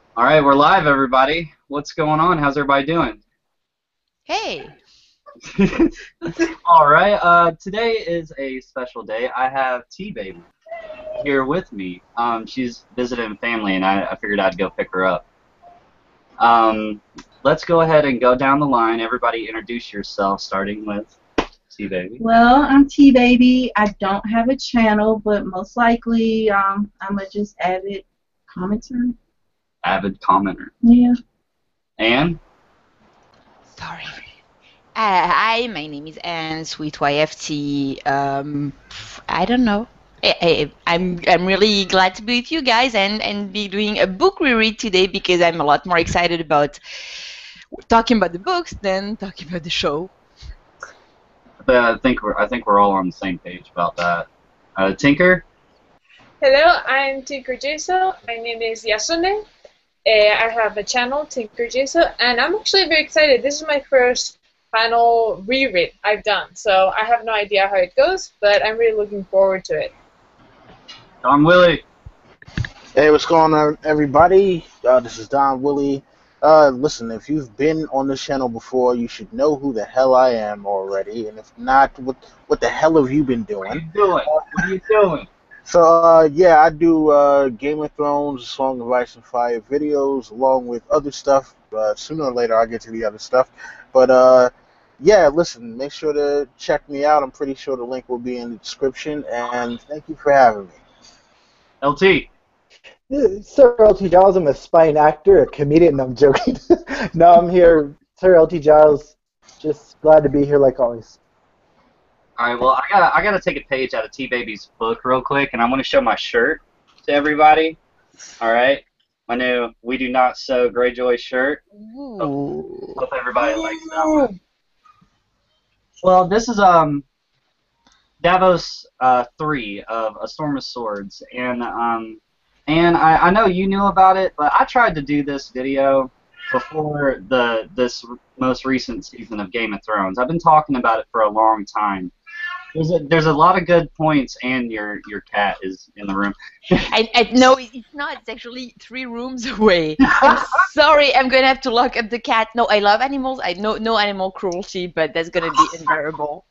All right, we're live, everybody. What's going on? How's everybody doing? Hey, All right, today is a special day. I have T-Baby here with me. She's visiting family, and I figured I'd go pick her up. Um, let's go ahead and go down the line. Everybody introduce yourself, starting with T-Baby. Well, I'm T Baby. I don't have a channel, but most likely I'm a just avid commenter. Avid commenter. Yeah. And sorry. Hi, my name is Anne, Sweet YFT. I don't know. I'm really glad to be with you guys and be doing a book reread today because I'm a lot more excited about talking about the books than talking about the show. I think we're all on the same page about that. Tinker. Hello, I'm Tinker Jaso. My name is Yasune. I have a channel, Tinker Jaso, and I'm actually very excited. This is my first panel reread I've done, so I have no idea how it goes, but I'm really looking forward to it. Don Willie. Hey, what's going on, everybody? This is Don Willie. Listen, if you've been on this channel before, you should know who the hell I am already. And if not, what the hell have you been What are doing? you doing? What are you doing? So, yeah, I do Game of Thrones, Song of Ice and Fire videos, along with other stuff. Sooner or later, I'll get to the other stuff. But, yeah, listen, make sure to check me out. I'm pretty sure the link will be in the description. And thank you for having me. LT. Sir L.T. Giles, I'm a aspiring actor, a comedian. No, I'm joking. No, I'm here. Sir L.T. Giles, just glad to be here like always. All right, well, I gotta take a page out of T-Baby's book real quick, and I'm gonna show my shirt to everybody. All right, my new "We Do Not Sew Greyjoy" shirt. Hope everybody likes that one. Well, this is Davos 3 of A Storm of Swords, and I know you knew about it, but I tried to do this video before this most recent season of Game of Thrones. I've been talking about it for a long time. There's a lot of good points, and your cat is in the room. No, it's not. It's actually 3 rooms away. I'm sorry, I'm gonna have to lock up the cat. No, I love animals. I know no animal cruelty, but that's gonna be unbearable.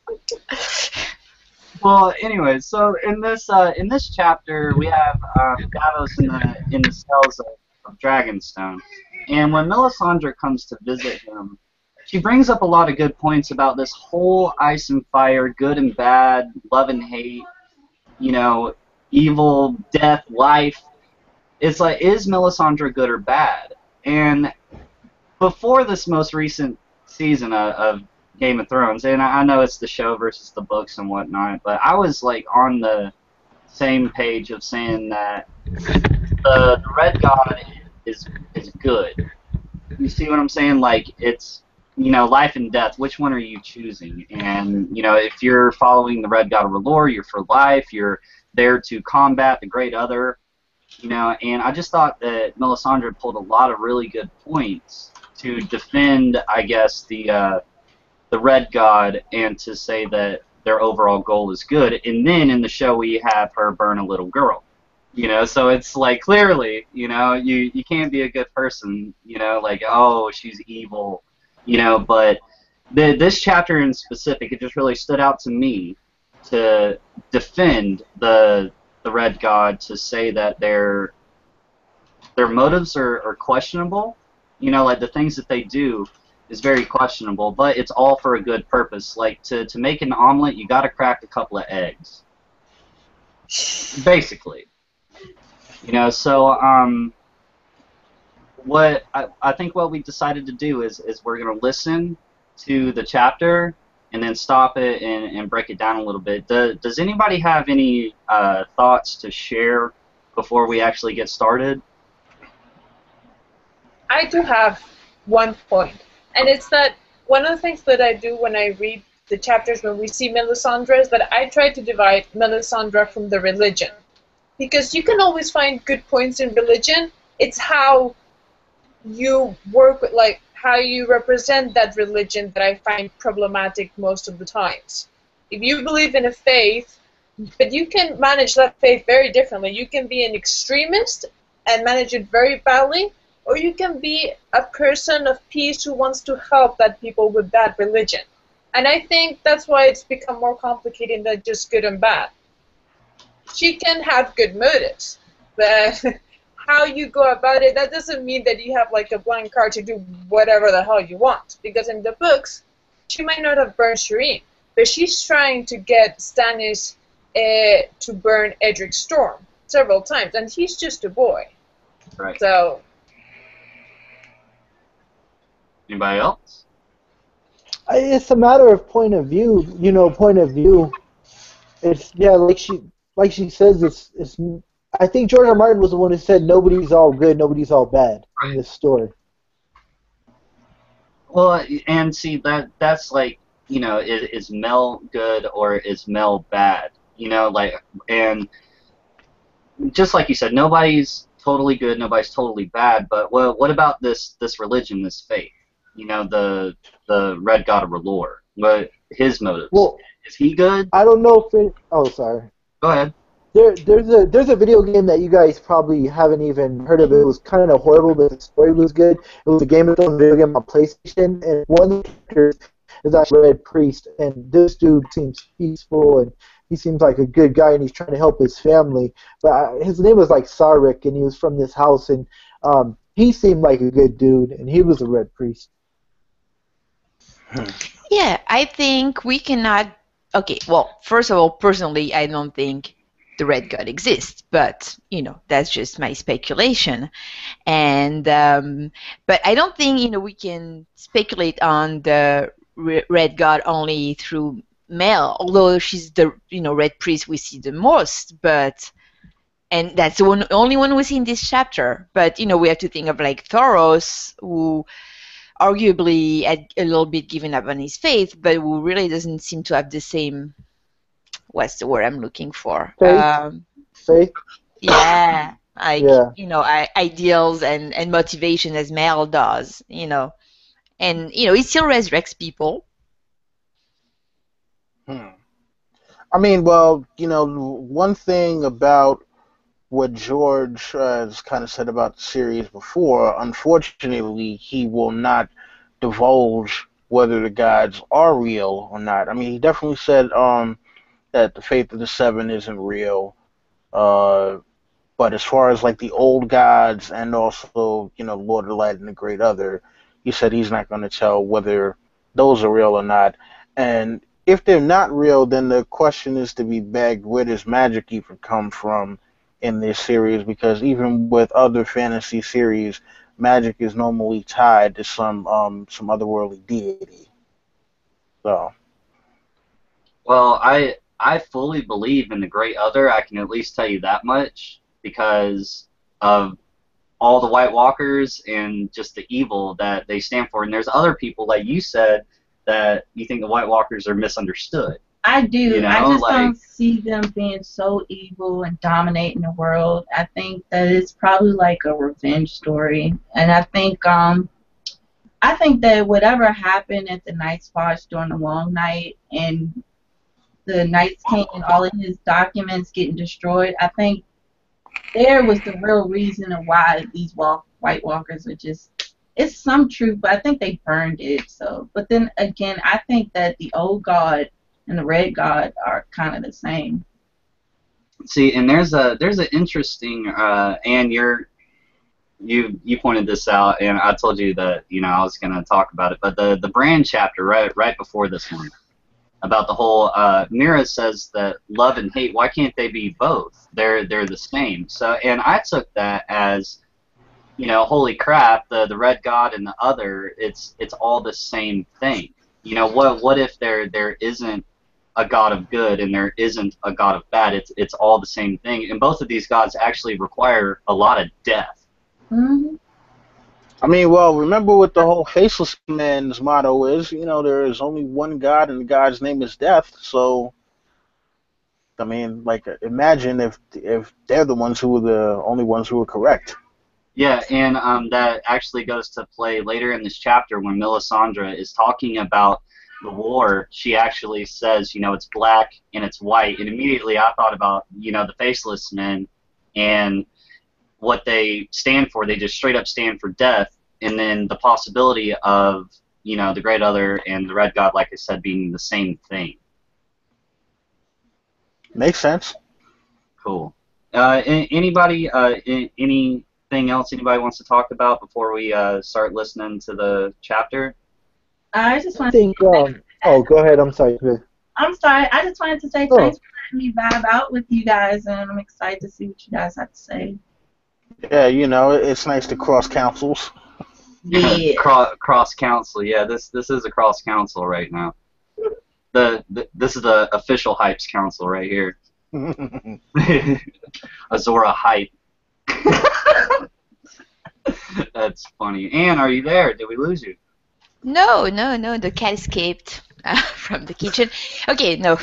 Well, anyway, so in this chapter we have Davos in the cells of Dragonstone, and when Melisandre comes to visit him, she brings up a lot of good points about this whole ice and fire, good and bad, love and hate, you know, evil, death, life. It's like, is Melisandre good or bad? And before this most recent season of Game of Thrones, and I know it's the show versus the books and whatnot, but I was like on the same page of saying that the Red God is good. You see what I'm saying? Like, it's, you know, life and death. Which one are you choosing? And, you know, if you're following the Red God of R'hllor, you're for life. You're there to combat the Great Other. You know, and I just thought that Melisandre pulled a lot of really good points to defend, I guess, the Red God, and to say that their overall goal is good. And then in the show we have her burn a little girl. You know, so it's like, clearly, you know, you can't be a good person, you know, like, oh, she's evil, you know, but this chapter in specific, it just really stood out to me to defend the Red God, to say that their motives are questionable, you know, like the things that they do is very questionable, but it's all for a good purpose. Like, to make an omelet, you got to crack a couple of eggs, basically. You know, so what I think what we decided to do is we're going to listen to the chapter and then stop it and break it down a little bit. Does anybody have any thoughts to share before we actually get started? I do have one point, and it's that one of the things that I do when I read the chapters when we see Melisandre is that I try to divide Melisandre from the religion. Because you can always find good points in religion. It's how you work with, like, how you represent that religion that I find problematic most of the times. If you believe in a faith, but you can manage that faith very differently. You can be an extremist and manage it very badly, or you can be a person of peace who wants to help that people with bad religion. And I think that's why it's become more complicated than just good and bad. She can have good motives, but how you go about it, that doesn't mean that you have like a blank card to do whatever the hell you want. Because in the books, she might not have burned Shireen, but she's trying to get Stannis to burn Edric Storm several times, and he's just a boy. Right. So. Anybody else? It's a matter of point of view. Point of view. It's like she says. It's. I think George R. R. Martin was the one who said nobody's all good, nobody's all bad in this story. Well, and see that's like, is Mel good or is Mel bad? And just like you said, nobody's totally good, nobody's totally bad. But what about this religion, this faith? The Red God of R'hllor. What his motives? Well, is he good? I don't know if it. Oh, sorry. Go ahead. There's a video game that you guys probably haven't even heard of. It was kind of horrible, but the story was good. It was a Game of Thrones video game on PlayStation, and one of the characters is actually Red Priest, and this dude seems peaceful, and he seems like a good guy, and he's trying to help his family. But his name was like Sarek, and he was from this house, and he seemed like a good dude, and he was a Red Priest. Yeah, I think we cannot. Okay, well, first of all, personally, I don't think the Red God exists, but that's just my speculation. And but I don't think we can speculate on the Red God only through Mel, although she's the Red Priest we see the most. And that's the only one we see in this chapter. But we have to think of like Thoros, who arguably had a little bit given up on his faith, but who really doesn't seem to have the same. What's the word I'm looking for? Faith? Yeah. Yeah. Ideals and motivation as Mel does, And, he still resurrects people. I mean, well, one thing about what George has kind of said about the series before, unfortunately, he will not divulge whether the gods are real or not. I mean, he definitely said that the Faith of the Seven isn't real. But as far as like the old gods and also, Lord of the Light and the Great Other, he said he's not going to tell whether those are real or not. And if they're not real, then the question is to be begged, where does magic even come from in this series? Because even with other fantasy series, magic is normally tied to some otherworldly deity. So. Well, I fully believe in the Great Other. I can at least tell you that much because of all the White Walkers and just the evil that they stand for. And there's other people, like you said, that you think the White Walkers are misunderstood. I do. I just don't see them being so evil and dominating the world. I think that it's probably like a revenge story. And I think that whatever happened at the Night's Watch during the Long Night and the Night's King and all of his documents getting destroyed, I think there was the real reason of why these White Walkers are just, it's some truth, but I think they burned it. So, but then again, I think that the old God and the Red God are kind of the same. See, and there's an interesting, and you pointed this out, and I told you that I was going to talk about it, but the Bran chapter right before this one, about the whole Mira says that love and hate, why can't they be both? They're the same. So, and I took that as, holy crap, the Red God and the other, it's all the same thing. What if there isn't a god of good and there isn't a god of bad? It's all the same thing, and both of these gods actually require a lot of death. Mm-hmm. I mean, well, remember what the whole Faceless Man's motto is. There is only one God, and the God's name is death. So, I mean, like, imagine if they're the ones who were the only ones who were correct. Yeah, and that actually goes to play later in this chapter when Melisandre is talking about the war. She actually says, it's black and it's white, and immediately I thought about, the Faceless Men, and what they stand for. They just straight up stand for death, and then the possibility of, you know, the Great Other and the Red God, like I said, being the same thing. Makes sense. Cool. Anybody, anything else anybody wants to talk about before we start listening to the chapter? I just I want think. Oh, go ahead. I'm sorry. I'm sorry. I just wanted to say Oh. thanks for letting me vibe out with you guys, and I'm excited to see what you guys have to say. Yeah, you know, it's nice to cross councils. Yeah. Cross council. Yeah, this is a cross council right now. This is the official Hypes Council right here. Azora Hype. That's funny. Anne, are you there? Did we lose you? No, the cat escaped from the kitchen. Okay, no.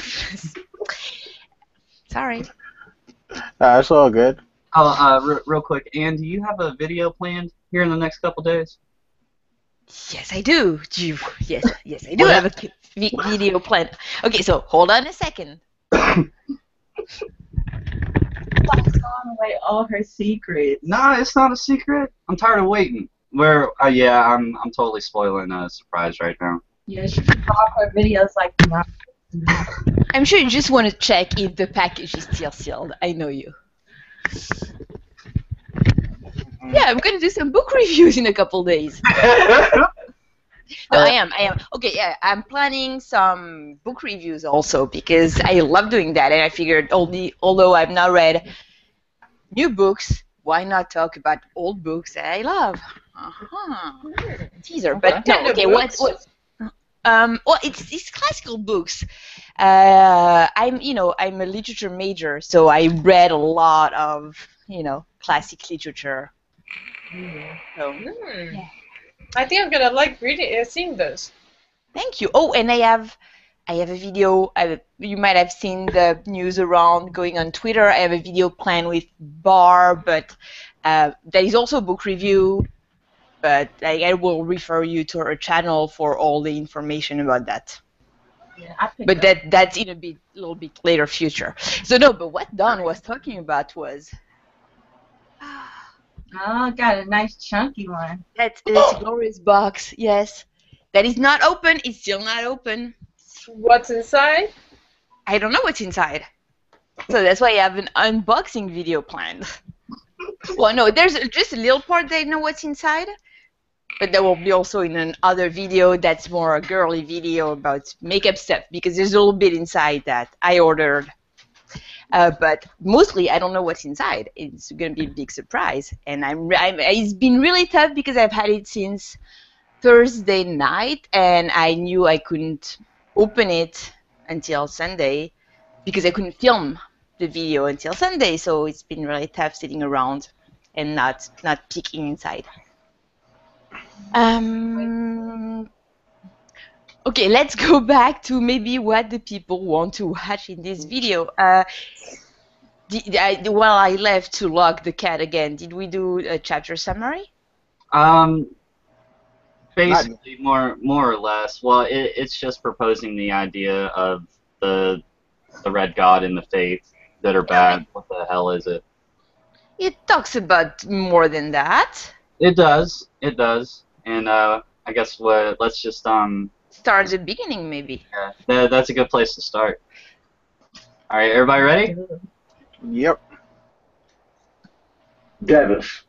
Sorry. It's all good. Oh, real quick, Anne, do you have a video planned here in the next couple days? Yes, I do. Yes, I do have a video plan. Okay, so hold on a second. She's throwing away all her secrets. No, it's not a secret. I'm tired of waiting. Yeah, I'm totally spoiling a surprise right now. Yeah, she can talk her videos like that. I'm sure you just want to check if the package is still sealed. I know you. Yeah, I'm going to do some book reviews in a couple days. No, I am. Okay, yeah, I'm planning some book reviews also because I love doing that, and I figured although I've not read new books, why not talk about old books that I love? Teaser, but no. Okay, what? Well, it's classical books. I'm a literature major, so I read a lot of classic literature. So, yeah. I think I'm gonna like seeing those. Thank you. Oh, and I have a video. You might have seen the news around going on Twitter. I have a video planned with Bar, but that is also a book review. But I will refer you to her channel for all the information about that. Yeah, but that's in a little bit later future. So no, but what Don was talking about was. Oh, got a nice chunky one. That's a glorious box, yes. That is not open. It's still not open. What's inside? I don't know what's inside. So that's why I have an unboxing video planned. Well, no, there's just a little part that I know what's inside. But there will be also in another video that's more a girly video about makeup stuff because there's a little bit inside that I ordered. But mostly, I don't know what's inside. It's going to be a big surprise. And it's been really tough because I've had it since Thursday night, and I knew I couldn't open it until Sunday because I couldn't film the video until Sunday. So it's been really tough sitting around and not peeking inside. Okay, let's go back to maybe what the people want to watch in this video. While I left to log the cat again, did we do a chapter summary? Basically, more or less. Well, it's just proposing the idea of the Red God and the Faith that are bad. What the hell is it? It talks about more than that. It does. And I guess let's just start at the beginning, maybe. Yeah, that's a good place to start. All right, everybody ready? Yep. Davis.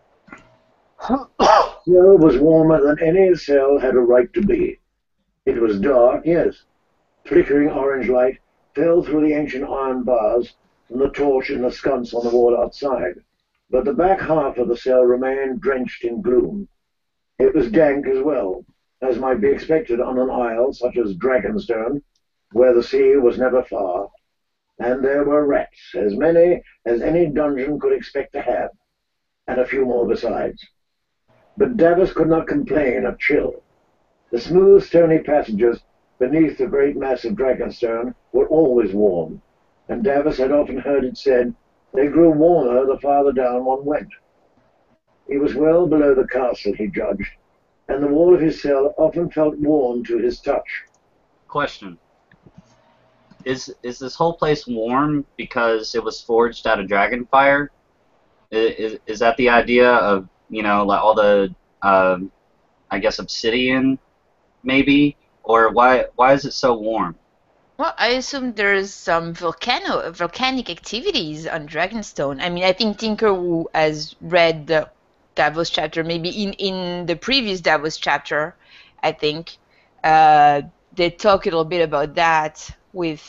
The cell was warmer than any cell had a right to be. It was dark, yes. Flickering orange light fell through the ancient iron bars from the torch in the sconce on the wall outside, but the back half of the cell remained drenched in gloom. It was dank as well, as might be expected on an isle such as Dragonstone, where the sea was never far, and there were rats, as many as any dungeon could expect to have, and a few more besides. But Davis could not complain of chill. The smooth, stony passages beneath the great mass of Dragonstone were always warm, and Davis had often heard it said they grew warmer the farther down one went. He was well below the castle, he judged, and the wall of his cell often felt warm to his touch. Question. Is this whole place warm because it was forged out of dragon fire? Is that the idea of, like all the I guess obsidian maybe, or why is it so warm? Well, I assume there's some volcanic activities on Dragonstone. I mean, I think Tinker Who has read the Davos chapter, maybe in the previous Davos chapter, I think. They talk a little bit about that with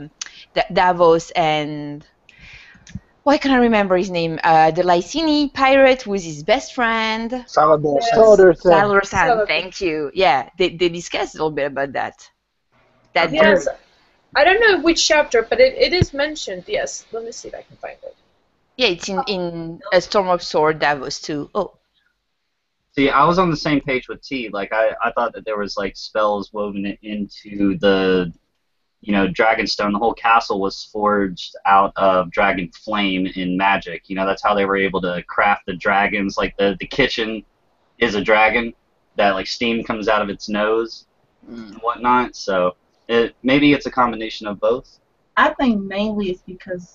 Davos and why can't I remember his name? The Lysini pirate who is his best friend. Salador. Yes. Salvador San. Salvador San, Salvador. thank you. Yeah, they discussed a little bit about that. That Yes. I don't know which chapter, but it is mentioned. Yes. Let me see if I can find it. yeah, it's in A Storm of Sword Davos too. Oh, See, I was on the same page with T. Like I thought that there was like spells woven into the Dragonstone. The whole castle was forged out of dragon flame in magic. That's how they were able to craft the dragons. Like the kitchen is a dragon that like steam comes out of its nose and whatnot. So maybe it's a combination of both. I think mainly it's because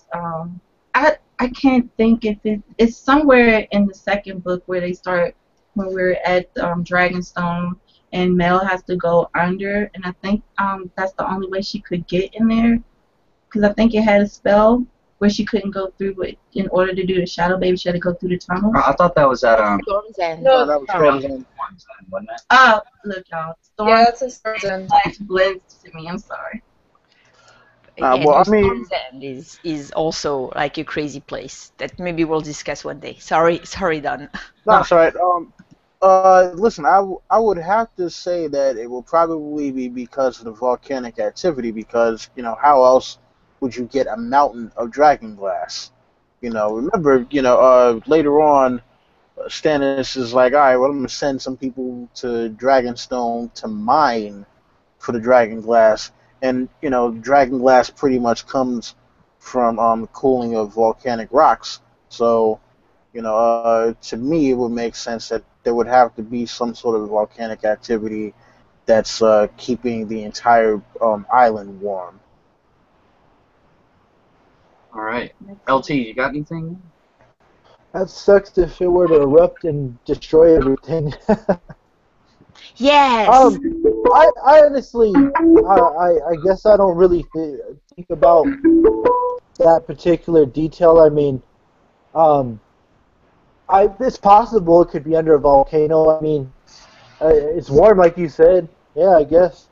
I can't think if it's somewhere in the second book where they start when we're at Dragonstone and Mel has to go under, and I think that's the only way she could get in there because I think it had a spell where she couldn't go through it in order to do the Shadow Baby. She had to go through the tunnel. I thought that was at Storm's End. No, that was Storm's End. wasn't it? Oh, look, y'all. Storm Yeah, that's a Storm's End. blends to me. I'm sorry. And well, the I mean- Storm's End is also like a crazy place that maybe we'll discuss one day. Sorry, Don. No, that's all right. Listen, I would have to say that it will probably be because of the volcanic activity, because, how else would you get a mountain of dragon glass? Remember, later on, Stannis is like, all right, well, I'm going to send some people to Dragonstone to mine for the dragon glass. And, dragon glass pretty much comes from the cooling of volcanic rocks. So, to me, it would make sense that there would have to be some sort of volcanic activity that's keeping the entire island warm. All right. LT, you got anything? That sucks if it were to erupt and destroy everything. Yes. I honestly, I guess I don't really think about that particular detail. I mean, it's possible it could be under a volcano. I mean, it's warm, like you said. Yeah, I guess.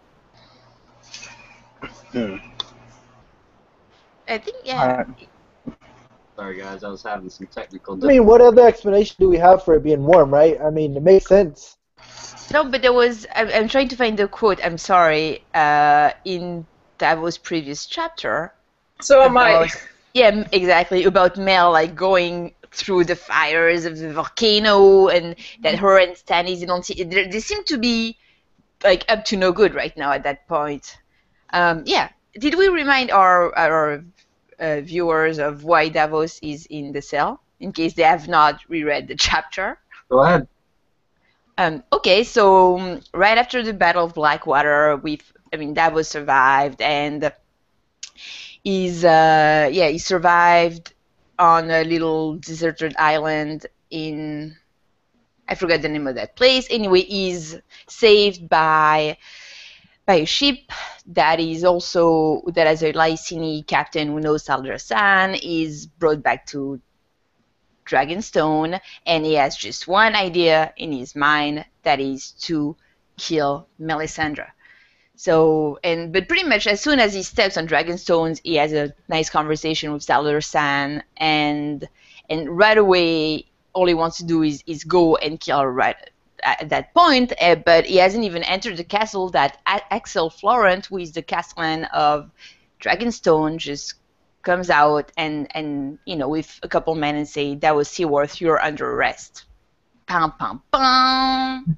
I think yeah. Sorry, guys, I was having some technical I mean, what other explanation do we have for it being warm, right? I mean, it makes sense. No, but there was. I'm trying to find the quote. I'm sorry. In Davos' previous chapter. So am I. Yeah, exactly. About Mel like going through the fires of the volcano, and that her and Stannis don't see. They seem to be like up to no good right now at that point. Yeah. Did we remind our viewers of why Davos is in the cell, in case they have not reread the chapter? Go ahead. Okay, so right after the Battle of Blackwater, Davos survived, and he survived on a little deserted island in, I forgot the name of that place. Anyway, he's saved by a ship that has a Lysini captain who knows Salvador San, is brought back to Dragonstone, and he has just one idea in his mind, that is to kill Melisandre. But pretty much as soon as he steps on Dragonstone, he has a nice conversation with Salvador San, and right away all he wants to do is go and kill her right at that point. But he hasn't even entered the castle that Axel Florent, who is the castellan of Dragonstone, just comes out and with a couple men and say, "That was Seaworth, you're under arrest." Pam pam pam.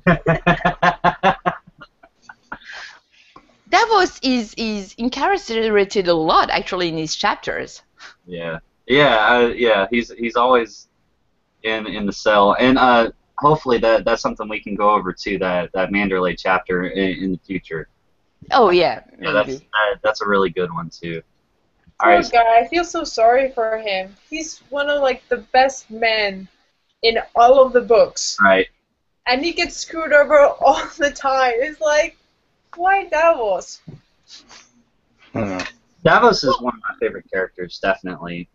Davos is incarcerated a lot actually in his chapters. Yeah. He's always in the cell, and hopefully that's something we can go over too. That Manderley chapter in the future. Oh yeah, Yeah, maybe. that's a really good one too. All Poor right. guy. I feel so sorry for him. He's one of like the best men in all of the books, Right. and he gets screwed over all the time. It's like, why Davos? Davos is one of my favorite characters, definitely.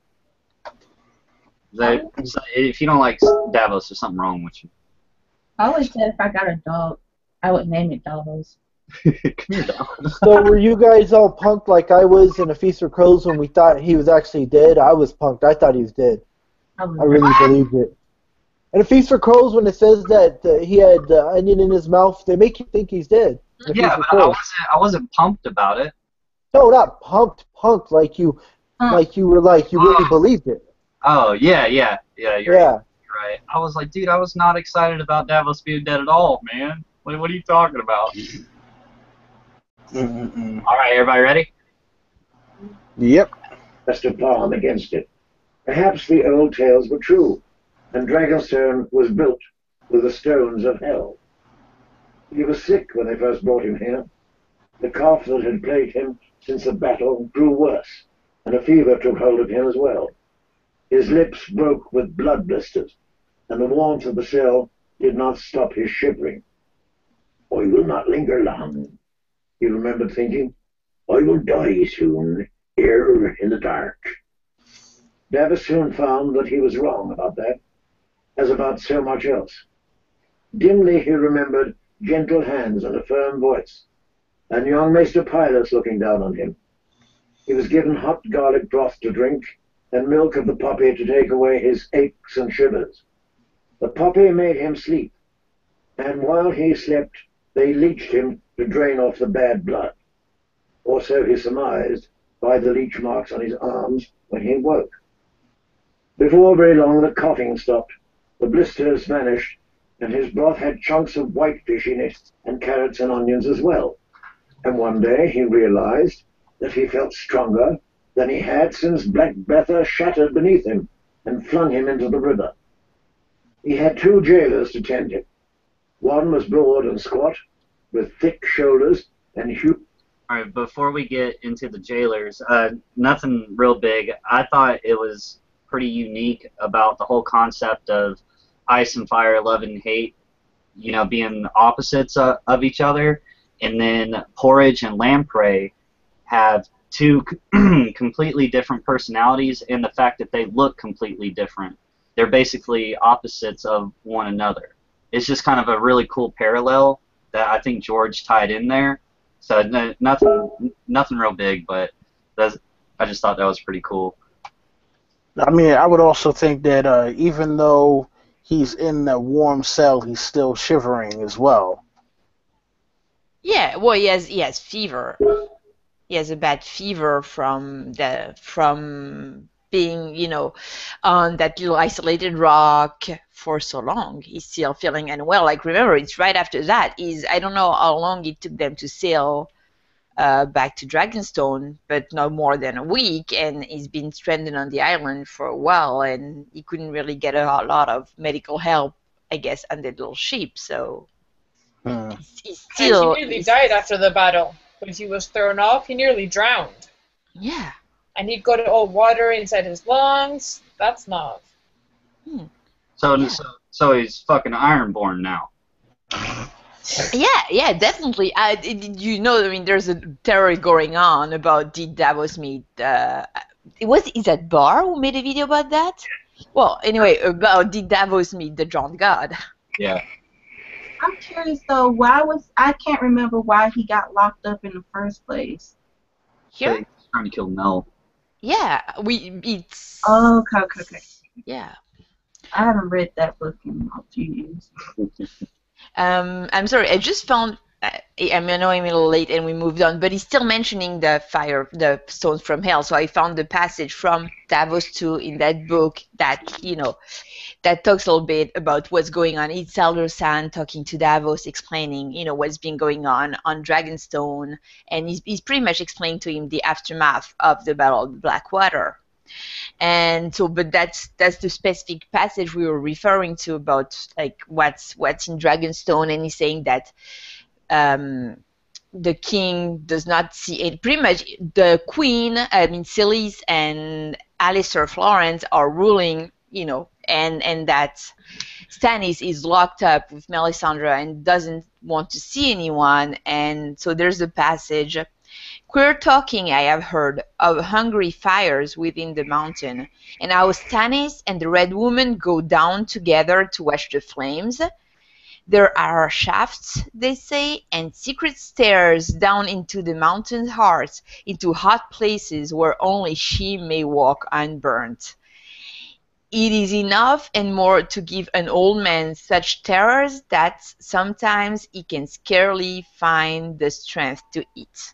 So if you don't like Davos, there's something wrong with you. I always said if I got a dog, I would name it Davos. Come here, Davos. So were you guys all punked like I was in A Feast for Crows when we thought he was actually dead? I was punked. I thought he was dead. I really believed it. And A Feast for Crows, when it says that he had onion in his mouth, they make you think he's dead. In A Yeah, Feast for but Crows. I wasn't pumped about it. No, not pumped, punked, like you really believed it. Oh, yeah, you're Yeah. right. I was like, dude, I was not excited about Davos being dead at all, man. What are you talking about? All right, everybody ready? Yep. Pressed a palm against it. Perhaps the old tales were true, and Dragonstone was built with the stones of hell. He was sick when they first brought him here. The cough that had plagued him since the battle grew worse, and a fever took hold of him as well. His lips broke with blood blisters, and the warmth of the cell did not stop his shivering. I will not linger long, he remembered thinking. I will die soon, here in the dark. Davos soon found that he was wrong about that, as about so much else. Dimly he remembered gentle hands and a firm voice, and young Maester Pylus looking down on him. He was given hot garlic broth to drink, and milk of the poppy to take away his aches and shivers. The poppy made him sleep, and while he slept, they leeched him to drain off the bad blood. Or so he surmised by the leech marks on his arms when he woke. Before very long the coughing stopped, the blisters vanished, and his broth had chunks of whitefish in it, and carrots and onions as well. And one day he realized that he felt stronger than he had since Black Betha shattered beneath him and flung him into the river. He had two jailers to tend him. One was broad and squat, with thick shoulders and huge. All right, before we get into the jailers, nothing real big. I thought it was pretty unique about the whole concept of ice and fire, love and hate, you know, being opposites of each other. And then Porridge and Lamprey have two completely different personalities, and the fact that they look completely different. They're basically opposites of one another. It's just kind of a really cool parallel that I think George tied in there. So nothing real big, but I just thought that was pretty cool. I mean, I would also think that even though he's in the warm cell, he's still shivering as well. Yeah, well, he has fever. He has a bad fever from being, you know, on that little isolated rock for so long. He's still feeling unwell. Like, remember, it's right after that. I don't know how long it took them to sail back to Dragonstone, but no more than a week, and he's been stranded on the island for a while, and he couldn't really get a lot of medical help, I guess, on the little ship, so he's still... And he nearly died after the battle. When he was thrown off, he nearly drowned. Yeah. And he got all water inside his lungs. That's not... So he's fucking Ironborn now. Yeah, definitely. You know, I mean, there's a theory going on about did Davos meet... is that Bar who made a video about that? Well, anyway, about did Davos meet the Drowned God? Yeah. I'm curious though, I can't remember why he got locked up in the first place. Here? He's trying to kill Mel. Yeah, it's... Oh, okay. Yeah. I haven't read that book in a few years. I'm sorry, I just found... I know I'm a little late and we moved on, but he's still mentioning the stones from hell. So I found the passage from Davos 2 in that book that, you know, that talks a little bit about what's going on. It's Elder-san talking to Davos, explaining, you know, what's been going on Dragonstone, and he's pretty much explaining to him the aftermath of the Battle of the Blackwater. And so, but that's the specific passage we were referring to about like what's in Dragonstone, and he's saying that the king does not see it. Pretty much, the queen, I mean, Selyse and Alistair Florence are ruling, and that Stannis is locked up with Melisandre and doesn't want to see anyone. And so there's a passage. Queer talking I have heard of hungry fires within the mountain, and how Stannis and the Red Woman go down together to watch the flames. There are shafts, they say, and secret stairs down into the mountain's heart, into hot places where only she may walk unburnt. It is enough and more to give an old man such terrors that sometimes he can scarcely find the strength to eat.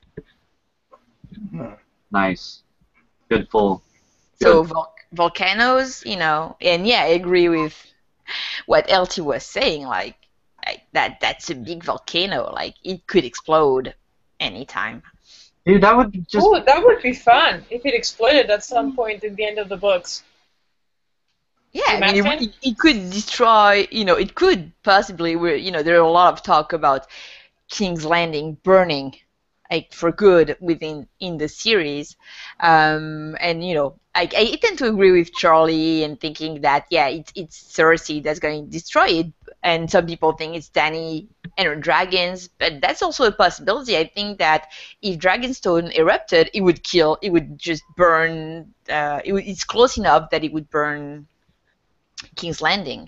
Nice. Good pull. So volcanoes, and yeah, I agree with what LT was saying. Like that's a big volcano. Like it could explode anytime. Dude, that would just. Oh, that would be fun if it exploded at some point in the end of the books. Yeah, I mean, it could destroy. It could possibly. There are a lot of talk about King's Landing burning, like for good in the series, and I tend to agree with Charlie and thinking that it's Cersei that's going to destroy it, and some people think it's Dany and her dragons, but that's also a possibility. I think that if Dragonstone erupted, it would just burn. It's close enough that it would burn King's Landing.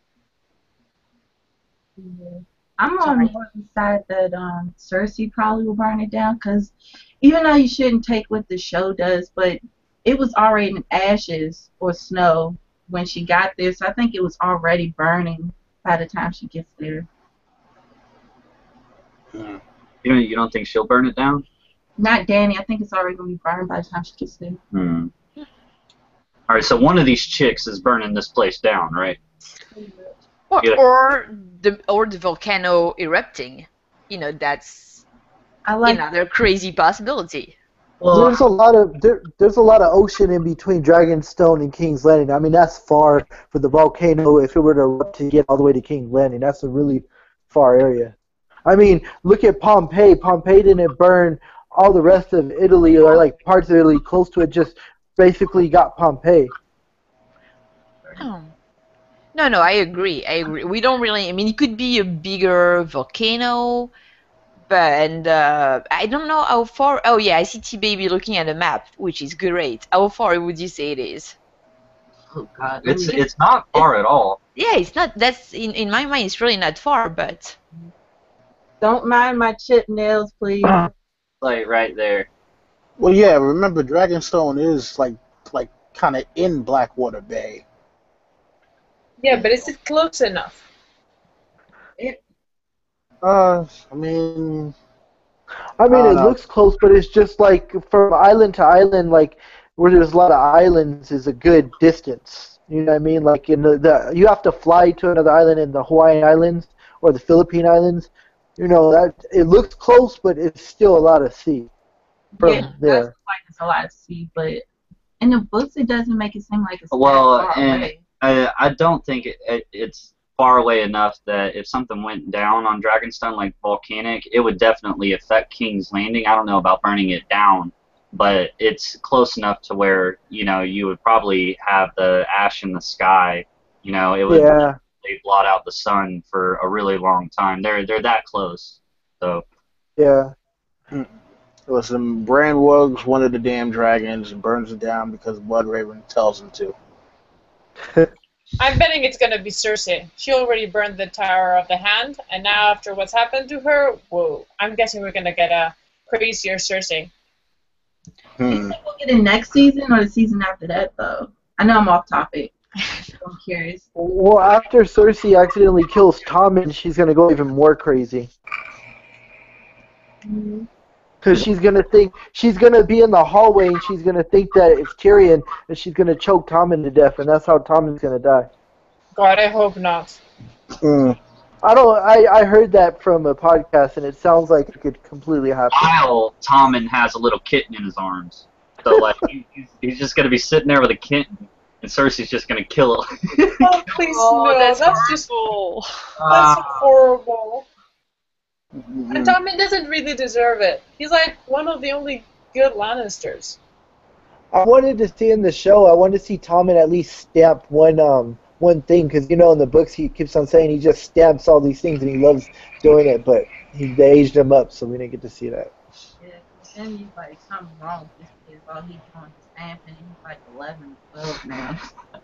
I'm on the side that Cersei probably will burn it down, because even though you shouldn't take what the show does, but it was already in ashes or snow when she got there, so I think it was already burning by the time she gets there. You don't think she'll burn it down? Not Dany. I think it's already going to be burned by the time she gets there. All right, so one of these chicks is burning this place down, right? Or the volcano erupting. That's another crazy possibility. Well, there's a lot of ocean in between Dragonstone and King's Landing. I mean, that's far for the volcano. If it were to erupt to get all the way to King's Landing, that's a really far area. I mean, look at Pompeii. Pompeii didn't burn. All the rest of Italy, or like parts of Italy close to it, just basically got Pompeii. Oh. No, I agree. We don't really. I mean, it could be a bigger volcano, but I don't know how far. Oh yeah, I see T-Baby looking at a map, which is great. How far would you say it is? Oh God, it's not far at all. Yeah, it's not. That's in my mind, it's really not far, but. Don't mind my chip nails, please. Like right there. Well, yeah. Remember, Dragonstone is like kind of in Blackwater Bay. Yeah, but is it close enough? I mean, it looks close, but it's just like from island to island, like where there's a lot of islands, is a good distance. You know what I mean? Like in the you have to fly to another island in the Hawaiian Islands or the Philippine Islands. That it looks close, but it's still a lot of sea. Yeah, that's like it's a lot of sea, but in the books it doesn't make it seem like it's far away. I don't think it's far away enough that if something went down on Dragonstone, like volcanic, it would definitely affect King's Landing. I don't know about burning it down, but it's close enough to where, you would probably have the ash in the sky. It would blot out the sun for a really long time. They're that close. So. Yeah. Listen, Bran wugs one of the damn dragons and burns it down because Bloodraven tells him to. I'm betting it's going to be Cersei. She already burned the Tower of the Hand, and now after what's happened to her, whoa, I'm guessing we're going to get a crazier Cersei. You think we'll get it next season or the season after that, though? I know I'm off topic. I'm curious. Well, after Cersei accidentally kills Tommen, she's going to go even more crazy. Because she's going to be in the hallway and she's going to think that it's Tyrion and she's going to choke Tommen to death, and that's how Tommen's going to die. God, I hope not. I heard that from a podcast and it sounds like it could completely happen. While Tommen has a little kitten in his arms. So, like, he's just going to be sitting there with a kitten and Cersei's just going to kill it. Oh, please, no. That's just... That's horrible. And Tommen doesn't really deserve it. He's like one of the only good Lannisters. I wanted to see in the show. I wanted to see Tommen at least stamp one thing, because in the books he keeps on saying he just stamps all these things and he loves doing it, but they aged him up, so we didn't get to see that. Yeah, then he's like, something wrong with this kid while he's doing the stamping. He's like 11, 12 now.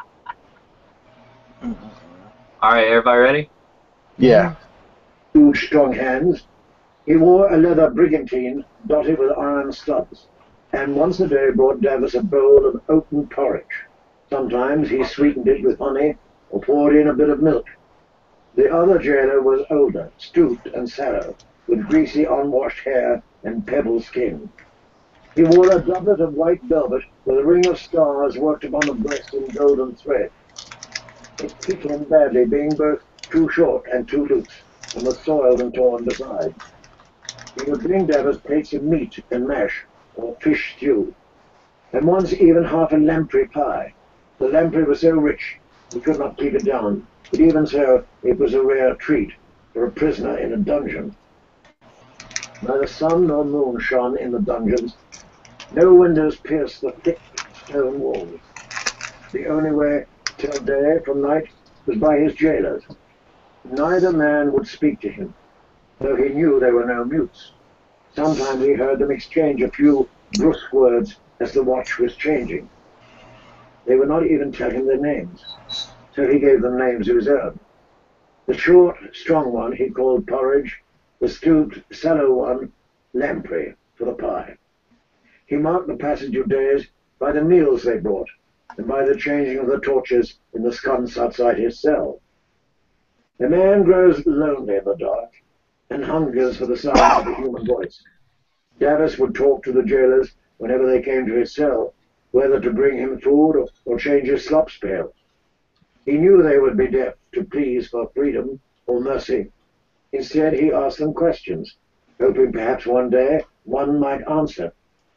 All right, everybody ready? Yeah. Huge, strong hands. He wore a leather brigantine dotted with iron studs, and once a day brought Davos a bowl of oaten porridge. Sometimes he sweetened it with honey or poured in a bit of milk. The other jailer was older, stooped and sallow, with greasy, unwashed hair and pebble skin. He wore a doublet of white velvet with a ring of stars worked upon the breast in golden thread. It fit him badly, being both too short and too loose, and was soiled and torn besides. He would bring Davos plates of meat and mash, or fish stew, and once even half a lamprey pie. The lamprey was so rich he could not keep it down, but even so it was a rare treat for a prisoner in a dungeon. Neither sun nor moon shone in the dungeons. No windows pierced the thick stone walls. The only way to tell day from night was by his jailers. Neither man would speak to him, though he knew there were no mutes. Sometimes he heard them exchange a few brusque words as the watch was changing. They would not even tell him their names, so he gave them names of his own. The short, strong one he called Porridge, the stooped, sallow one Lamprey for the pie. He marked the passage of days by the meals they brought, and by the changing of the torches in the sconce outside his cell. A man grows lonely in the dark, and hungers for the sound of the human voice. Davos would talk to the jailers whenever they came to his cell, whether to bring him food or change his slops pail. He knew they would be deaf to pleas for freedom or mercy. Instead, he asked them questions, hoping perhaps one day one might answer.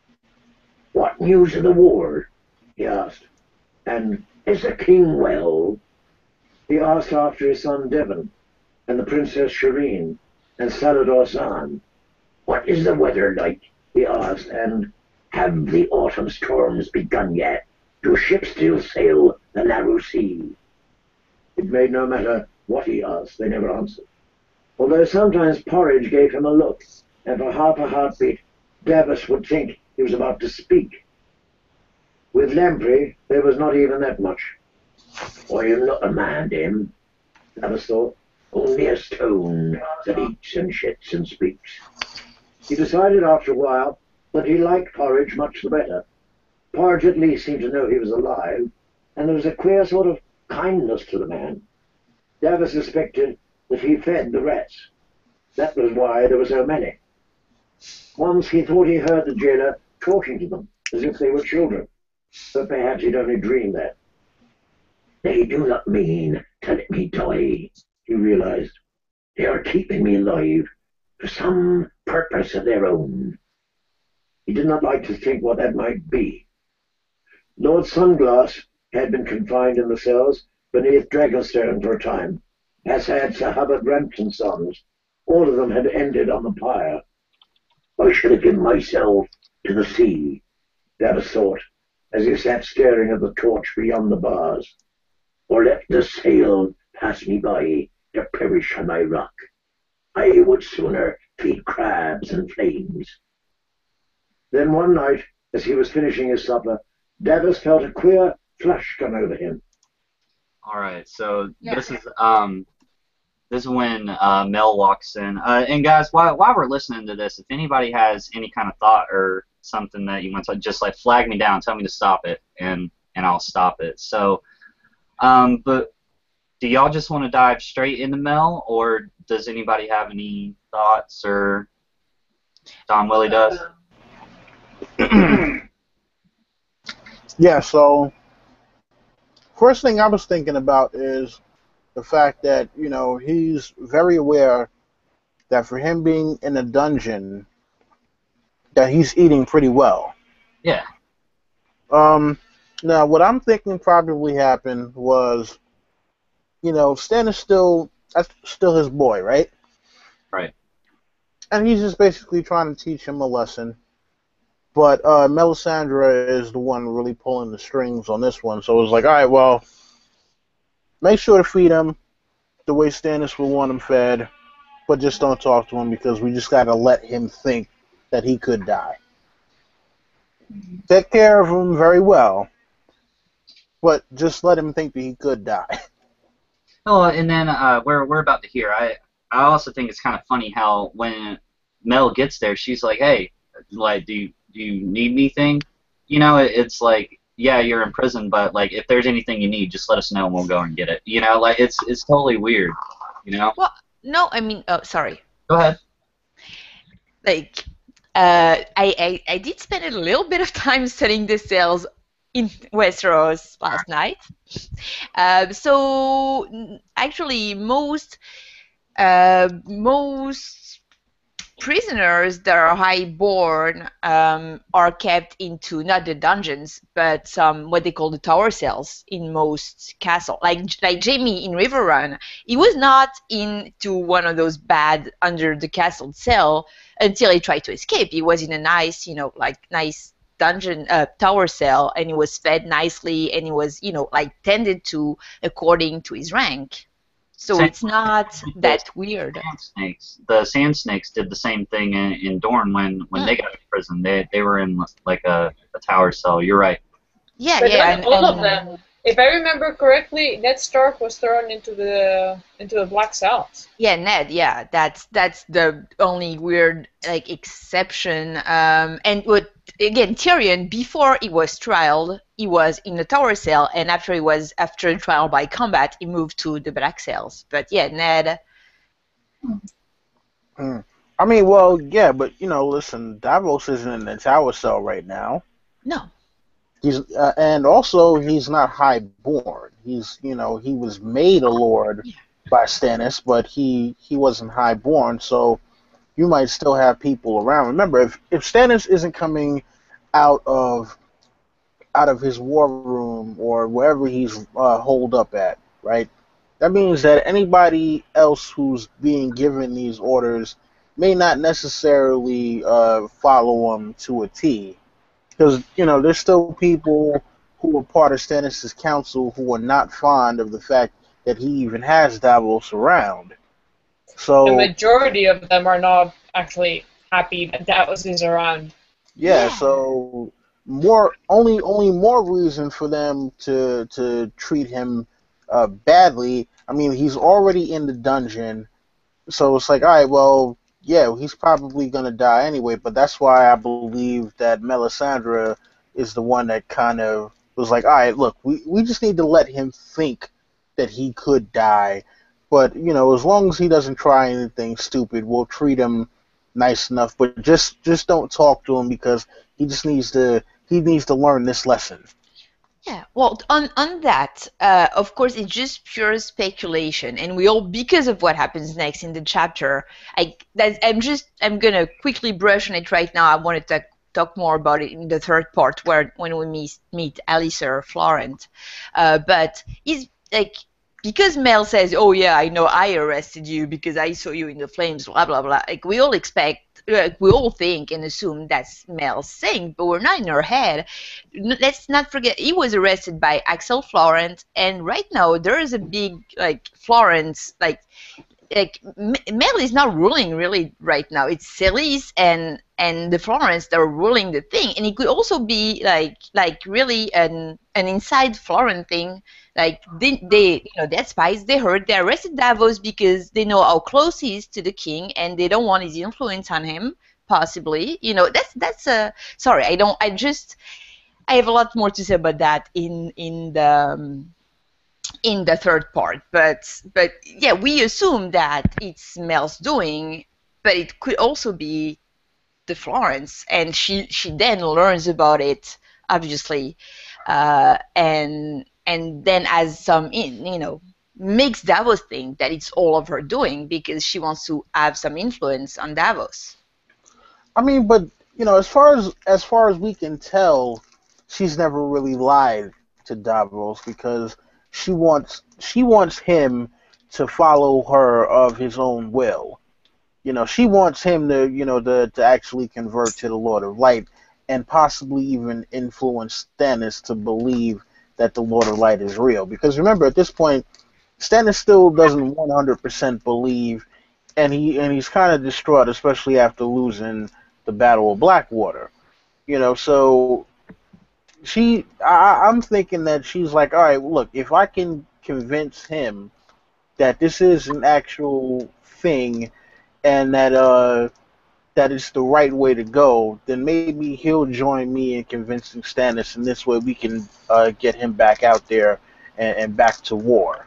"What news of the war?" he asked. And "Is the king well?" He asked after his son Devon, and the Princess Shireen, and Salador San. "What is the weather like?" he asked, and "Have the autumn storms begun yet? Do ships still sail the narrow sea?" It made no matter what he asked, they never answered. Although sometimes Porridge gave him a look, and for half a heartbeat Davos would think he was about to speak. With Lamprey, there was not even that much. "I am not a man, Dim," Davos thought, "only a stone that eats and shits and speaks." He decided after a while that he liked Porridge much the better. Porridge at least seemed to know he was alive, and there was a queer sort of kindness to the man. Davos suspected that he fed the rats. That was why there were so many. Once he thought he heard the jailer talking to them, as if they were children, but perhaps he'd only dreamed that. "They do not mean to let me die," he realized. "They are keeping me alive for some purpose of their own." He did not like to think what that might be. Lord Sunglass had been confined in the cells beneath Dragonstone for a time, as had Sir Hubbard Rampton's sons. All of them had ended on the pyre. "I should have given myself to the sea," Davos thought, as he sat staring at the torch beyond the bars, "or let the sail pass me by to perish on my rock. I would sooner feed crabs and flames." Then one night, as he was finishing his supper, Davos felt a queer flush come over him. All right, so Yeah. this is when Mel walks in. And guys, while we're listening to this, if anybody has any kind of thought or something that you want to just like flag me down, tell me to stop it, and I'll stop it. So, but do y'all just want to dive straight into Mel, or does anybody have any thoughts? Or Don Willie does. Yeah, so first thing I was thinking about is the fact that, he's very aware that for him being in a dungeon, that he's eating pretty well. Yeah. Now, what I'm thinking probably happened was, Stan is still his boy, right? Right. and he's just basically trying to teach him a lesson. But Melisandre is the one really pulling the strings on this one. So it's like, all right, well, make sure to feed him the way Stannis would want him fed, but just don't talk to him because we just got to let him think that he could die. Take care of him very well, but just let him think that he could die. Oh, and then we're about to hear. I also think it's kind of funny how when Mel gets there, she's like, "Hey, like, do you need anything?" You know, it's like, yeah, you're in prison, but like, if there's anything you need, just let us know and we'll go and get it. You know, like it's totally weird. You know. Well, no, I mean, oh, sorry. Go ahead. Like, I did spend a little bit of time studying the cells in Westeros last night. So actually, most prisoners that are highborn are kept into not the dungeons, but what they call the tower cells in most castles. Like Jaime in Riverrun, he was not into one of those bad under the castle cell until he tried to escape. He was in a nice, nice dungeon tower cell, and he was fed nicely, and he was, tended to according to his rank. So it's not that weird. The Sand Snakes did the same thing in Dorne when they got to prison. They were in like a tower cell. You're right. Yeah, but yeah. All of them. If I remember correctly, Ned Stark was thrown into the black cells. Yeah, Ned. Yeah, that's the only weird exception. And what again, Tyrion, before he was trialed, he was in the tower cell, and after trial by combat, he moved to the black cells. But yeah, Ned. I mean, well, yeah, but listen, Davos isn't in the tower cell right now. No. He's and also he's not highborn. He's he was made a lord by Stannis, but he wasn't highborn. So you might still have people around. Remember, if Stannis isn't coming out of his war room or wherever he's holed up at, right? That means that anybody else who's being given these orders may not necessarily follow them to a T. Because, there's still people who are part of Stannis' council who are not fond of the fact that he even has Davos around. So the majority of them are not actually happy that Davos is around. Yeah, so only more reason for them to treat him badly. I mean, he's already in the dungeon, so it's like, all right, well, yeah, he's probably going to die anyway, but that's why I believe that Melisandre is the one that kind of was like, all right, look, we just need to let him think that he could die, but, as long as he doesn't try anything stupid, we'll treat him nice enough, but just don't talk to him because he needs to learn this lesson. Yeah, well, on that, of course, it's just pure speculation, and we all, because of what happens next in the chapter, I'm gonna quickly brush on it right now. I wanted to talk more about it in the third part, when we meet Alliser Florent, but he's like, because Mel says, "Oh yeah, I know I arrested you because I saw you in the flames," blah blah blah. Like we all think and assume that's Mel saying, but we're not in her head. Let's not forget he was arrested by Axel Florent, and right now there is a big Florence Mel is not ruling really right now. It's Celis and the Florence that are ruling the thing, and it could also be like really an inside Florent thing. Like they they're spies. They arrested Davos because they know how close he is to the king, and they don't want his influence on him. Possibly, that's a sorry. I have a lot more to say about that in the third part. But yeah, we assume that it's Mel's doing, but it could also be the Florence, and she then learns about it, obviously, and then as some makes Davos think that it's all of her doing because she wants to have some influence on Davos. I mean, but as far as we can tell, she's never really lied to Davos because she wants him to follow her of his own will. she wants him to actually convert to the Lord of Light and possibly even influence Stannis to believe that the Lord of Light is real. Because remember, at this point, Stannis still doesn't 100% believe, and he's kind of distraught, especially after losing the Battle of Blackwater. So I'm thinking that she's like, all right, look, if I can convince him that this is an actual thing and that it's the right way to go, then maybe he'll join me in convincing Stannis, and this way we can get him back out there and back to war.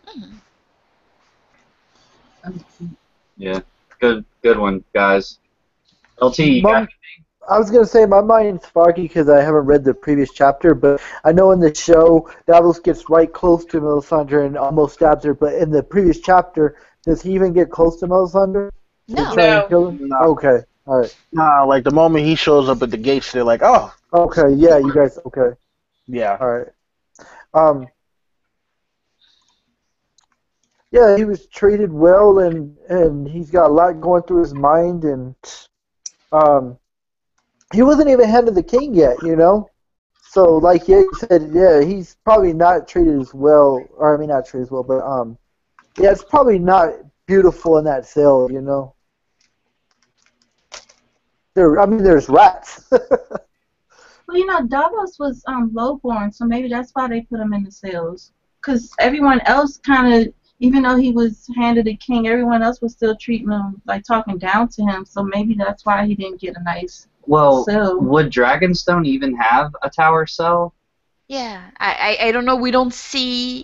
Yeah, good one, guys. LT, you got I was going to say my mind's foggy because I haven't read the previous chapter, but I know in the show Davos gets right close to Melisandre and almost stabs her, but in the previous chapter, does he even get close to Melisandre? No. Try and kill her? No. Okay, all right. Nah, like the moment he shows up at the gates, they're like, oh. Okay, yeah, you guys, okay. Yeah. All right. Yeah, he was treated well, and he's got a lot going through his mind, and he wasn't even head of the king yet, So, like you said, yeah, he's probably not treated as well, or I mean, not treated as well, but yeah, it's probably not beautiful in that cell, There's rats. Well, Davos was lowborn, so maybe that's why they put him in the cells. Because everyone else kind of, even though he was handed a king, everyone else was still treating him, like talking down to him, so maybe that's why he didn't get a nice cell. Would Dragonstone even have a tower cell? Yeah, I don't know. We don't see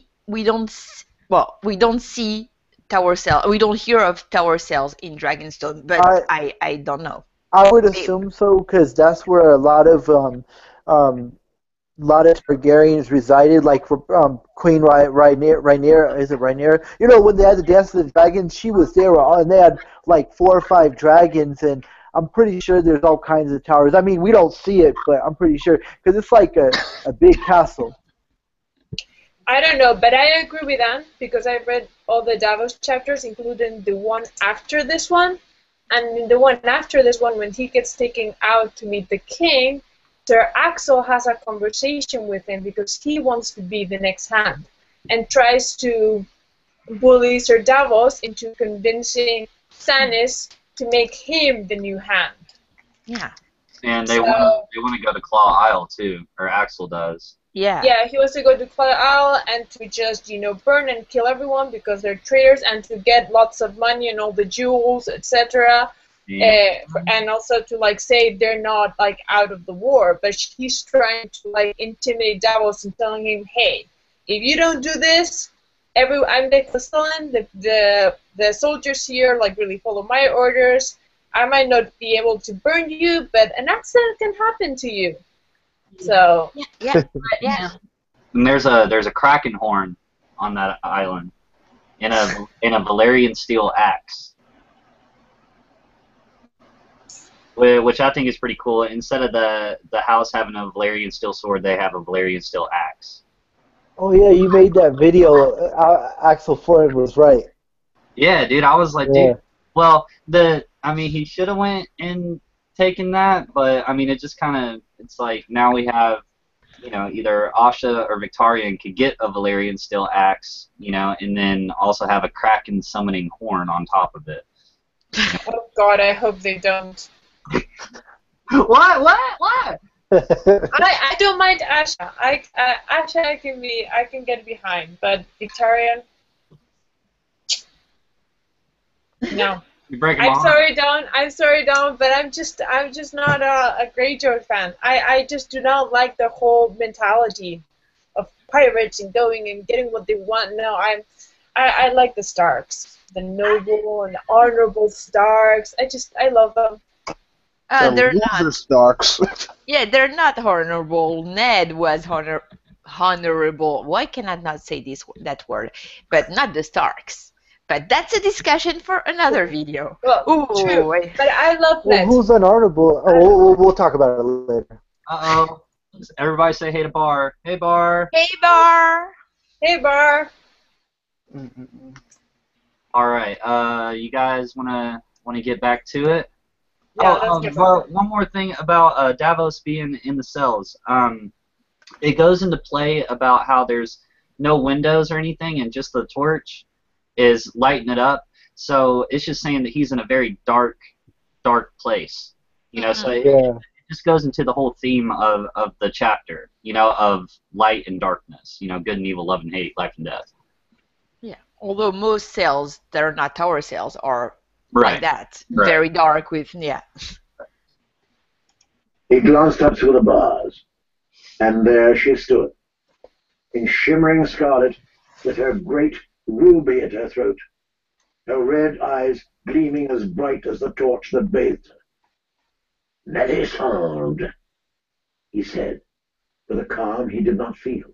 tower cell. We don't hear of tower cells in Dragonstone, but I don't know. I would assume so, because that's where a lot of Targaryens resided, like Queen Rhaenyra, is it Rhaenyra? When they had the Dance of the Dragons, she was there, and they had like 4 or 5 dragons, and I'm pretty sure there's all kinds of towers. I mean, we don't see it, but I'm pretty sure, because it's like a big castle. I don't know, but I agree with Anne, because I've read all the Davos chapters, including the one after this one. And in the one after this one, when he gets taken out to meet the king, Sir Axel has a conversation with him because he wants to be the next hand and tries to bully Sir Davos into convincing Stannis to make him the new hand. Yeah. And they want to go to Claw Isle too, or Axel does. Yeah. Yeah, he wants to go to Claw Isle and to just, burn and kill everyone because they're traitors, and to get lots of money and all the jewels, etc. Yeah. And also to say they're not out of the war, but he's trying to intimidate Davos and telling him, hey, if you don't do this, I'm the Castellan, the soldiers here really follow my orders. I might not be able to burn you, but an accident can happen to you. So yeah. And there's a kraken horn on that island, in a Valyrian steel axe, which I think is pretty cool. Instead of the house having a Valyrian steel sword, they have a Valyrian steel axe. Oh yeah, you made that video. Axel Ford was right. Yeah, dude, I was like, yeah. Dude. Well, he should have went and taken that, but it just kind of, it's like now we have, either Asha or Victarion could get a Valyrian steel axe, and then also have a kraken summoning horn on top of it. Oh God, I hope they don't. What? I don't mind Asha. Asha I can get behind, but Victarion, no. I'm sorry, Don, but I'm just not a Greyjoy fan. I just do not like the whole mentality of pirates and going and getting what they want. No, I like the Starks, the noble and the honorable Starks. I love them. They're not Starks. Yeah, they're not honorable. Ned was honorable. Why can I not say that word? But not the Starks. But that's a discussion for another video. Well, true. But I love Ned. Who's unhonorable? Oh, we'll talk about it later. Uh-oh. Everybody say hey to Bar. Hey, Bar. Hey, Bar. Hey, Bar. All right. You guys wanna Want to get back to it? Yeah, let's get well, one more thing about Davos being in the cells. It goes into play about how there's no windows or anything, and just the torch is lighting it up. So it's just saying that he's in a very dark place. You know, so it just goes into the whole theme of the chapter, you know, of light and darkness, you know, good and evil, love and hate, life and death. Yeah, although most cells that are not tower cells are Right. like that, Right. very dark with, yeah. He glanced up through the bars, and there she stood, in shimmering scarlet, with her great ruby at her throat, her red eyes gleaming as bright as the torch that bathed her. Melisande, he said, with a calm he did not feel.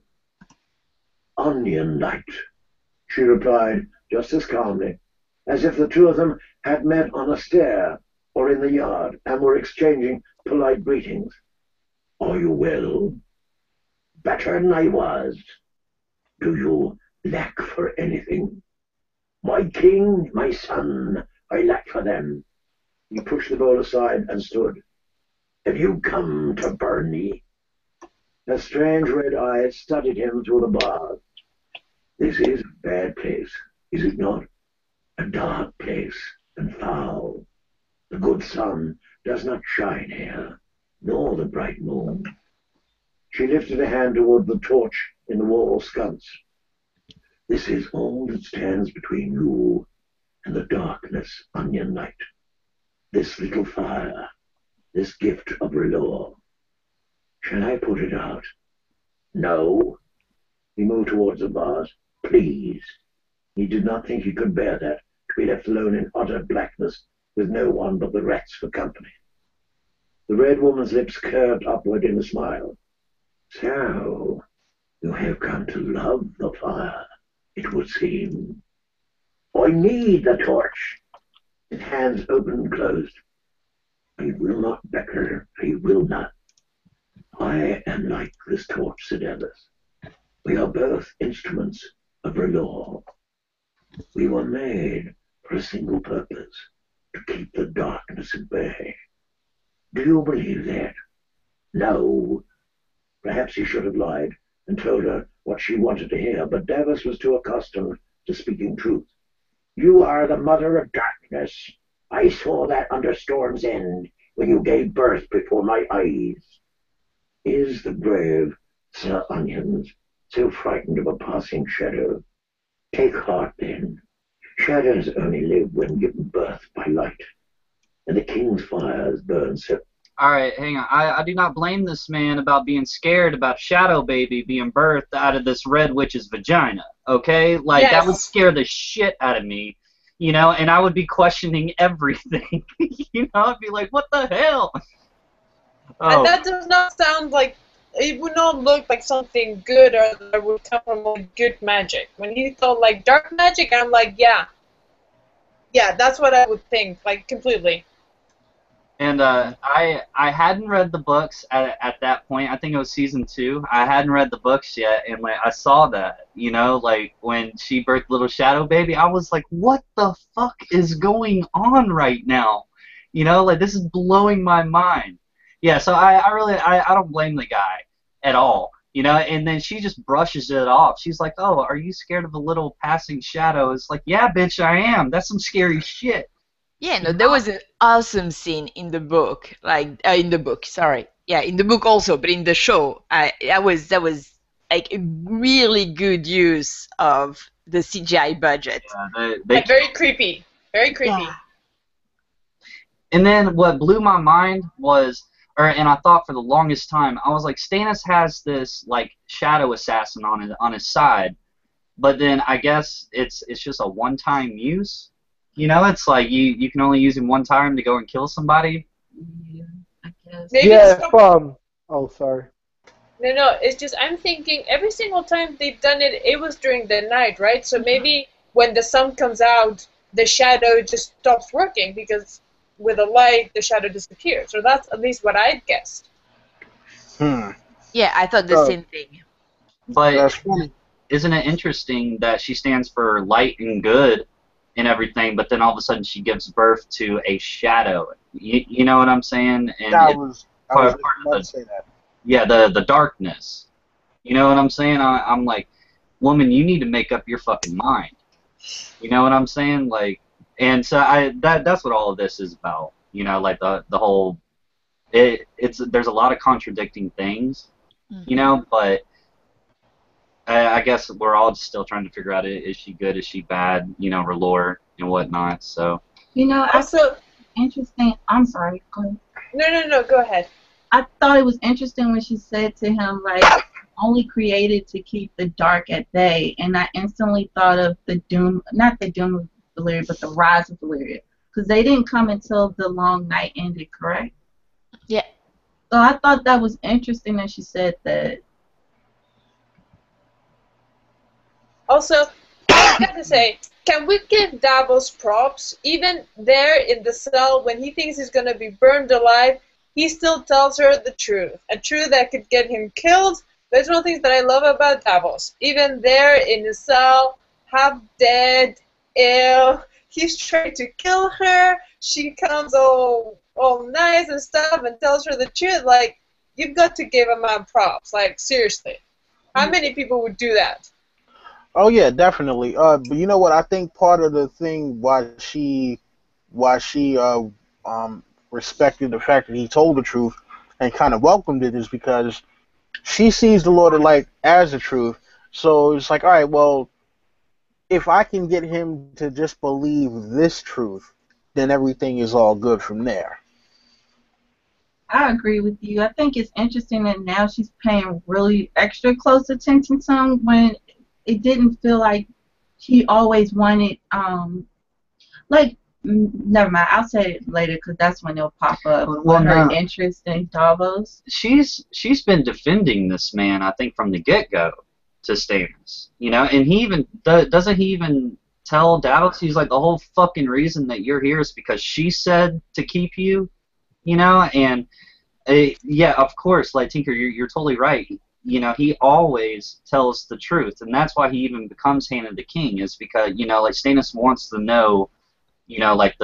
Onion Knight, she replied just as calmly, as if the two of them had met on a stair or in the yard and were exchanging polite greetings. Are you well? Better than I was. Do you lack for anything? My king, my son, I lack for them. He pushed the bowl aside and stood. Have you come to burn me? Her strange red eyes studied him through the bars. This is a bad place, is it not? A dark place and foul. The good sun does not shine here, nor the bright moon. She lifted a hand toward the torch in the wall sconce. This is all that stands between you and the darkness, Onion Knight. This little fire, this gift of R'hllor. Shall I put it out? No. He moved towards the bars. Please. He did not think he could bear that, to be left alone in utter blackness with no one but the rats for company. The red woman's lips curved upward in a smile. So, you have come to love the fire, it would seem. I need the torch. His hands opened and closed. I will not, Becker, I will not. I am like this torch, said Alice. We are both instruments of R'hllor. We were made for a single purpose, to keep the darkness at bay. Do you believe that? No. Perhaps he should have lied and told her what she wanted to hear, but Davos was too accustomed to speaking truth. You are the mother of darkness. I saw that under Storm's End when you gave birth before my eyes. Is the brave Sir Onions so frightened of a passing shadow? Take heart, then. Shadows only live when given birth by light, and the king's fires burn so. Alright, hang on. I do not blame this man about being scared about Shadow Baby being birthed out of this red witch's vagina, okay? Like, that would scare the shit out of me, you know, and I would be questioning everything. You know, I'd be like, what the hell? And that does not sound like, it would not look like something good or that would come from like good magic. When he thought like dark magic, I'm like, yeah, that's what I would think, like completely. And I hadn't read the books at that point. I think it was season 2. I hadn't read the books yet, and like I saw that, you know, like when she birthed little Shadow Baby, I was like, what the fuck is going on right now? You know, like this is blowing my mind. Yeah, so I really don't blame the guy at all, you know, and then she just brushes it off. She's like, oh, are you scared of a little passing shadow? It's like, yeah, bitch, I am. That's some scary shit. Yeah, no, there was an awesome scene in the book, like, in the book, sorry. Yeah, in the book also, but in the show, that was like a really good use of the CGI budget. Yeah, like, very creepy. Very creepy. Yeah. And then what blew my mind was, and I thought for the longest time, I was like, Stannis has this like shadow assassin on his side, but then I guess it's just a one-time use. You know, it's like you can only use him one time to go and kill somebody. Yeah, I guess. Maybe Yeah, oh, sorry. No, it's just I'm thinking every single time they've done it, it was during the night, right? So maybe when the sun comes out, the shadow just stops working because with the light, the shadow disappears. So that's at least what I'd guessed. Yeah, I thought the same thing. But isn't it interesting that she stands for light and good, and everything, but then all of a sudden she gives birth to a shadow. You know what I'm saying? And Yeah, I it's was part about of to say that. yeah, the darkness. You know what I'm saying? I'm like, woman, you need to make up your fucking mind. You know what I'm saying? Like, and so that's what all of this is about. You know, like the whole it's there's a lot of contradicting things. You know, but I guess we're all still trying to figure out, is she good, is she bad? You know, her lore and whatnot. So You know, I Also, interesting. I'm sorry. Go ahead. no, go ahead. I thought it was interesting when she said to him, like, only created to keep the dark at bay, and I instantly thought of the doom, not the doom of Valyria, but the rise of Valyria, because they didn't come until the long night ended, correct? Yeah. So I thought that was interesting that she said that. Also, I gotta say, can we give Davos props? Even there in the cell, when he thinks he's gonna be burned alive, he still tells her the truth. A truth that could get him killed. That's one of the things that I love about Davos. Even there in the cell, half dead, ill, he's trying to kill her. She comes all nice and stuff and tells her the truth. Like, you've got to give a man props. Like, seriously. How many people would do that? Oh yeah, definitely. But you know what? I think part of the thing why she respected the fact that he told the truth and kind of welcomed it is because she sees the Lord of Light as the truth. So it's like, all right, well, if I can get him to just believe this truth, then everything is all good from there. I agree with you. I think it's interesting that now she's paying really extra close attention to him when it didn't feel like she always wanted, never mind, I'll say it later because that's when it'll pop up. Well, her no. interest in Davos. she's been defending this man, I think, from the get-go to Stannis. You know, and he even doesn't he even tell Davos, he's like, the whole fucking reason that you're here is because she said to keep you. You know, and yeah, of course, like Tinker, you're totally right. You know, he always tells the truth, and that's why he even becomes Hand of the King, is because, you know, like Stannis wants to know, you know, like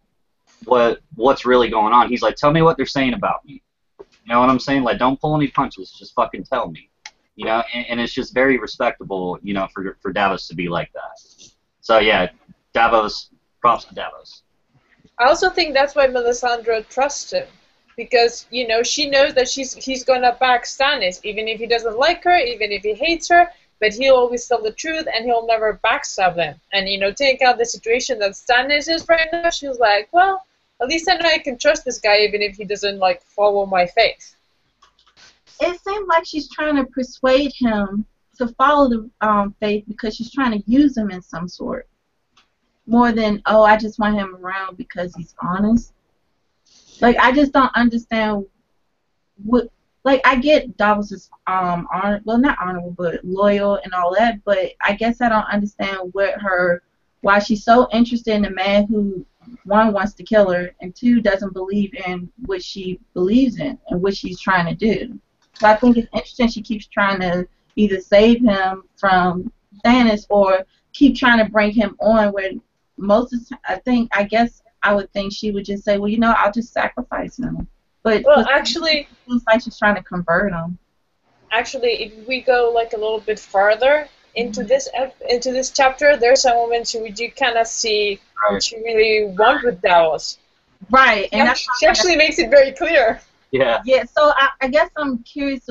what's really going on. He's like, tell me what they're saying about me. You know what I'm saying? Like, don't pull any punches, just fucking tell me. You know, and it's just very respectable, you know, for Davos to be like that. So yeah, Davos, props to Davos. I also think that's why Melisandre trusts him. Because, you know, she knows that he's gonna back Stannis, even if he doesn't like her, even if he hates her, but he'll always tell the truth and he'll never backstab them. And, you know, taking out the situation that Stannis is right now, she's like, well, at least I know I can trust this guy even if he doesn't, like, follow my faith. It seemed like she's trying to persuade him to follow the faith because she's trying to use him in some sort. More than, oh, I just want him around because he's honest. Like, I just don't understand what, like, I get Davos's not honorable, but loyal and all that, but I guess I don't understand why she's so interested in a man who, one, wants to kill her, and two, doesn't believe in what she believes in and what she's trying to do. So I think it's interesting she keeps trying to either save him from Stannis or keep trying to bring him on, where most of the time, I guess I would think she would just say, well, you know, I'll just sacrifice him. But Well, actually, it seems like she's trying to convert him. Actually, if we go, like, a little bit farther into this chapter, there's a moment where you kind of see what she really wants with Davos. Right. And that's She actually makes it very clear. Yeah. Yeah, so I guess I'm curious.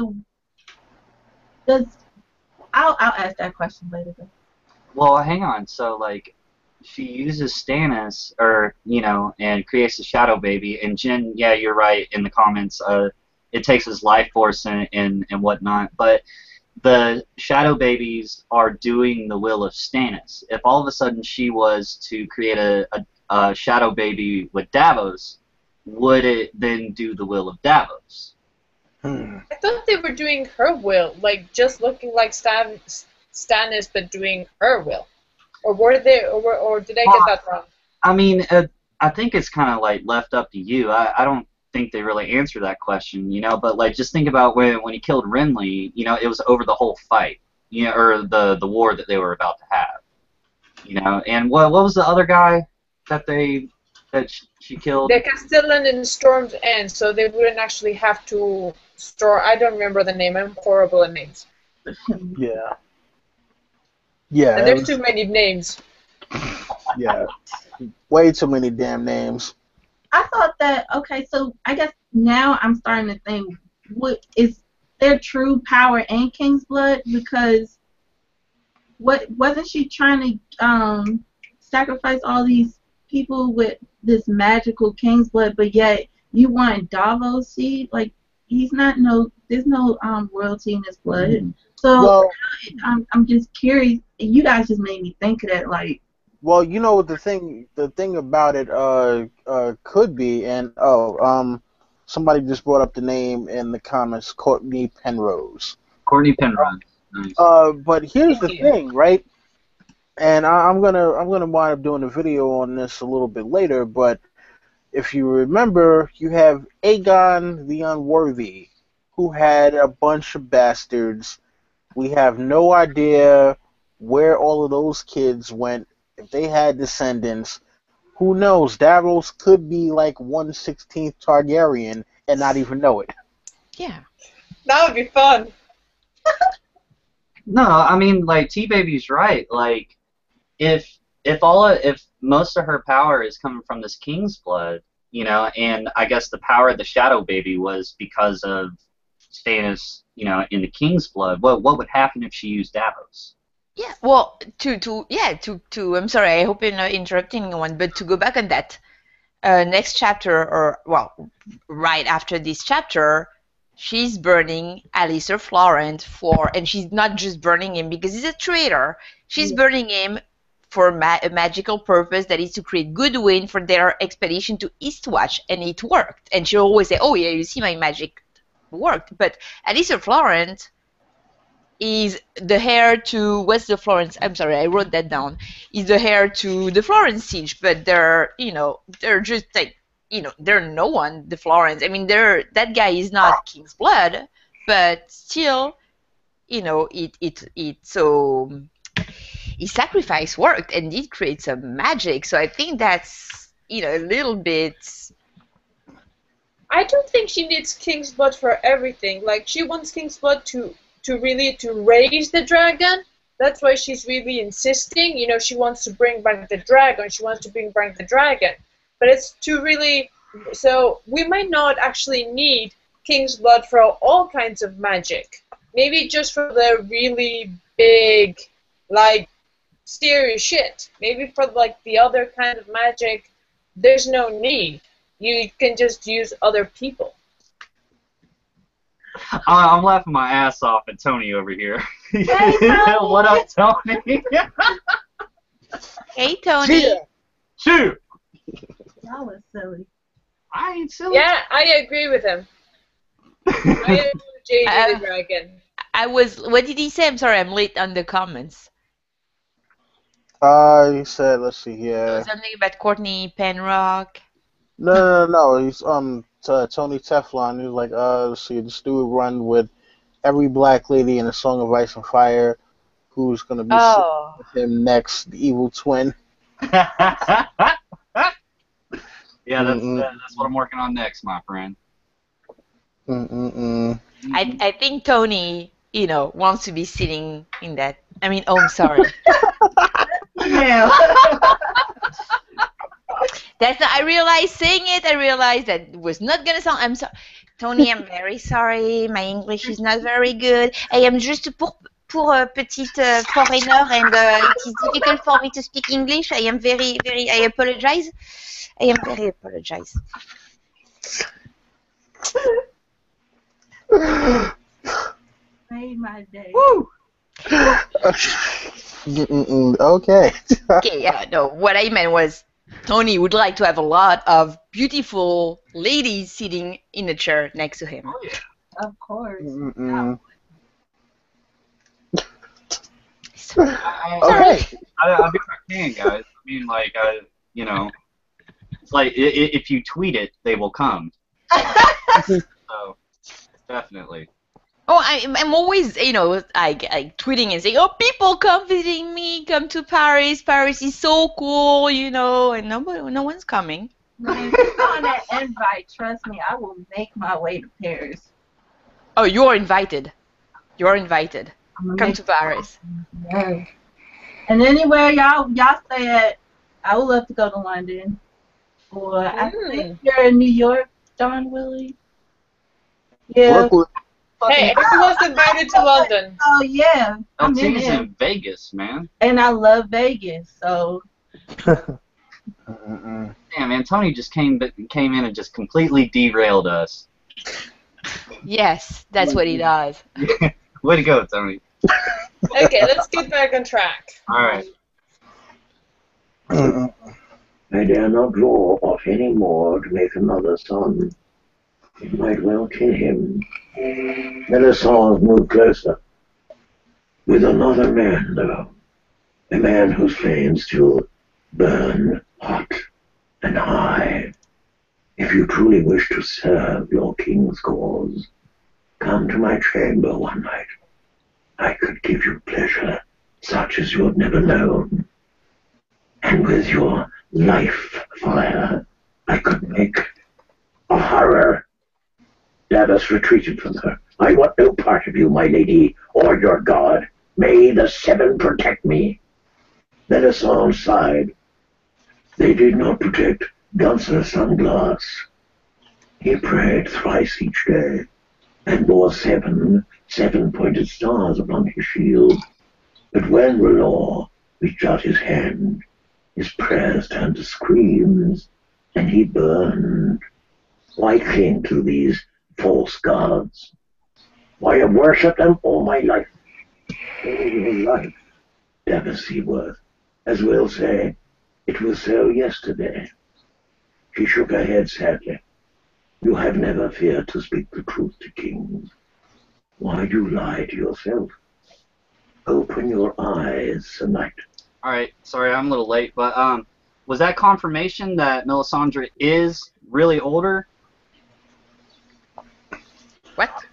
I'll ask that question later. Though. Well, hang on. So, like, she uses Stannis, or, you know, and creates a shadow baby. And Jen, yeah, you're right in the comments. It takes his life force and whatnot. But the shadow babies are doing the will of Stannis. If all of a sudden she was to create a shadow baby with Davos, would it then do the will of Davos? I thought they were doing her will, like, just looking like Stannis, but doing her will. Or were they, or did I get that wrong? I mean, I think it's kind of like left up to you. I don't think they really answer that question, you know. But like, just think about when he killed Renly. You know, it was over the whole fight, you know, or the war that they were about to have. You know, and what was the other guy that she killed? The Castellan and Storm's End, so they wouldn't actually have to store. I don't remember the name. I'm horrible at names. Yeah. Yeah. And there's too many names. Yeah. Way too many damn names. I thought that, okay, so I guess now I'm starting to think, what is there true power in King's Blood? Because wasn't she trying to sacrifice all these people with this magical King's Blood, but yet you want Davos seed? Like, there's no royalty in his blood. So Well, I'm just curious. You guys just made me think of that, like. well, you know the thing about it could be, and somebody just brought up the name in the comments, Courtney Penrose. Courtney Penrose. Nice. But here's the thing, right? And I'm gonna wind up doing a video on this a little bit later. But if you remember, you have Aegon the Unworthy, who had a bunch of bastards. We have no idea where all of those kids went. If they had descendants, who knows? Davos could be like 1/16th Targaryen and not even know it. Yeah. That would be fun. No, I mean, like, T-Baby's right. Like, if most of her power is coming from this King's Blood, you know, and I guess the power of the Shadow Baby was because of Stannis, you know, in the King's Blood. What would happen if she used Davos? Yeah, well, I'm sorry, I hope you're not interrupting anyone, but to go back on that, next chapter, or, well, right after this chapter, she's burning Alistair Florent and she's not just burning him because he's a traitor, she's burning him for a magical purpose, that is to create goodwill for their expedition to Eastwatch, and it worked. And she'll always say, oh yeah, you see, my magic worked. But Alistair Florent is the heir to Florence. I'm sorry, I wrote that down. Is the heir to the Florence siege, but they're just like, they're no one. The Florence. I mean, that guy is not King's Blood, but still, his sacrifice worked and did create some magic. So I think that's a little bit. I don't think she needs King's Blood for everything. Like, she wants King's Blood to raise the dragon. That's why she's really insisting. She wants to bring back the dragon. She wants to bring back the dragon. But it's to really... So we might not actually need King's Blood for all kinds of magic. Maybe just for the really big, like, serious shit. Maybe for, like, the other kind of magic, there's no need. You can just use other people. I'm laughing my ass off at Tony over here. Hey, Tony. What up, Tony? Hey, Tony. Shoot! Y'all are silly. I ain't silly. Yeah, I agree with him. I agree with JD the Dragon. What did he say? I'm sorry, I'm late on the comments. He said, let's see here. Something about Courtney Penrock. No. He's Tony Teflon. He's like, let's see, this dude run with every black lady in A Song of Ice and Fire. Who's gonna be sitting with him next? The evil twin. Yeah, that's what I'm working on next, my friend. I think Tony, wants to be sitting in that. I mean, I'm sorry. Yeah. That's not, I realized saying it. I realized that it was not gonna sound. I'm sorry, Tony. I'm very sorry. My English is not very good. I am just pour petite foreigner, and it is difficult for me to speak English. I am very, very. I apologize. I am very apologize. Made my day. Woo! Okay. Okay, yeah, no. What I meant was, Tony would like to have a lot of beautiful ladies sitting in a chair next to him. Oh, yeah. Of course. Okay. I'll do what I can, guys. I mean, like, it's like if you tweet it, they will come. So, definitely. Oh, I'm always, like tweeting and saying, "Oh, people come visiting me, come to Paris. Paris is so cool, and no one's coming." Man, if you're on that invite, trust me, I will make my way to Paris. Oh, you're invited. You're invited. I'm gonna Come make to Paris. Yes. And anywhere y'all stay at, I would love to go to London. Or I think you're in New York, Don Willie. Yeah. Brooklyn. Hey, everyone's invited to London. Oh yeah. I'm in He's there. in Vegas, man. And I love Vegas, so Mm-mm. Damn, man, Tony just came in and just completely derailed us. Yes, that's what he does. Way to go, Tony. Okay, let's get back on track. All right. Mm-mm. I dare not draw off any more to make another son. It might well kill him. Melisande moved closer. With another man, though. A man whose flames still burn hot and high. If you truly wish to serve your king's cause, come to my chamber one night. I could give you pleasure such as you have never known. And with your life fire, I could make a horror. Davos retreated from her. I want no part of you, my lady, or your god. May the Seven protect me. Melisande sighed. They did not protect Guncer's son Glass. He prayed thrice each day, and bore seven-pointed stars upon his shield. But when R'hllor reached out his hand, his prayers turned to screams, and he burned. Why cling to these false gods? I have worshipped them all my life. All your life, Davos Seaworth. As we'll say, it was so yesterday. She shook her head sadly. You have never feared to speak the truth to kings. Why do you lie to yourself? Open your eyes, Sir Knight. All right. Sorry, I'm a little late, but was that confirmation that Melisandre is really older? What?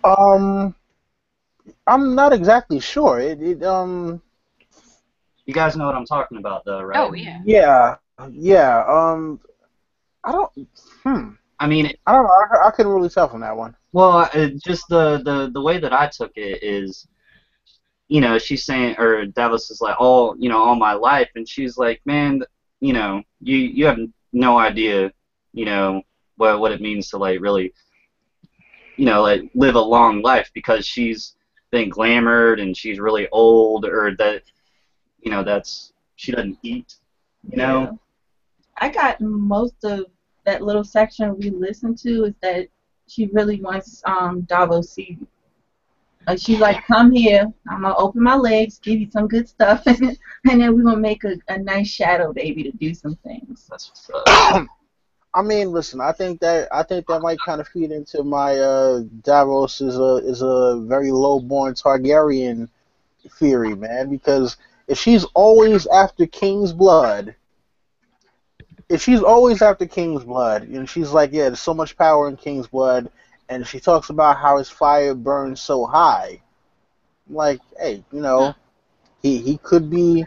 I'm not exactly sure. You guys know what I'm talking about, though, right? Oh, yeah. Yeah. I don't. I mean, I don't know. I couldn't really tell from that one. well, just the way that I took it is, she's saying, or Davos is like, all my life, and she's like, man, you have no idea, what it means to like really, like live a long life, because she's been glamored and she's really old, or that, she doesn't eat, Yeah. I got most of that little section we listened to is that she really wants Davos Seaworth. She's like, come here, I'm gonna open my legs, give you some good stuff, and then we're gonna make a nice shadow baby to do some things. That's what's up. I mean, listen. I think that might kind of feed into my Davos is a very low-born Targaryen theory, man. Because if she's always after King's blood, and she's like, yeah, there's so much power in King's blood, and she talks about how his fire burns so high. I'm like, hey, he could be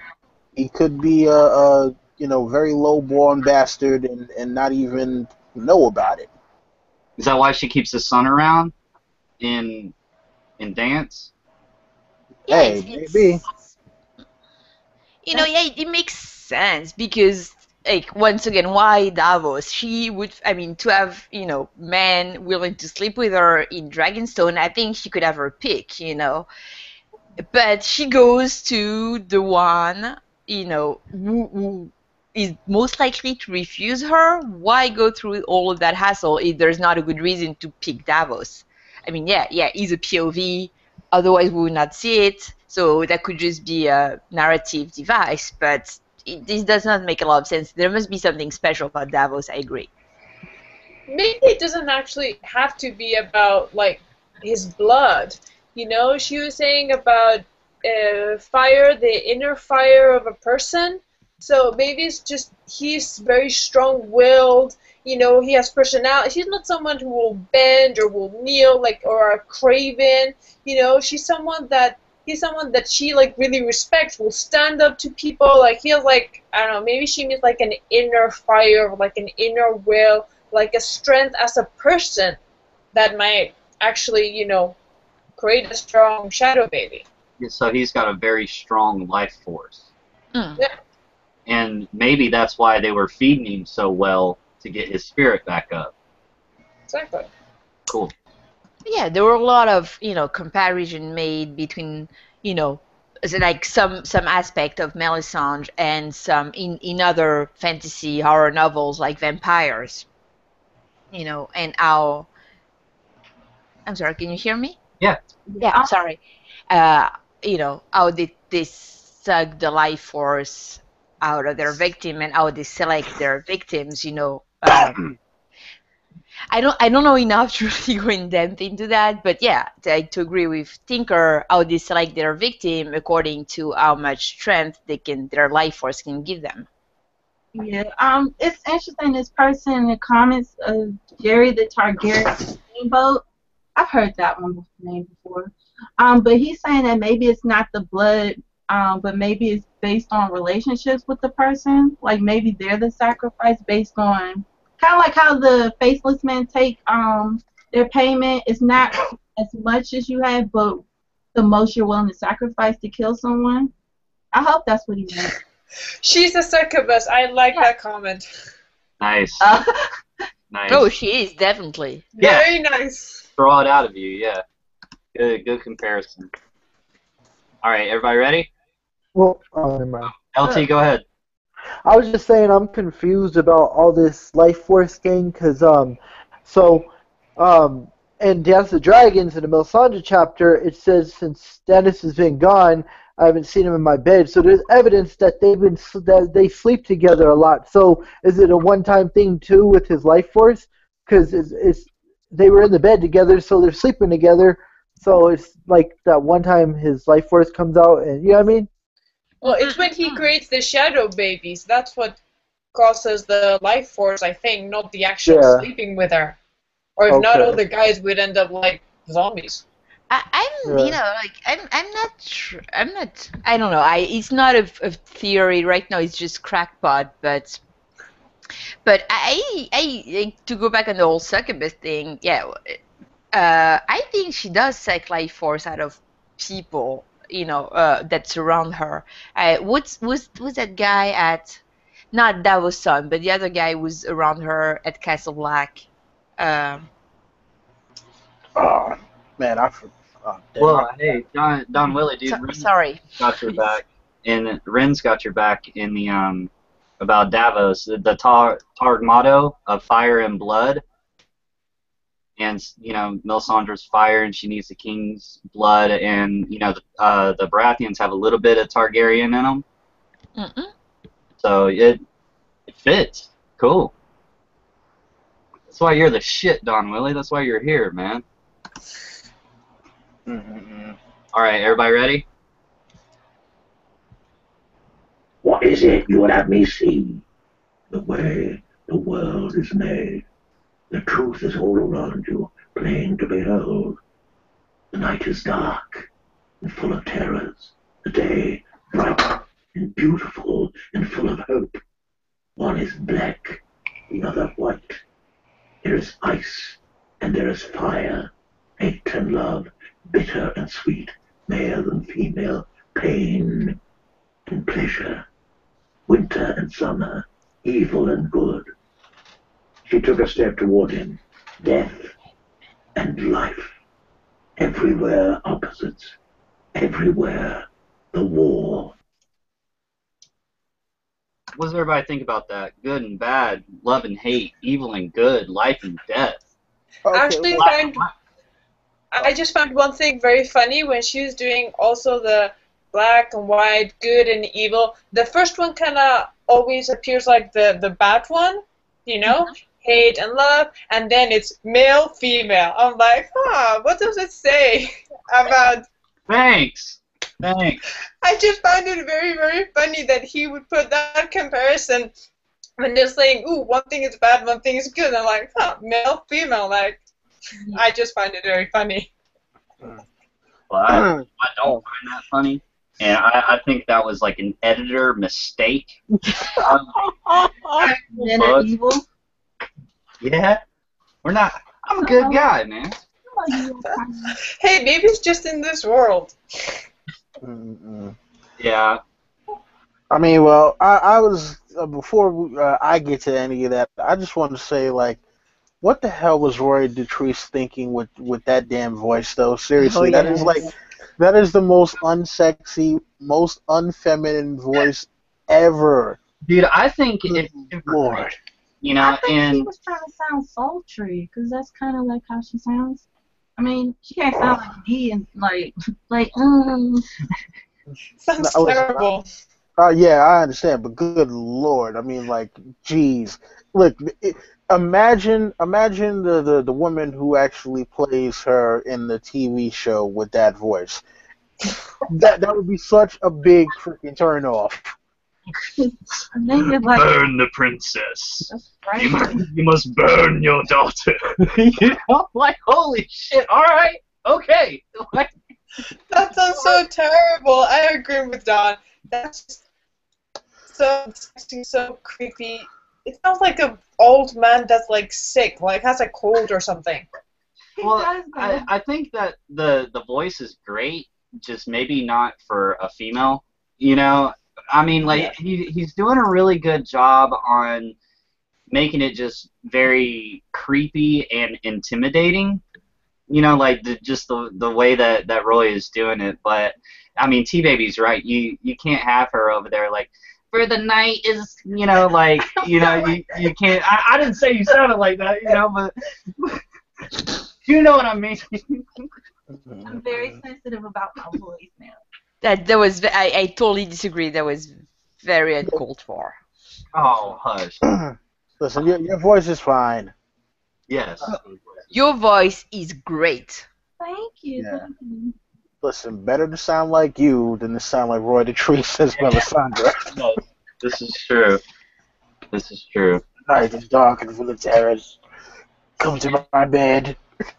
a very low-born bastard and not even know about it. Is that why she keeps the son around in dance? Yeah, Hey, maybe. It makes sense because, like, once again, why Davos? She would, to have, men willing to sleep with her in Dragonstone, I think she could have her pick, But she goes to the one, who is most likely to refuse her. Why go through all of that hassle if there's not a good reason to pick Davos? He's a POV, otherwise we would not see it, so that could just be a narrative device, but this does not make a lot of sense. There must be something special about Davos, I agree. Maybe it doesn't actually have to be about, like, his blood. She was saying about fire, the inner fire of a person. So Baby's just, he's very strong-willed. You know, he has personality. He's not someone who will bend or will kneel, like, or a craven. You know, he's someone that she like really respects. Will stand up to people. Like he has like, I don't know. Maybe she means like an inner fire, like an inner will, like a strength as a person that might actually, you know, create a strong shadow baby. So he's got a very strong life force. Mm. Yeah. And maybe that's why they were feeding him so well, to get his spirit back up. Exactly. Cool. Yeah, there were a lot of, you know, comparison made between, you know, is it like some aspect of Melisandre and some in other fantasy horror novels like vampires. You know, and how, I'm sorry, can you hear me? Yeah. Yeah, I'm sorry. You know, how they suck the life force out of their victim and how they select their victims, you know. I don't know enough to really go in depth into that, but yeah, to agree with Tinker, how they select their victim according to how much strength their life force can give them. Yeah, it's interesting. This person in the comments, Jerry the Targaryen Steamboat. I've heard that name before. But he's saying that maybe it's not the blood, but maybe it's based on relationships with the person. Like maybe they're the sacrifice based on kind of like how the faceless men take their payment. It's not as much as you have, but the most you're willing to sacrifice to kill someone. I hope that's what he meant. She's a succubus. I like that comment. Nice. Nice. Oh, she is, definitely. Yeah. Very nice. Draw it out of you, yeah. Good comparison. All right, everybody ready? Well, never mind. LT, go ahead. I was just saying I'm confused about all this life force thing, because, in Dance of Dragons, in the Melisandre chapter, it says since Stannis has been gone, I haven't seen him in my bed. So there's evidence that they sleep together a lot. So is it a one-time thing too with his life force? Because they were in the bed together, so they're sleeping together. So it's like that one time his life force comes out, and you know what I mean? Well, it's when he creates the shadow babies. That's what causes the life force, I think, not the actual sleeping with her. Or if not, all the guys would end up like zombies. I'm you know, like I'm not sure. I don't know. It's not a theory right now. It's just crackpot. But I to go back on the whole succubus thing. Yeah, I think she does suck life force out of people, you know, that surround her. Was that guy at? Not Davos Son, but the other guy was around her at Castle Black. Oh man, Well, hey, Don Willie, dude. Sorry. Got your back, and Ren's got your back in the about Davos, the Targ motto of fire and blood. And you know, Melisandre's fire, and she needs the king's blood, and you know, the Baratheons have a little bit of Targaryen in them. Mm-mm. So it fits. Cool. That's why you're the shit, Don Willie. That's why you're here, man. All right, everybody ready? What is it you would have me see? The way the world is made. The truth is all around you, plain to behold. The night is dark and full of terrors. The day bright and beautiful and full of hope. One is black, the other white. There is ice and there is fire, hate and love, bitter and sweet, male and female, pain and pleasure, winter and summer, evil and good. She took a step toward him. Death and life. Everywhere opposites. Everywhere the war. What does everybody think about that? Good and bad, love and hate, evil and good, life and death. Actually, I just found one thing very funny when she was doing also the black and white, good and evil. The first one kind of always appears like the bad one, you know? Hate and love, and then it's male, female. I'm like, what does it say about... Thanks. Thanks. I just found it very, very funny that he would put that comparison when they're saying, ooh, one thing is bad, one thing is good. I'm like, huh, male, female. Like, I just find it very funny. Well, I don't find that funny. And I think that was like an editor mistake. Men are evil. Yeah. We're not. I'm a good guy, man. Hey, maybe it's just in this world. Yeah. I mean, well, I was before I get to any of that, I just wanted to say, like, what the hell was Roy Detrice thinking with that damn voice, though? Seriously, that is like, that is the most unsexy, most unfeminine voice ever. Dude, I think it's super Lord. great. You know, I think and she was trying to sound sultry, because that's kind of like how she sounds. I mean, she can't sound like me and like. Sounds No, listen, terrible. Yeah, I understand, but good Lord, I mean, like, geez, look, imagine the woman who actually plays her in the TV show with that voice. That would be such a big freaking turn off. I think it's like. burn the princess. That's right. You must burn your daughter. You know, like, holy shit, alright, okay. Like, That sounds so terrible. I agree with Don. That's just so sexy, so creepy. It sounds like an old man that's like sick, like has a cold or something. well, does, though. I think that the voice is great, just maybe not for a female, you know? I mean, like, he's doing a really good job on making it just very creepy and intimidating. You know, like just the way that Roy is doing it. But I mean, T-Baby's right. You can't have her over there like, for the night is, you know, like, you know, you can't. I didn't say you sounded like that, you know, but you know what I mean. I'm very sensitive about my voice now. That was I totally disagree. That was very uncalled for. Oh, hush. Listen, your voice is fine. Yes. Your voice is great. Thank you. Yeah. Thank you. Listen, better to sound like you than to sound like Roy Detrice as Melisandre. No, this is true. This is true. Night is dark and full of terrors. Come to my bed.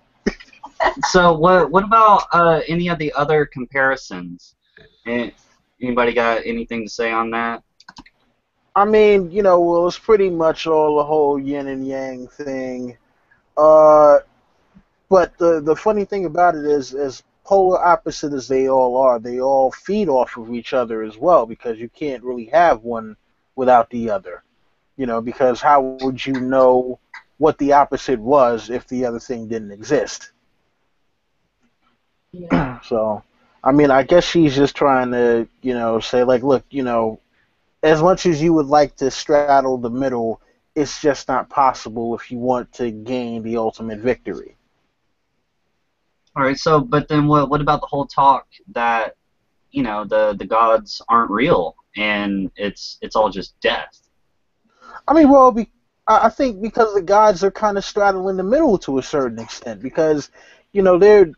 So what about any of the other comparisons? Anybody got anything to say on that? I mean, you know, well, it's pretty much all the whole yin and yang thing. But the funny thing about it is, as polar opposite as they all are, they all feed off of each other as well, because you can't really have one without the other. You know, because how would you know what the opposite was if the other thing didn't exist? Yeah. So, I mean, I guess she's just trying to, you know, say, like, look, you know, as much as you would like to straddle the middle, it's just not possible if you want to gain the ultimate victory. All right. So, but then what about the whole talk that, you know, the gods aren't real and it's all just death? I mean, well, I think because the gods are kind of straddling the middle to a certain extent, because, you know,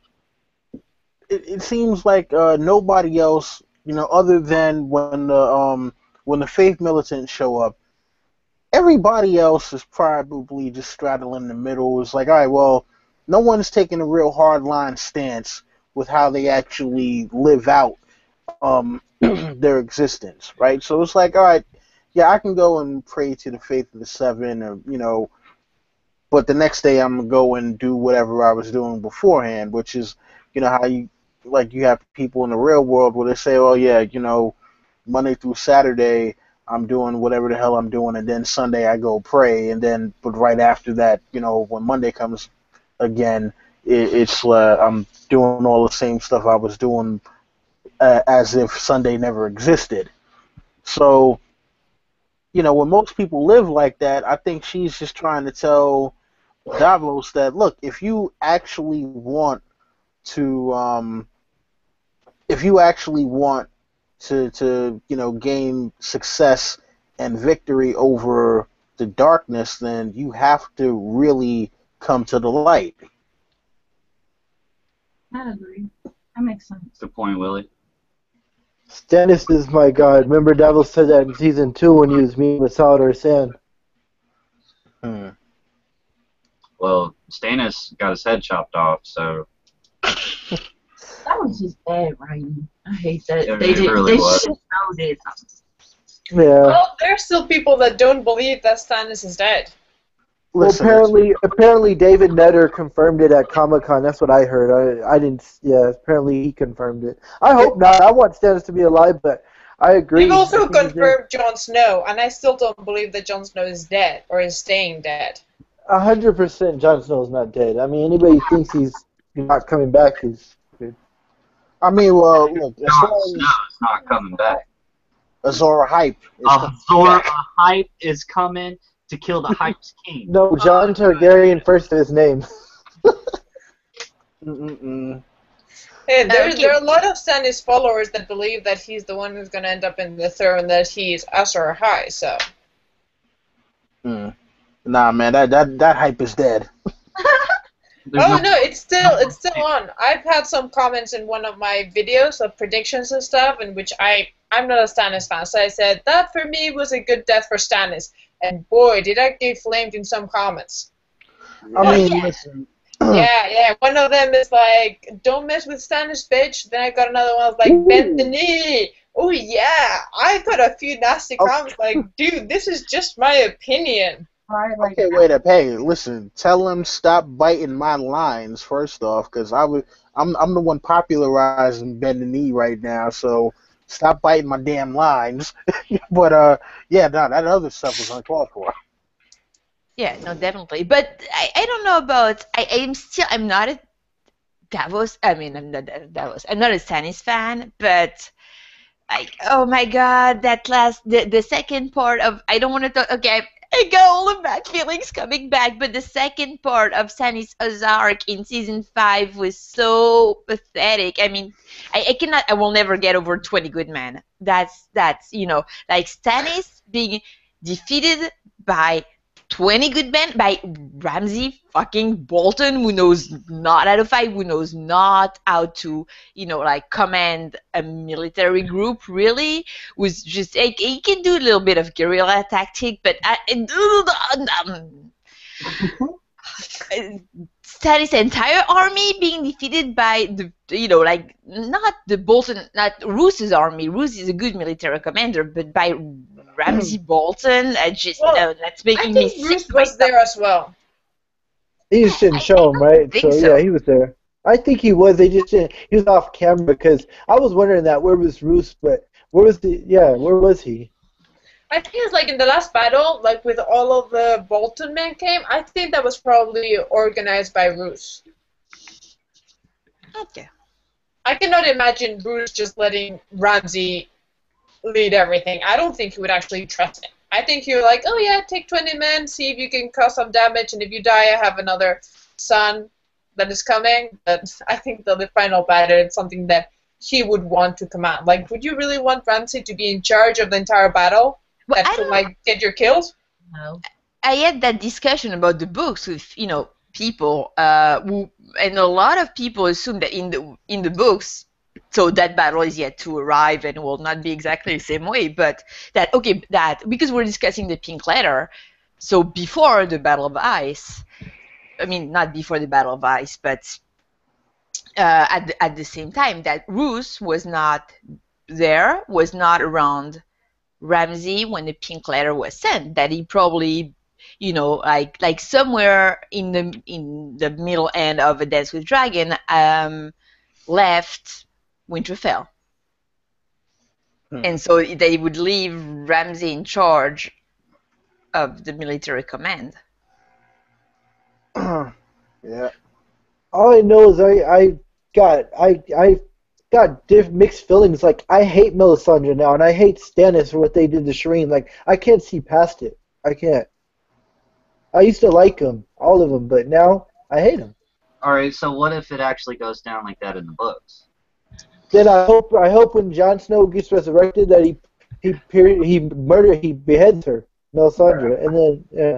it seems like nobody else, you know, other than when the faith militants show up, everybody else is probably just straddling the middle. It's like, all right, well, no one's taking a real hardline stance with how they actually live out their existence, right? So it's like, all right, yeah, I can go and pray to the faith of the seven, or, you know, but the next day I'm gonna go and do whatever I was doing beforehand, which is, you know, how you have people in the real world where they say, oh yeah, you know, Monday through Saturday I'm doing whatever the hell I'm doing, and then Sunday I go pray, and then but right after that, you know, when Monday comes again, it's I'm doing all the same stuff I was doing as if Sunday never existed. So, you know, when most people live like that, I think she's just trying to tell Davos that, look, if you actually want to you know, gain success and victory over the darkness, then you have to really come to the light. I agree. That makes sense. Good point, Willie. Stannis is my god. Remember Davos said that in season 2 when he was meeting with Salladhor Saan. Hmm. Well, Stannis got his head chopped off, so That was just bad writing. I hate that. It They really was. should know this. Yeah. Well, there's still people that don't believe that Stannis is dead. Well, Listen, apparently David Netter confirmed it at Comic-Con. That's what I heard. I didn't. Yeah, apparently he confirmed it. I hope not. I want Stannis to be alive, but I agree. They've also I think he's dead. confirmed Jon Snow, and I still don't believe that Jon Snow is dead or is staying dead. 100% Jon Snow's not dead. I mean, anybody who thinks he's not coming back is good. I mean, well, look, as far Jon Snow's not coming back. as Azor Hype is A hype is coming to kill the Hype's king. No, Jon Targaryen first of his name. Mm-mm-mm. Hey, there Okay. are a lot of Stannis followers that believe that he's the one who's going to end up in the throne, that he's Azor Ahai, so... Nah, man, that hype is dead. Oh no, it's still on. I've had some comments in one of my videos of predictions and stuff, in which I'm not a Stannis fan, so I said that for me was a good death for Stannis, and boy, did I get flamed in some comments. I mean, listen. Yeah. One of them is like, "Don't mess with Stannis, bitch." Then I got another one that's like, "Bend the knee." Oh yeah, I got a few nasty comments like, "Dude, this is just my opinion." Right, like, Okay, wait up. Hey, listen. Tell him stop biting my lines first off, because I'm the one popularizing bend the knee right now. So stop biting my damn lines. But yeah, no, that other stuff was uncalled for. Yeah, no, definitely. But I don't know about. I'm not a Davos. I mean, I'm not a Davos. I'm not a Stannis fan, but. Oh my God, that the second part of, I don't want to talk, okay, I got all the bad feelings coming back, but the second part of Stannis' arc in season 5 was so pathetic. I mean, I will never get over 20 good men. That's, like Stannis being defeated by 20 good men, by Ramsay fucking Bolton, who knows not how to fight, who knows not how to, like command a military group, really, was just, he can do a little bit of guerrilla tactic, but Stannis' entire army being defeated by like not the Bolton, not Roos's army. Roose is a good military commander, but by Ramsay Bolton, that's making me I sick. think Roose was there as well. He just didn't show him, right? think so. Yeah, he was there. I think he was. They just didn't. He was off camera because I was wondering that where was Roose, but where was he? I think it's like in the last battle, like with all of the Bolton men came, I think that was probably organized by Roose. Okay. I cannot imagine Roose just letting Ramsay lead everything. I don't think he would actually trust him. I think he would like, oh yeah, take 20 men, see if you can cause some damage, and if you die, I have another son that is coming. But I think the final battle is something that he would want to command. Like, would you really want Ramsay to be in charge of the entire battle? Well, That could, like, get your kills? no. I had that discussion about the books with people who, and a lot of people assume that in the books, so that battle is yet to arrive and will not be exactly the same way, but that because we're discussing the Pink Letter, so before the Battle of Ice, I mean not before the Battle of Ice, but at the same time that Roose was not there, was not around Ramsay when the Pink Letter was sent, that he probably, like somewhere in the middle end of A Dance with Dragon, left Winterfell. And so they would leave Ramsay in charge of the military command. Yeah. All I know is I got mixed feelings. Like, I hate Melisandre now, and I hate Stannis for what they did to Shireen. Like, I can't see past it. I can't. I used to like them, all of them, but now I hate them. Alright, so what if it actually goes down like that in the books? Then I hope when Jon Snow gets resurrected that he beheads her, Melisandre, and then yeah.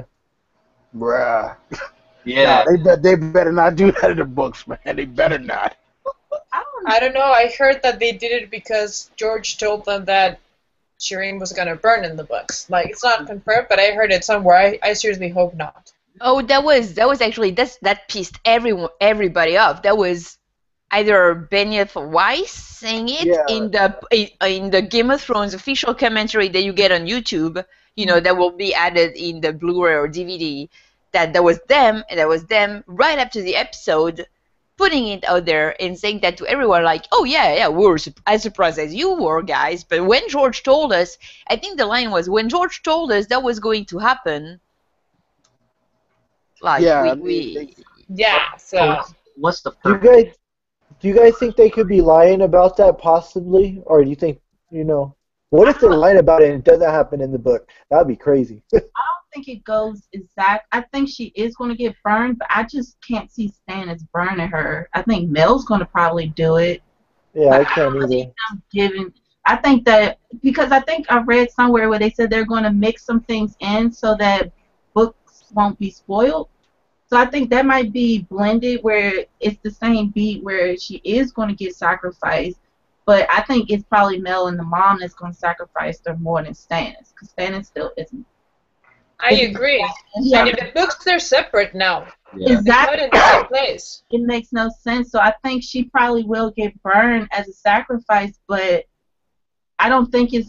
Bruh. Yeah. Nah, they better not do that in the books, man. They better not. I I don't know. I heard that they did it because George told them that Shireen was gonna burn in the books. Like, it's not confirmed, but I heard it somewhere. I seriously hope not. Oh, that was actually that pissed everybody off. That was either Benioff or Weiss saying it Yeah. in the Game of Thrones official commentary that you get on YouTube. You know, that will be added in the Blu-ray or DVD. That was them, and that was them right after the episode, putting it out there and saying that to everyone, like, oh yeah, we were as surprised as you were, guys. But when George told us, I think the line was, when George told us that was going to happen, like, Yeah, Yeah, so. What's the Do purpose? you guys think they could be lying about that possibly, or do you think what if they're lying about it and it doesn't happen in the book? That'd be crazy. I don't think it goes exact. I think she is going to get burned, but I just can't see Stannis burning her. I think Mel's going to probably do it. Yeah, I But can't don't see either. them I think that because I think I read somewhere where they said they're going to mix some things in so that books won't be spoiled. So I think that might be blended where it's the same beat where she is going to get sacrificed, but I think it's probably Mel and the mom that's going to sacrifice her more than Stannis, because Stannis still isn't. I agree. Yeah, And in the books, they're separate now. Yeah. They're not exactly. in the same place. It makes no sense. So I think she probably will get burned as a sacrifice, but I don't think it's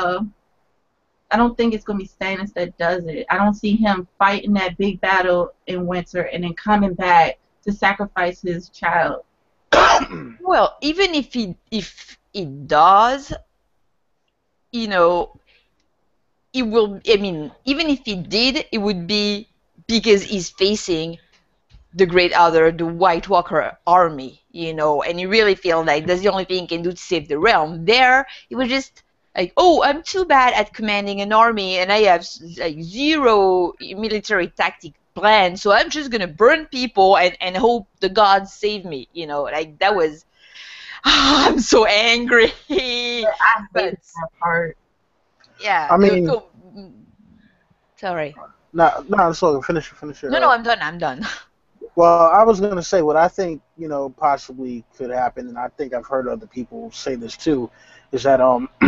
gonna be Stannis that does it. I don't see him fighting that big battle in winter and then coming back to sacrifice his child. well, even if it does, you know, it will. I mean, even if it did, it would be because he's facing the Great Other, the White Walker army, you know, and you really feel like that's the only thing he can do to save the realm. There, it was just like, oh, I'm too bad at commanding an army, and I have like zero military tactic plan, so I'm just gonna burn people and hope the gods save me, you know, like that was. I'm so angry. I But hate that part. yeah, I mean- sorry. No, so finish it. No, I'm done. Well, I was gonna say what I think, possibly could happen, and I think I've heard other people say this too, is that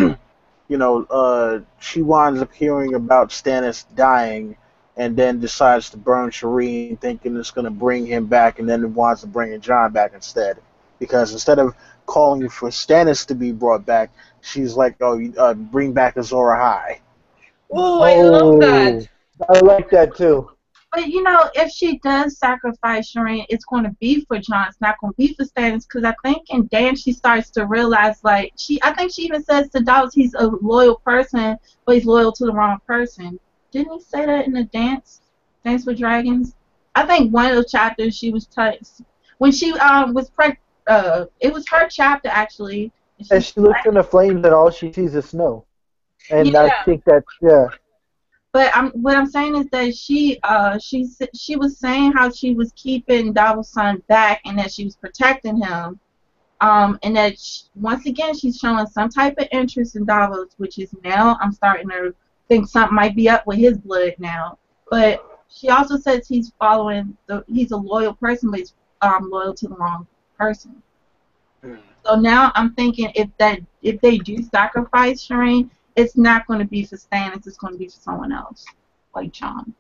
she winds up hearing about Stannis dying, and then decides to burn Shireen, thinking it's gonna bring him back, and then wants to bring Jon back instead, because instead of calling for Stannis to be brought back, she's like, bring back Azor Ahai. Oh, I love that. I like that too. But if she does sacrifice Shireen, it's going to be for Jon. It's not going to be for Stannis, because I think in Dan she starts to realize, I think she even says to Davos he's a loyal person, but he's loyal to the wrong person. Didn't he say that in the Dance with Dragons? I think one of the chapters she was when she was pregnant. It was her chapter actually. And she looks in the flames and all she sees is snow. And Yeah. I think that, yeah. But what I'm saying is that she was saying how she was keeping Davos' son back and that she was protecting him, and that once again she's showing some type of interest in Davos, which is now I'm starting to think something might be up with his blood now. But she also says he's a loyal person, but he's loyal to the wrong person. So now I'm thinking if they do sacrifice Shireen, it's not going to be for Stannis. It's going to be for someone else, like Jon.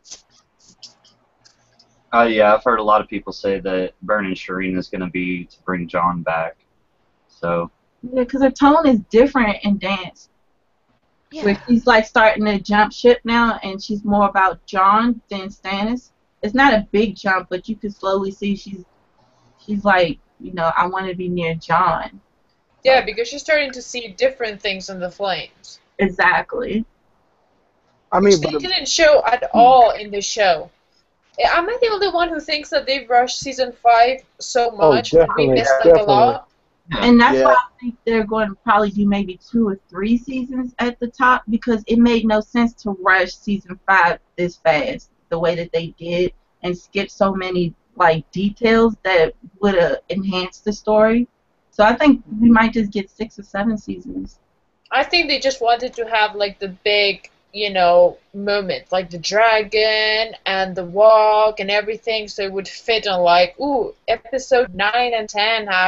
Yeah, I've heard a lot of people say that burning Shireen is going to be to bring Jon back. So. Yeah, because her tone is different in Dance. Yeah. Where she's like starting to jump ship now, and she's more about Jon than Stannis. It's not a big jump, but you can slowly see she's like, I want to be near Jon. Yeah, because she's starting to see different things in the flames. Exactly. I Which mean, they but didn't show at all in the show. Am I the only one who thinks that they've rushed season 5 so much that we definitely, missed like a definitely. lot? And that's Yeah. why I think they're going to probably do maybe 2 or 3 seasons at the top, because it made no sense to rush season 5 this fast, the way that they did, and skip so many details that would have enhanced the story. So I think we might just get 6 or 7 seasons. I think they just wanted to have the big, moment, like the dragon and the walk and everything, so it would fit on episode 9 and 10 have,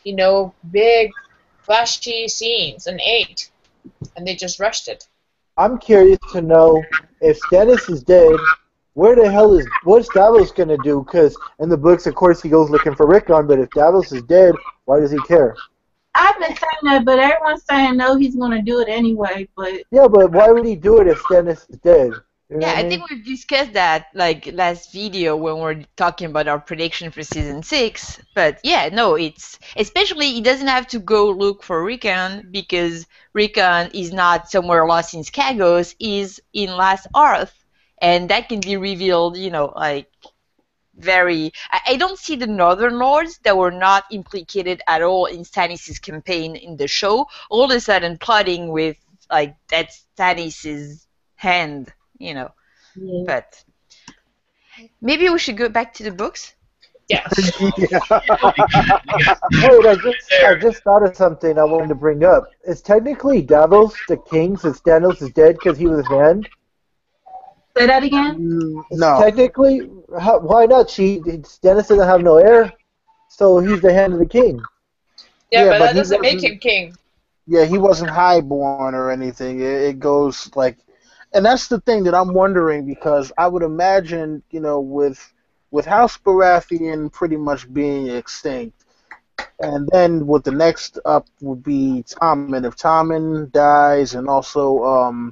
big, flashy scenes in 8, and they just rushed it. I'm curious to know if Stannis is dead, what's Davos gonna do? Because in the books, of course, he goes looking for Rickon, but if Davos is dead, why does he care? I've been saying that, but everyone's saying no, he's going to do it anyway. But Yeah, but why would he do it if Stannis is dead? You know Yeah, what I mean? think we've discussed that like last video when we're talking about our prediction for season 6. But yeah, no, it's especially he doesn't have to go look for Rickon because Rickon is not somewhere lost in Skagos, is in Last Earth, and that can be revealed, like very. I don't see the Northern Lords that were not implicated at all in Stannis' campaign in the show all of a sudden plotting with like that's Stannis' hand. yeah. But maybe we should go back to the books. Yes. Wait, I just thought of something I wanted to bring up. Is technically Davos the king since Stannis is dead because he was his hand? Say that again. No. Technically, why not? Stannis doesn't have no heir, so he's the hand of the king. Yeah, Yeah, but but that he doesn't make wasn't- him king. Yeah, he wasn't highborn or anything. It goes like, and that's the thing that I'm wondering because I would imagine, with House Baratheon pretty much being extinct, and then with the next up would be Tommen. If Tommen dies, and also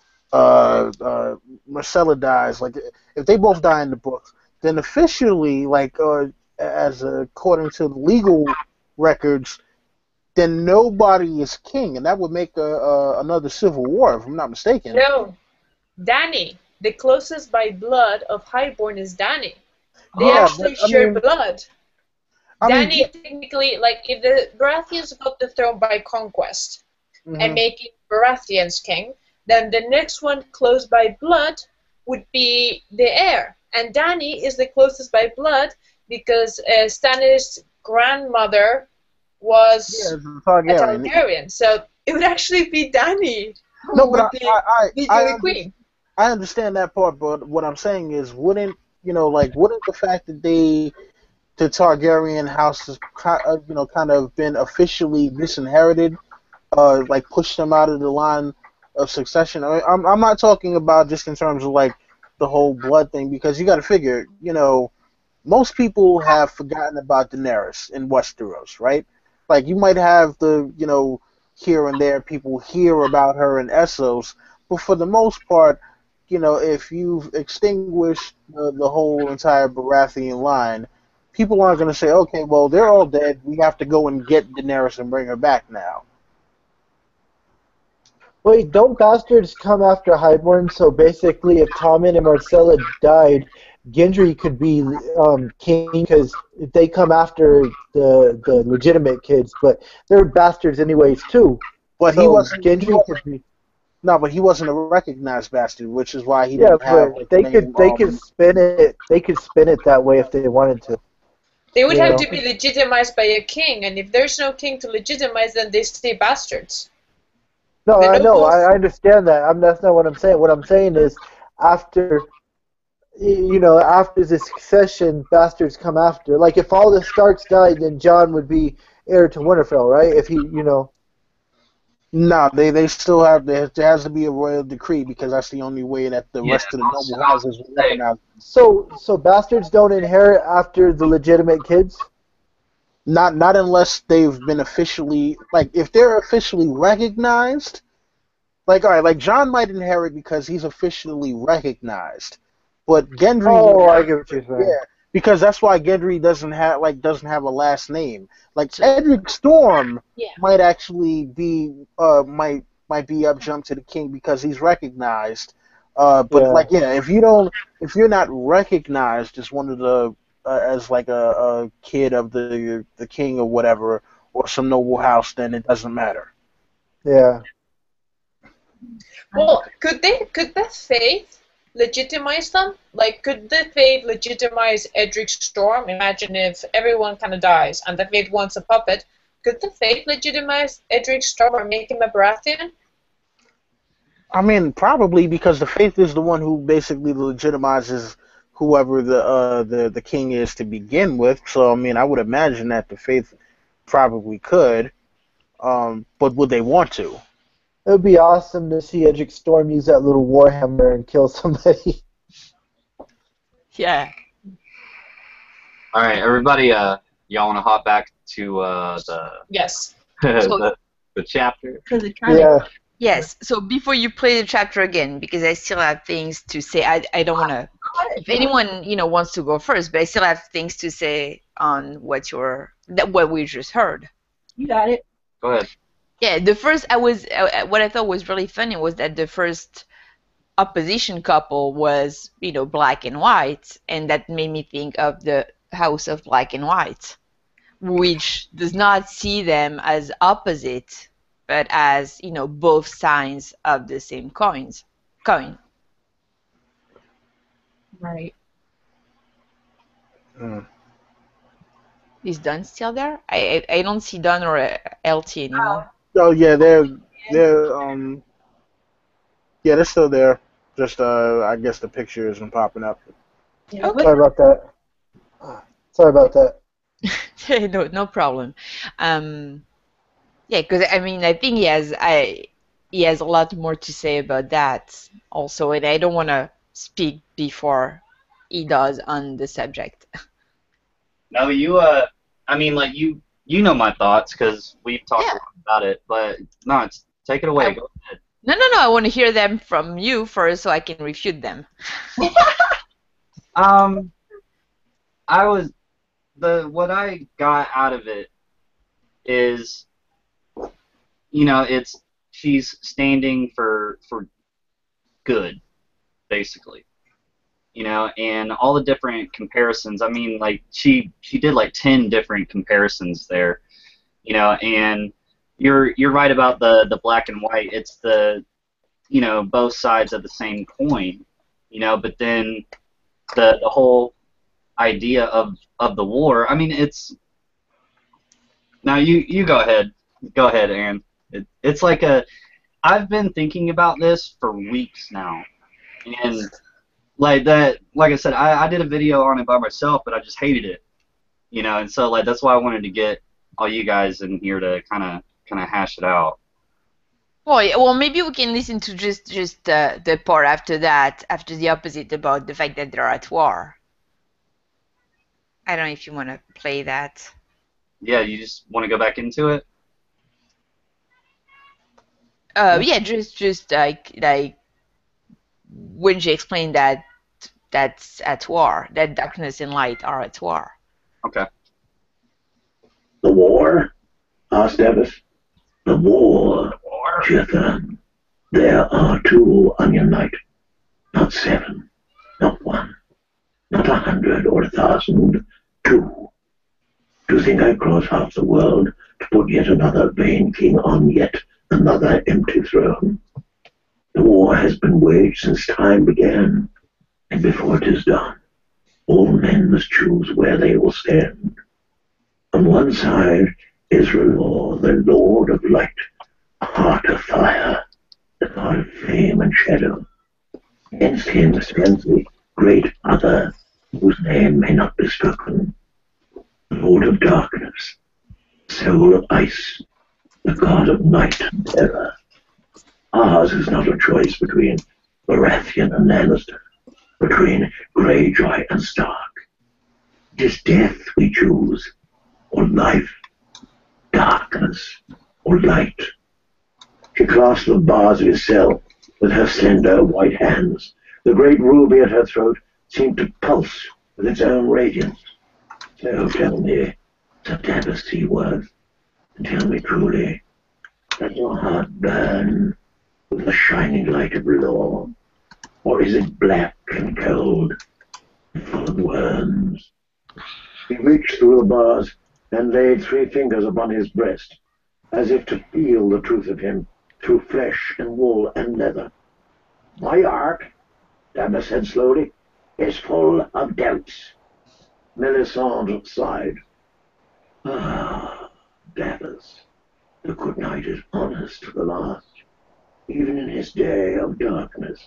Marcella dies, like if they both die in the books, then officially, like as according to the legal records, then nobody is king, and that would make another civil war, if I'm not mistaken. No. Dany. The closest by blood of Highborn is Dany. They Yeah, actually but, I share mean- blood. I mean, Dany technically, like, if the Baratheons got the throne by conquest and making Baratheons king, then the next one close by blood would be the heir. And Dany is the closest by blood because Stannis' grandmother was yeah, it's a a Targaryen. Targaryen. So it would actually be Dany who No, would but be I the queen. I understand that part, but what I'm saying is, wouldn't the fact that the Targaryen house has kind of been officially disinherited, like push them out of the line of succession? I'm not talking about just in terms of like the whole blood thing, because you got to figure, most people have forgotten about Daenerys in Westeros, right? Like you might have the here and there people hear about her in Essos, but for the most part, if you've extinguished the whole entire Baratheon line, people aren't going to say, okay, well, they're all dead. We have to go and get Daenerys and bring her back now. Wait, don't bastards come after Highborn? So basically, if Tommen and Marcella died, Gendry could be king because if they come after the legitimate kids, but they're bastards anyways too. But So he wasn't. Gendry could be. No, but he wasn't a recognized bastard, which is why he Yeah, didn't have. but Like, they the could name, they could spin it. They could spin it that way if they wanted to. They would you have know. to be legitimized by a king, and if there's no king to legitimize, then they stay bastards. No, The I know. nobles- I understand that. That's not what I'm saying. What I'm saying is, after after the succession, bastards come after. Like if all the Starks died, then Jon would be heir to Winterfell, right? If he. No, they still have. There has to be a royal decree because that's the only way that the rest of the noble houses will recognize. So bastards don't inherit after the legitimate kids. Not unless they've been officially, like, if they're officially recognized. Like, all right, like John might inherit because he's officially recognized, but Gendry. Oh, I get what you're saying. Yeah, because that's why Gendry doesn't have a last name. Like Edric Storm Yeah. might actually be might be up jump to the king because he's recognized. But Yeah. like if you're not recognized as one of the as like a kid of the king or whatever or some noble house, then it doesn't matter. Yeah. Well, could the faith legitimize them? Like, could the faith legitimize Edric Storm? Imagine if everyone kind of dies and the faith wants a puppet. Could the faith legitimize Edric Storm or make him a Baratheon? I mean, probably because the faith is the one who basically legitimizes whoever the king is to begin with. So I mean, I would imagine that the faith probably could. But would they want to? It would be awesome to see Edric Storm use that little warhammer and kill somebody. Yeah. All right, everybody. Y'all want to hop back to Yes. the chapter? Because it kind of Yeah. Yes. So before you play the chapter again, because I still have things to say. I don't want to. If anyone wants to go first, but I still have things to say on what we just heard. you got it. Go ahead. Yeah, the first what I thought was really funny was that the first opposition couple was black and white, and that made me think of the House of Black and White, which does not see them as opposite, but as both sides of the same coin. Right. Is Dunn still there? I don't see Dunn or LT anymore. Oh yeah, they're they're still there. Just I guess the picture isn't popping up. Yeah, Okay. Sorry about that. Sorry about that. No problem. Yeah, because I think he has a lot more to say about that also, and I don't want to speak before he does on the subject. No, you you know my thoughts because we've talked a lot about it. But no, take it away. Go ahead. No, I want to hear them from you first so I can refute them. What I got out of it is, she's standing for good, basically. And all the different comparisons. I mean, like she did like 10 different comparisons there, and you're right about the black and white. It's the both sides of the same coin, but then the whole idea of the war. I mean, it's now you go ahead, Aaron. It's like I've been thinking about this for weeks now, and like I said, I did a video on it by myself, but I just hated it, and so like that's why I wanted to get all you guys in here to kind of hash it out. Well, maybe we can listen to just the part after that, after the opposite, about the fact that they're at war. I don't know if you want to play that. Yeah, you just want to go back into it? Yeah, just like when she explained that that's at war, that darkness and light are at war. Okay. The war? Asked Davis. The war, Chithan. There are 2 Onion Knight. Not 7. Not 1. Not 100 or 1,000. 2. To think I cross half the world to put yet another vain king on yet another empty throne. The war has been waged since time began, and before it is done, all men must choose where they will stand. On one side, Israel, the Lord of Light, a heart of fire, the God of flame and shadow. Against him stands the great other, whose name may not be spoken, the Lord of Darkness, soul of ice, the God of night and terror. Ours is not a choice between Baratheon and Lannister, between Greyjoy and Stark. It is death we choose, or life, darkness, or light. She clasped the bars of his cell with her slender white hands. The great ruby at her throat seemed to pulse with its own radiance. So tell me, Sir Davos Seaworth, and tell me truly, does your heart burn with the shining light of law, or is it black and cold and full of worms? He reached through the bars and laid 3 fingers upon his breast, as if to feel the truth of him through flesh and wool and leather. My heart, Davos said slowly, is full of doubts. Melisandre sighed. Ah, Davos, the good knight is honest to the last, even in his day of darkness.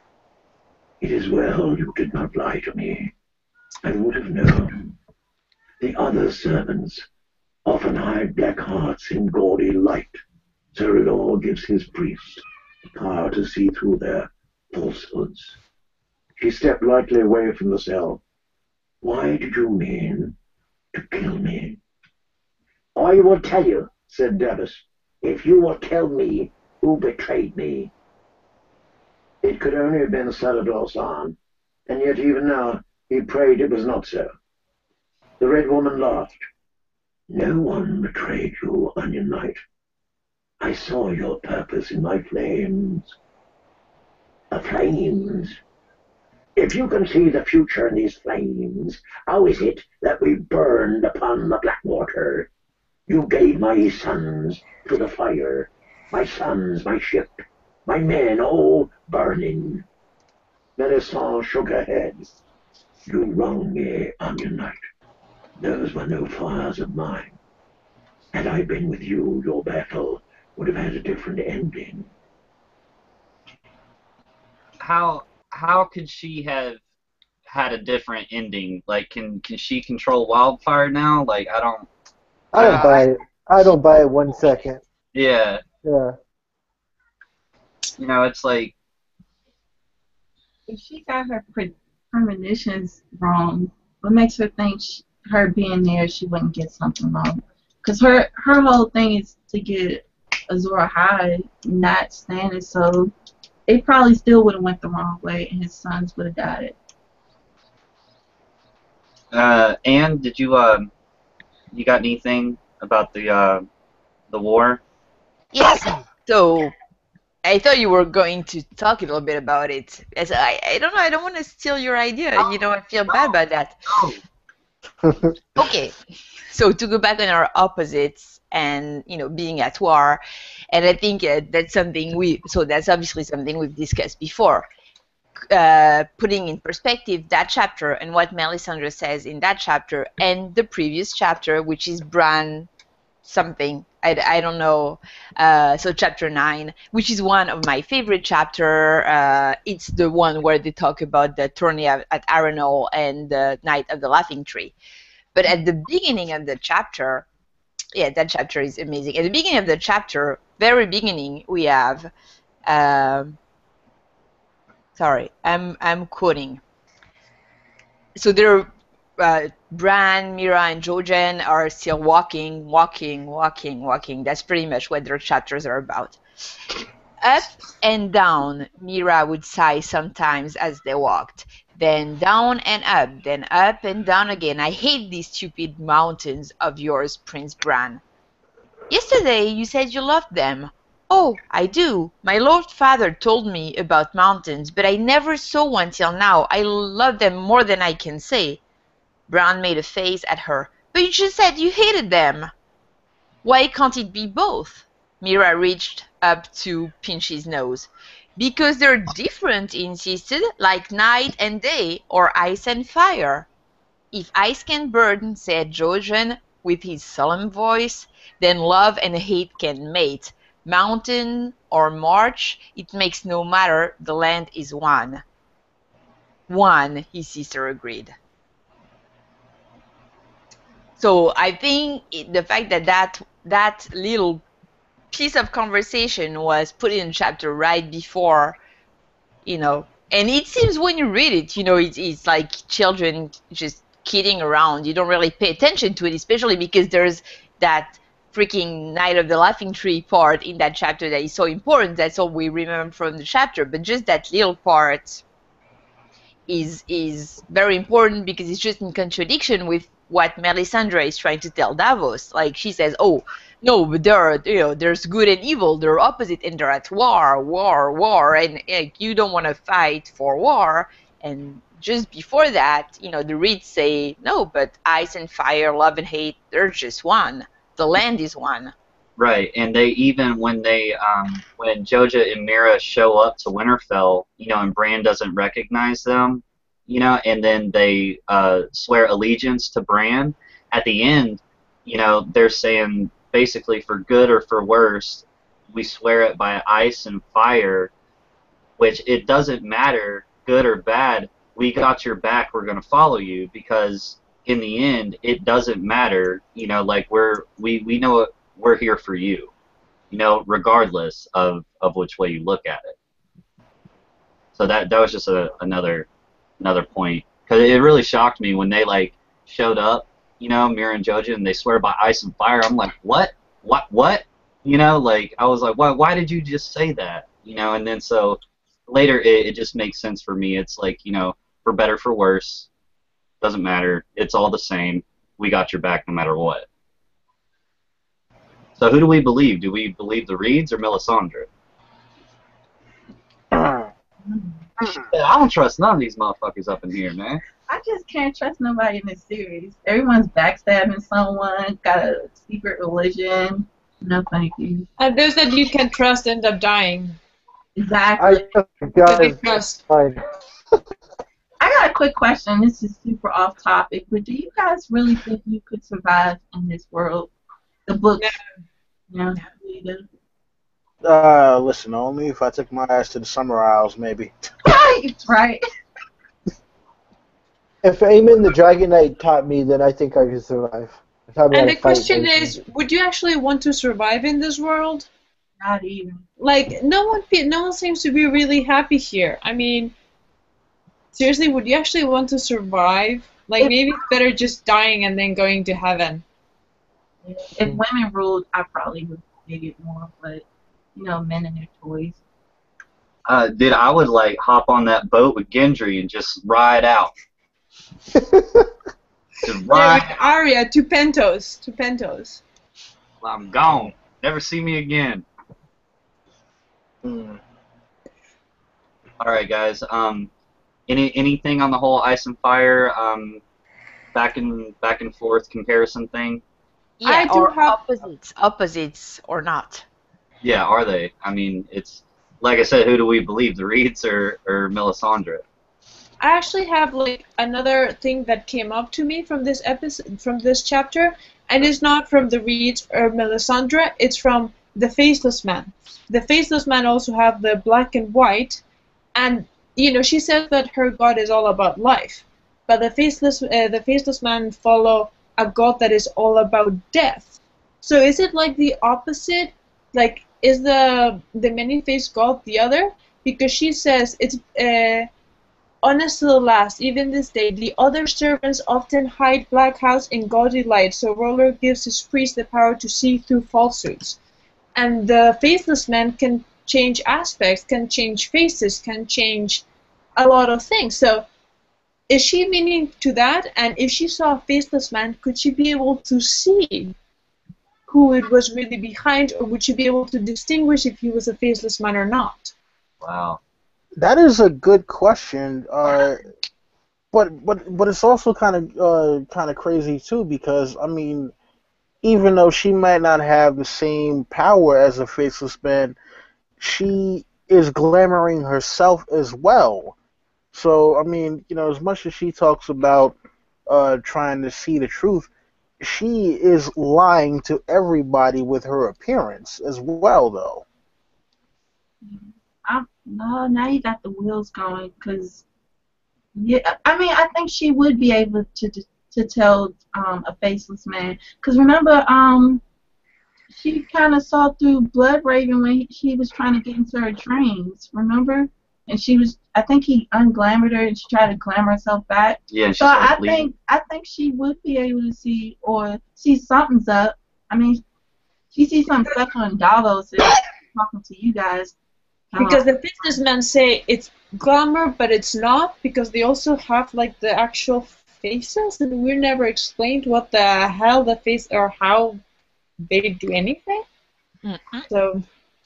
It is well you did not lie to me. I would have known. The other servants, often hide black hearts in gaudy light. Seridor gives his priests the power to see through their falsehoods. She stepped lightly away from the cell. Why did you mean to kill me? I will tell you, said Davis, if you will tell me who betrayed me. It could only have been Seridor San, and yet even now he prayed it was not so. The Red Woman laughed. No one betrayed you, Onion Knight. I saw your purpose in my flames. The flames. If you can see the future in these flames, how is it that we burned upon the Blackwater? You gave my sons to the fire, my sons, my ship, my men, all burning. Melisande shook her head. You wronged me, Onion Knight. Those were no fires of mine. Had I been with you, your battle would have had a different ending. How could she have had a different ending? Like, can she control wildfire now? Like, I don't buy it. I don't buy it 1 second. Yeah. Yeah. You know, it's like, If she got her premonitions wrong, what makes her think her being there, she wouldn't get something wrong? Because her whole thing is to get Azor Ahai not standing, so it probably still would have went the wrong way, and his sons would have died. Anne, did you got anything about the war? Yes. So I thought you were going to talk a little bit about it. As I don't know. I don't want to steal your idea. You know, I feel bad about that. Okay. So to go back on our opposites and, you know, being at war, and I think that's something that's obviously something we've discussed before. Putting in perspective that chapter and what Melisandre says in that chapter and the previous chapter, which is Bran something, I don't know, so chapter 9, which is one of my favorite chapter. It's the one where they talk about the tourney at Arenal and the Night of the Laughing Tree. But at the beginning of the chapter, yeah, that chapter is amazing. At the beginning of the chapter, very beginning, we have, sorry, I'm quoting. So there, Bran, Mira, and Jojen are still walking. That's pretty much what their chapters are about. Up and down, Mira would sigh sometimes as they walked. Then down and up and down again. I hate these stupid mountains of yours, Prince Bran. Yesterday you said you loved them. Oh, I do. My Lord Father told me about mountains, but I never saw one till now. I love them more than I can say. Bran made a face at her. But you just said you hated them. Why can't it be both? Mira reached up to pinch his nose. Because they're different, he insisted, like night and day, or ice and fire. If ice can burn, said Jojen with his solemn voice, then love and hate can mate. Mountain or march, it makes no matter, the land is one. One, his sister agreed. So I think the fact that little piece of conversation was put in chapter right before, you know, and it seems when you read it, you know, it's like children just kidding around. You don't really pay attention to it, especially because there's that freaking Night of the Laughing Tree part in that chapter that is so important. That's all we remember from the chapter. But just that little part is very important because it's just in contradiction with what Melisandre is trying to tell Davos. Like, she says, oh, no, but there's good and evil, they're opposite, and they're at war, and you don't want to fight for war. And just before that, you know, the Reeds say, no, but ice and fire, love and hate, they're just one. The land is one. Right, and they even when Jojen and Mira show up to Winterfell, you know, and Bran doesn't recognize them, you know, and then they swear allegiance to Bran. At the end, you know, they're saying basically for good or for worse, we swear it by ice and fire, which it doesn't matter, good or bad, we got your back, we're going to follow you, because in the end, it doesn't matter. You know, like we know we're here for you. You know, regardless of which way you look at it. So that was just another point, because it really shocked me when they like showed up. You know, Mira and Jojen, and they swear by ice and fire. I'm like, what? You know, like I was like, why did you just say that? You know, and then so later it just makes sense for me. It's like, you know, for better for worse, doesn't matter. It's all the same. We got your back no matter what. So who do we believe? Do we believe the Reeds or Melisandre? I don't trust none of these motherfuckers up in here, man. I just can't trust nobody in this series. Everyone's backstabbing someone, got a secret religion. No, thank you. And those that you can trust end up dying. Exactly. Fine. I got a quick question. This is super off topic, but do you guys really think you could survive in this world? The books. Yeah. Listen, only if I took my ass to the Summer Isles, maybe. Right. If Aemon the Dragon Knight taught me, then I think I could survive. And the question is, would you actually want to survive in this world? Not even. Like, no one seems to be really happy here. I mean, seriously, would you actually want to survive? Like, maybe it's better just dying and then going to heaven. If women ruled, I probably would dig it more, but, you know, men and their toys. Dude, I would, like, hop on that boat with Gendry and just ride out. Just ride. Yeah, with Arya to Pentos. Well, I'm gone. Never see me again. All right, guys. Anything on the whole Ice and Fire back and forth comparison thing? Yeah, or opposites or not. Yeah, are they? I mean, it's like I said. Who do we believe, the Reeds or Melisandre? I actually have like another thing that came up to me from this episode, from this chapter, and it's not from the Reeds or Melisandre. It's from the Faceless Man. The Faceless Man also have the black and white, and you know she says that her god is all about life, but the Faceless Man follow a god that is all about death. So is it like the opposite? Like, is the many-faced god the other? Because she says it's honest to the last, even this day, the other servants often hide black house in gaudy light, so Roller gives his priest the power to see through falsehoods. And the Faceless Man can change aspects, can change faces, can change a lot of things. So is she meaning to that? And if she saw a Faceless Man, could she be able to see who it was really behind, or would she be able to distinguish if he was a Faceless Man or not? Wow. That is a good question, but it's also kind of crazy too, because I mean, even though she might not have the same power as a Faceless Man, she is glamoring herself as well. So I mean, you know, as much as she talks about trying to see the truth, she is lying to everybody with her appearance as well, though. No, now you got the wheels going, because, yeah, I mean, I think she would be able to tell a Faceless Man, because remember, she kind of saw through Bloodraven when he was trying to get into her dreams, remember? And she was, I think he unglamored her and she tried to glamour herself back. Yeah, so I think she would be able to see, or see something's up. I mean, she sees something special in Davos and talking to you guys. Because the businessmen say it's glamour, but it's not, because they also have like the actual faces, and we're never explained what the hell the face or how they do anything. Mm-hmm. So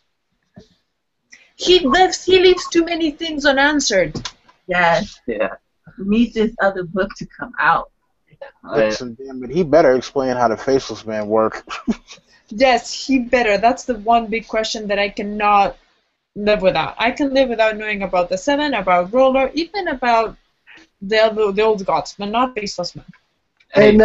he leaves too many things unanswered. Yes. Yeah. We need this other book to come out. Listen, damn it, he better explain how the Faceless Man work. Yes, he better. That's the one big question that I cannot live without. I can live without knowing about the Seven, about Roller, even about the old gods, but not Faceless Man. And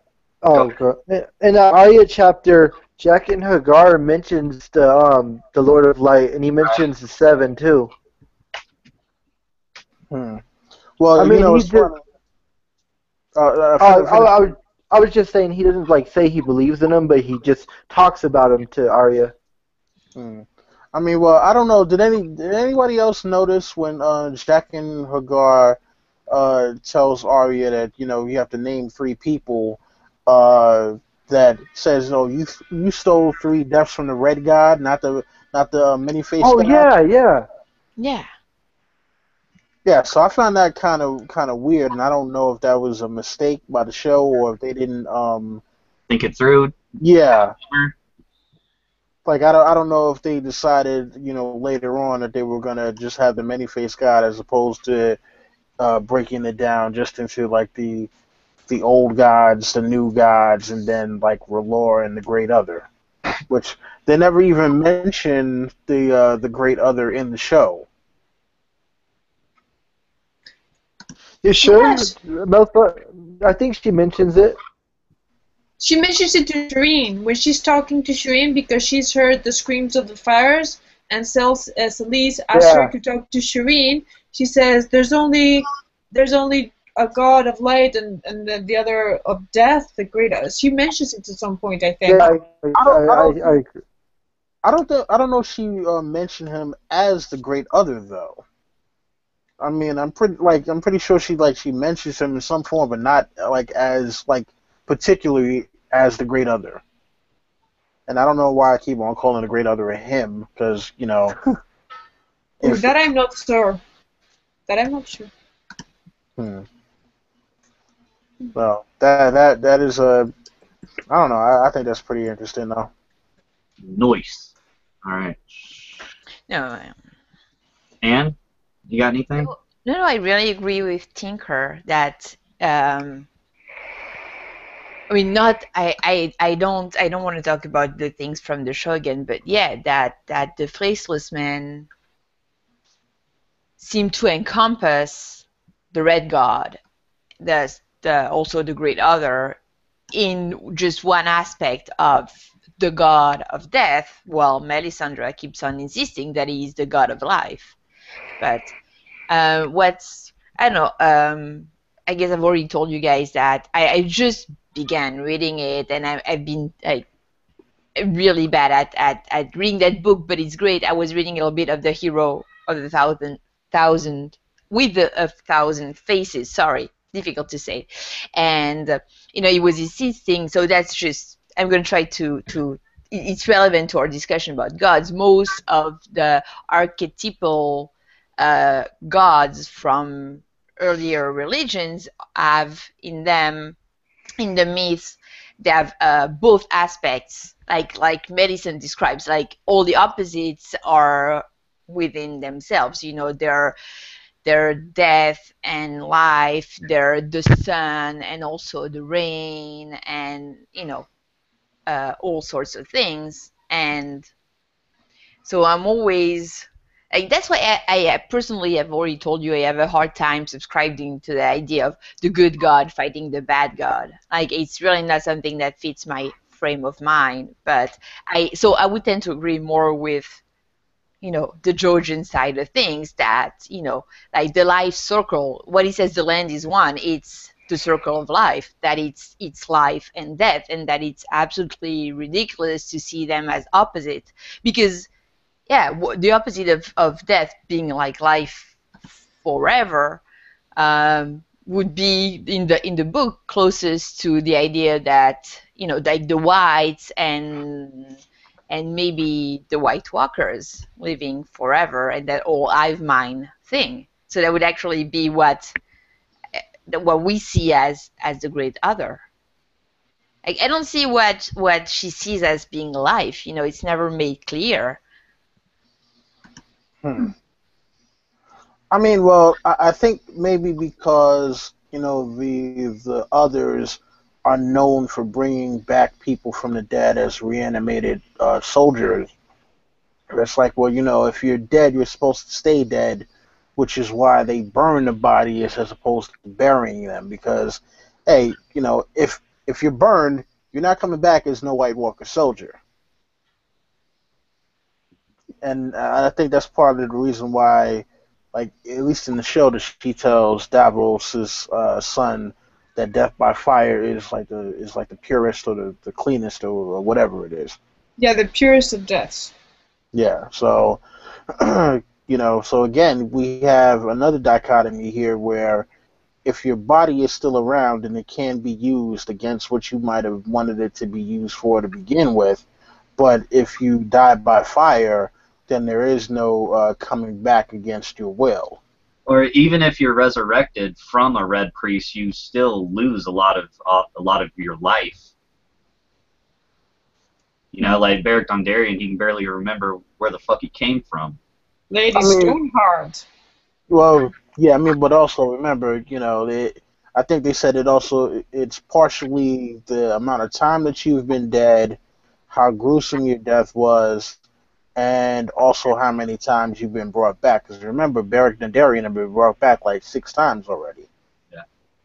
in that Arya chapter, Jaqen H'ghar mentions the Lord of Light, and he mentions the Seven too. Well, I mean, it's funny. I was just saying he doesn't like say he believes in him, but he just talks about him to Arya. Hmm. I mean, well, I don't know. Did anybody else notice when Jaqen Hagar tells Arya that you have to name three people that says you stole three deaths from the Red God, not the many-faced Oh God. yeah. Yeah. Yeah, so I found that kind of weird, and I don't know if that was a mistake by the show or if they didn't. Think it through. Yeah, like I don't know if they decided later on that they were gonna just have the many-faced God as opposed to breaking it down just into like the old gods, the new gods, and then like R'hllor and the Great Other, which they never even mention the Great Other in the show. You sure? Yes. Melfa, I think she mentions it. She mentions it to Shireen when she's talking to Shireen because she's heard the screams of the fires, and Celise asks her to talk to Shireen. She says, "There's only a god of light and the other of death, the great." She mentions it at some point, I think. Yeah, I I don't know if she mentioned him as the Great Other though. I mean, I'm pretty sure she mentions him in some form, but not as particularly as the Great Other. And I don't know why I keep on calling the Great Other a him, because Ooh, that I'm not sure. That I'm not sure. Well, that is a I don't know. I think that's pretty interesting though. Nice. All right. No. Anne, you got anything? No, I really agree with Tinker that I mean, not I don't want to talk about the things from the show again, but yeah, that the Faceless Men seem to encompass the Red God, also the Great Other, in just one aspect of the God of death, while Melisandre keeps on insisting that he is the God of life. But I don't know. I guess I've already told you guys that I just began reading it, and I've been really bad at reading that book, but it's great. I was reading a little bit of the Hero of the Thousand with a Thousand Faces. Sorry, difficult to say. And he was insisting. So that's just I'm going to try to. It's relevant to our discussion about gods. Most of the archetypal gods from earlier religions have in them, in the myths, they have both aspects, like Medicine describes, like all the opposites are within themselves. They're death and life, they're the sun and also the rain, and all sorts of things. And so I'm always that's why I personally have already told you I have a hard time subscribing to the idea of the good God fighting the bad God. It's really not something that fits my frame of mind. But I would tend to agree more with the Georgian side of things, that like the life circle. What he says, the land is one. It's the circle of life, that it's life and death, and that it's absolutely ridiculous to see them as opposite, because the opposite of death being like life forever would be in the book closest to the idea that like the whites and maybe the White Walkers living forever, and that all I've mine thing. So that would actually be what we see as the Great Other. I don't see what she sees as being life. It's never made clear. I mean, well, I think maybe because the others are known for bringing back people from the dead as reanimated soldiers. It's like, well, if you're dead, you're supposed to stay dead, which is why they burn the bodies as opposed to burying them. Because, hey, if you're burned, you're not coming back as no White Walker soldier. And I think that's part of the reason why, like, at least in the show, that she tells Davros' son that death by fire is like the purest or the cleanest or whatever it is. Yeah, the purest of deaths. Yeah. So, so again, we have another dichotomy here where if your body is still around, then it can be used against what you might have wanted it to be used for to begin with. But if you die by fire, then there is no coming back against your will. Or even if you're resurrected from a red priest, you still lose a lot of your life. Like Beric Dondarrion, he can barely remember where the fuck he came from. Lady Stoneheart. Well, yeah, but also remember, I think they said it's partially the amount of time that you've been dead, how gruesome your death was, and also how many times you've been brought back. Because remember, Beric Dondarrion had been brought back like 6 times already. Yeah.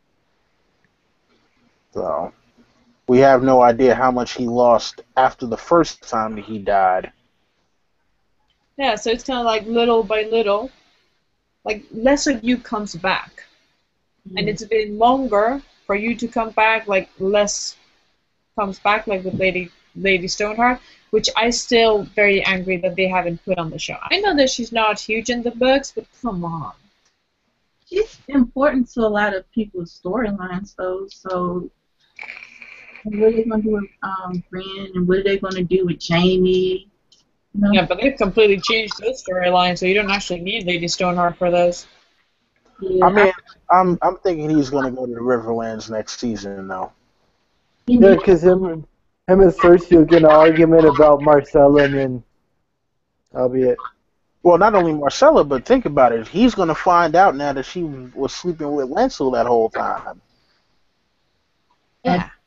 So we have no idea how much he lost after the first time that he died. Yeah, so it's kind of like little by little, like less of you comes back. And it's been longer for you to come back, like less comes back, like with Lady Stoneheart, which I still very angry that they haven't put on the show. I know that she's not huge in the books, but come on. She's important to a lot of people's storylines, though. So, what are they going to do with Brienne, and what are they going to do with Jaime? Yeah, but they've completely changed those storylines, so you don't actually need Lady Stoneheart for those. Yeah, I'm thinking he's going to go to the Riverlands next season, though. Yeah, because him and Cersei will get an argument about Marcella, and then that'll be it. Well, not only Marcella, but think about it. He's going to find out now that she was sleeping with Lancel that whole time. Yeah.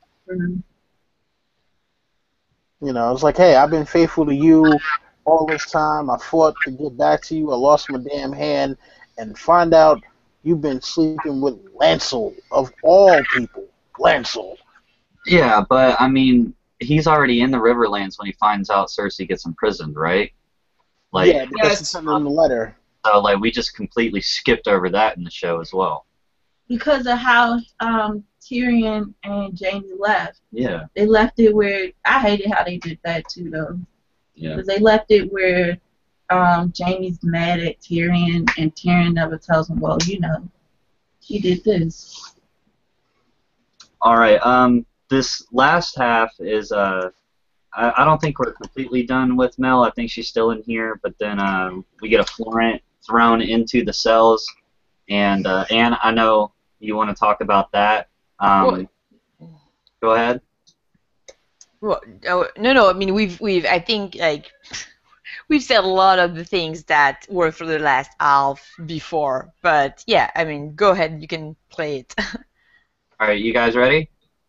It's like, hey, I've been faithful to you all this time. I fought to get back to you. I lost my damn hand. And find out you've been sleeping with Lancel, of all people. Lancel. Yeah, but, he's already in the Riverlands when he finds out Cersei gets imprisoned, right? Yeah, because he sent him the letter. So, we just completely skipped over that in the show as well. Because of how Tyrion and Jaime left. Yeah. They left it where I hated how they did that too, though. Yeah. Because they left it where Jaime's mad at Tyrion, and Tyrion never tells him, well, he did this. All right. This last half is I don't think we're completely done with Mel. I think she's still in here, but then we get a Florent thrown into the cells, and Anne, I know you want to talk about that. Go ahead. Well, no. We've I think we've said a lot of the things that were for the last half before, but yeah, go ahead. You can play it. All right, you guys ready?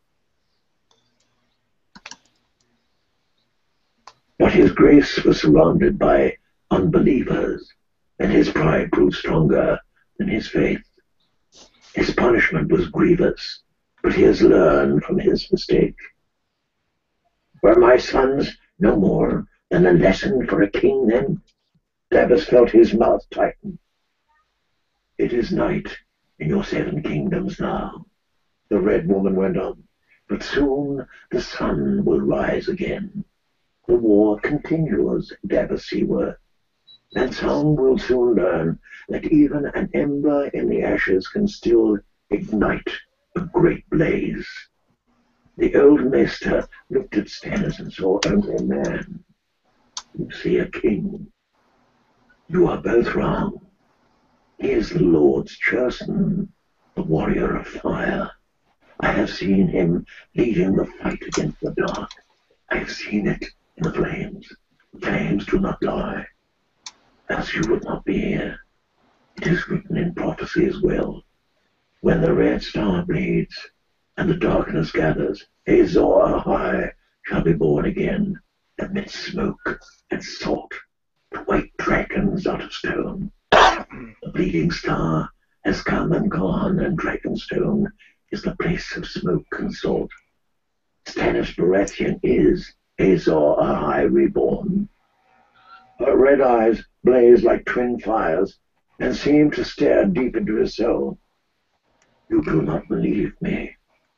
But his grace was surrounded by unbelievers, and his pride proved stronger than his faith. His punishment was grievous, but he has learned from his mistake. Were my sons no more than a lesson for a king then? Davos felt his mouth tighten. It is night in your 7 kingdoms now, the Red Woman went on, but soon the sun will rise again. The war continues, Davos Seaworth, and some will soon learn that even an ember in the ashes can still ignite a great blaze. The old maester looked at Stannis and saw only a man. You see a king. You are both wrong. He is the Lord's chosen, the warrior of fire. I have seen him leading the fight against the dark. I have seen it in the flames. The flames do not lie. Else you would not be here. It is written in prophecy as well. When the red star bleeds and the darkness gathers, Azor Ahai shall be born again amidst smoke and salt, the white dragons out of stone. The bleeding star has come and gone, and Dragonstone is the place of smoke and salt. Stannis Baratheon is Azor Ahai reborn. Her red eyes blaze like twin fires and seem to stare deep into his soul. You do not believe me.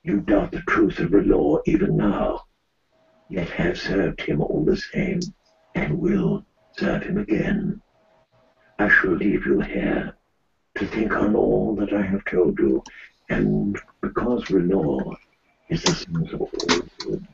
You doubt the truth of R'hllor even now, yet have served him all the same, and will serve him again. I shall leave you here to think on all that I have told you, and because R'hllor is the source of all good,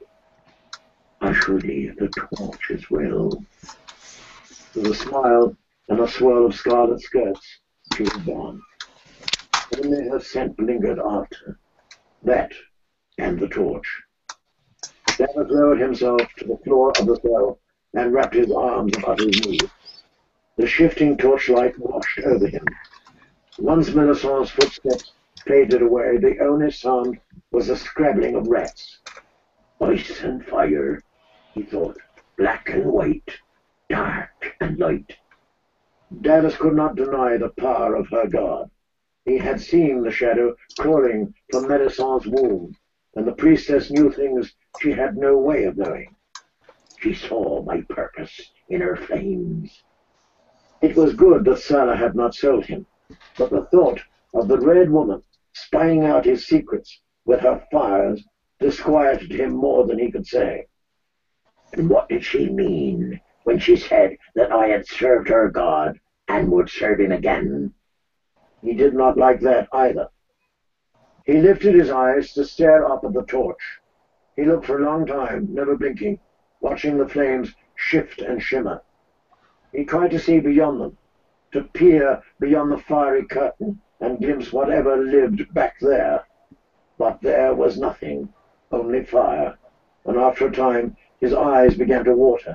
I shall leave the torch as well. With a smile and a swirl of scarlet skirts, she was gone. Only her scent lingered after. That and the torch. Davos lowered himself to the floor of the cell and wrapped his arms about his knees. The shifting torchlight washed over him. Once Melisandre's footsteps faded away, the only sound was the scrabbling of rats. Ice and fire, he thought, black and white, dark and light. Davos could not deny the power of her god. He had seen the shadow crawling from Melisandre's womb, and the priestess knew things she had no way of knowing. She saw my purpose in her flames. It was good that Sala had not sold him, but the thought of the Red Woman spying out his secrets with her fires disquieted him more than he could say. And what did she mean when she said that I had served her god and would serve him again? He did not like that either. He lifted his eyes to stare up at the torch. He looked for a long time, never blinking, watching the flames shift and shimmer. He tried to see beyond them, to peer beyond the fiery curtain and glimpse whatever lived back there. But there was nothing, only fire, and after a time his eyes began to water.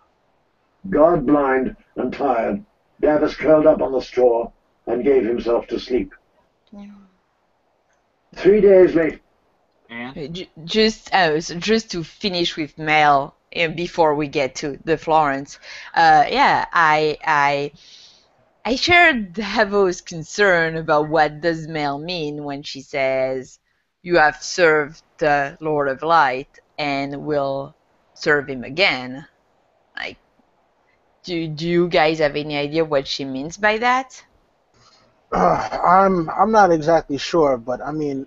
God-blind and tired, Davos curled up on the straw and gave himself to sleep. Yeah. 3 days later, Just to finish with Mel before we get to the Florence. Yeah, I share Davos' concern about what does Mel mean when she says you have served the Lord of Light and will serve him again. Like, do you guys have any idea what she means by that? I'm not exactly sure, but I mean,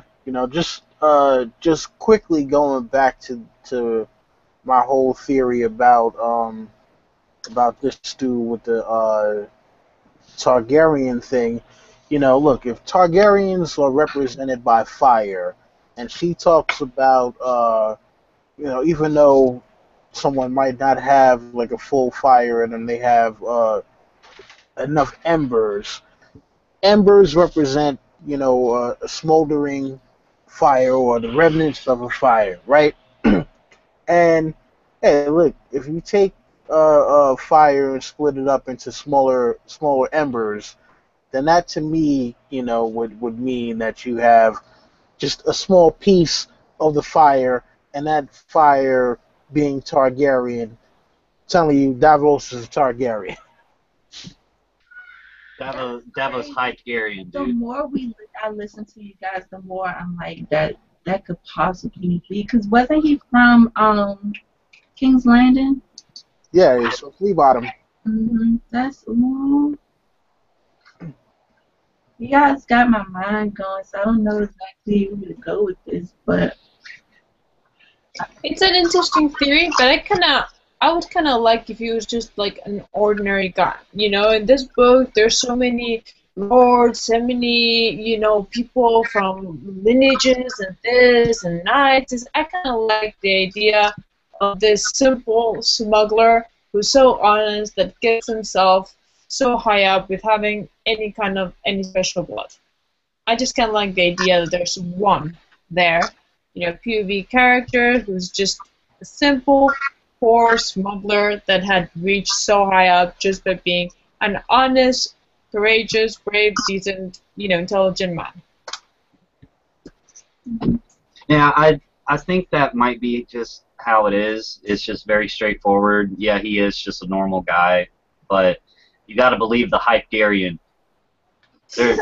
just quickly going back to my whole theory about this dude with the Targaryen thing. Look, if Targaryens are represented by fire, and she talks about even though someone might not have like a full fire and then they have enough embers. Embers represent, a smoldering fire or the remnants of a fire, right? And hey, look, if you take fire and split it up into smaller embers, then that to me, would mean that you have just a small piece of the fire, and that fire being Targaryen, telling you Davos is a Targaryen. Davos Targaryen, The dude. more I listen to you guys, the more I'm like that could possibly be. Because wasn't he from King's Landing? Yeah, it's Flea Bottom. That's You guys got my mind going, so I don't know exactly where to go with this, but It's an interesting theory, but I would kind of like if he was just like an ordinary guy. In this book, there's so many lords, so many, people from lineages and this and knights. I kind of like the idea of this simple smuggler who's so honest that gets himself so high up with having any special blood. I just kind of like the idea that there's one there, POV character who's just a simple, poor smuggler that had reached so high up just by being an honest, courageous, brave, decent, intelligent man. Yeah, I think that might be just how it is. It's just very straightforward. Yeah, he is just a normal guy, but you got to believe the Hyperion. There's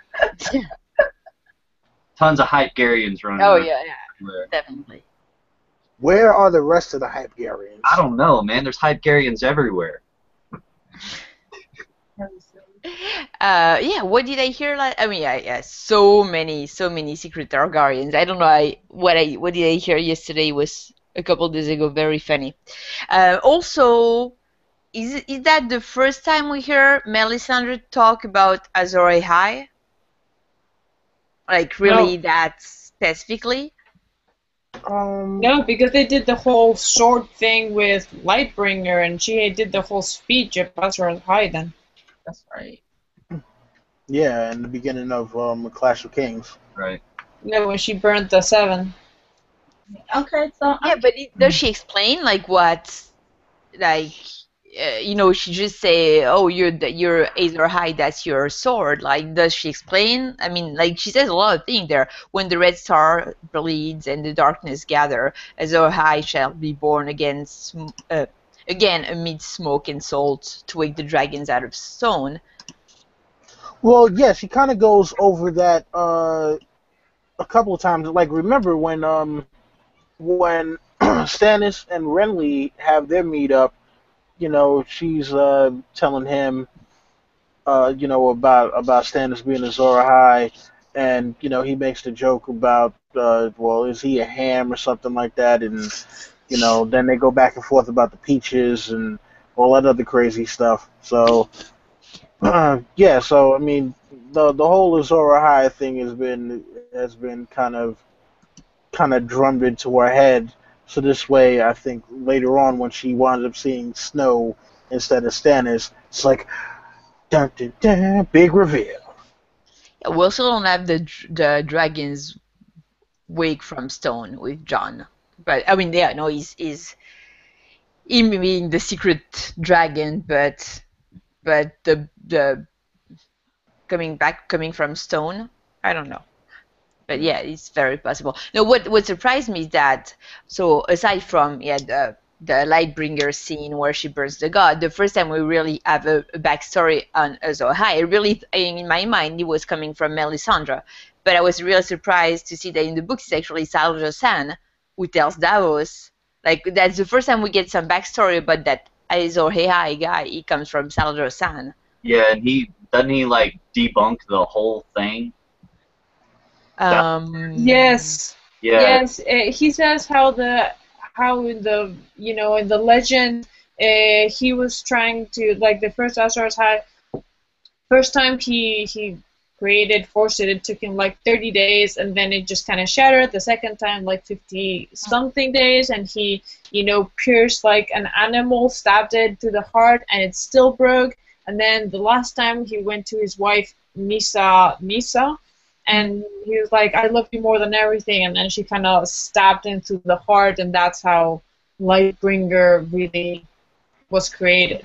tons of Hyperions running Oh around yeah, everywhere. definitely. Where are the rest of the Hyperions? I don't know, man. There's Hyperions everywhere. Yeah, what did I hear? I mean, yeah, so many secret Targaryens. I don't know. What did I hear yesterday was a couple days ago. Very funny. Also, is that the first time we hear Melisandre talk about Azor Ahai? Like really No. that specifically? No, because they did the whole sword thing with Lightbringer, and she did the whole speech of Azor Ahai then. That's right. Yeah, in the beginning of Clash of Kings. Right. No, when she burnt the 7. Okay, so Yeah, but does she explain like what, like, she just say, "Oh, you're Azor Ahai, that's your sword." Like, does she explain? I mean, like she says a lot of things there. When the red star bleeds and the darkness gather, Azor Ahai shall be born again amid smoke and salt to wake the dragons out of stone. Well, yeah, she kind of goes over that a couple of times. Like, remember when Stannis and Renly have their meetup? She's telling him, about Stannis being Azor Ahai, and he makes the joke about, well, is he a ham or something like that? And then they go back and forth about the peaches and all that other crazy stuff. So. Yeah, so I mean, the whole Azor Ahai thing has been kind of drummed into her head. So this way, I think later on when she winds up seeing Snow instead of Stannis, it's like, dun, dun, dun, big reveal. We also don't have the dragons wake from stone with Jon, but I mean, yeah, no, he's him being the secret dragon, but the coming from stone, I don't know. But yeah, it's very possible. No, what surprised me is that, so aside from the Lightbringer scene where she burns the god, the first time we really have a backstory on Azor Ahai, really in my mind it was coming from Melisandre, but I was really surprised to see that in the books it's actually Salladhor Saan who tells Davos, like that's the first time we get some backstory about that Azor Ahai guy. He comes from Salladhor Saan. Yeah, and he like debunk the whole thing. Yes. Yeah. Yes. He says how in the legend he was trying to, like, the first Azor Ahai, first time he created, forced it took him like 30 days, and then it just kind of shattered. The second time, like 50 something days, and he pierced like an animal, stabbed it to the heart, and it still broke. And then the last time he went to his wife Nissa, and he was like, "I love you more than everything," and then she kind of stabbed into the heart, and that's how Lightbringer really was created.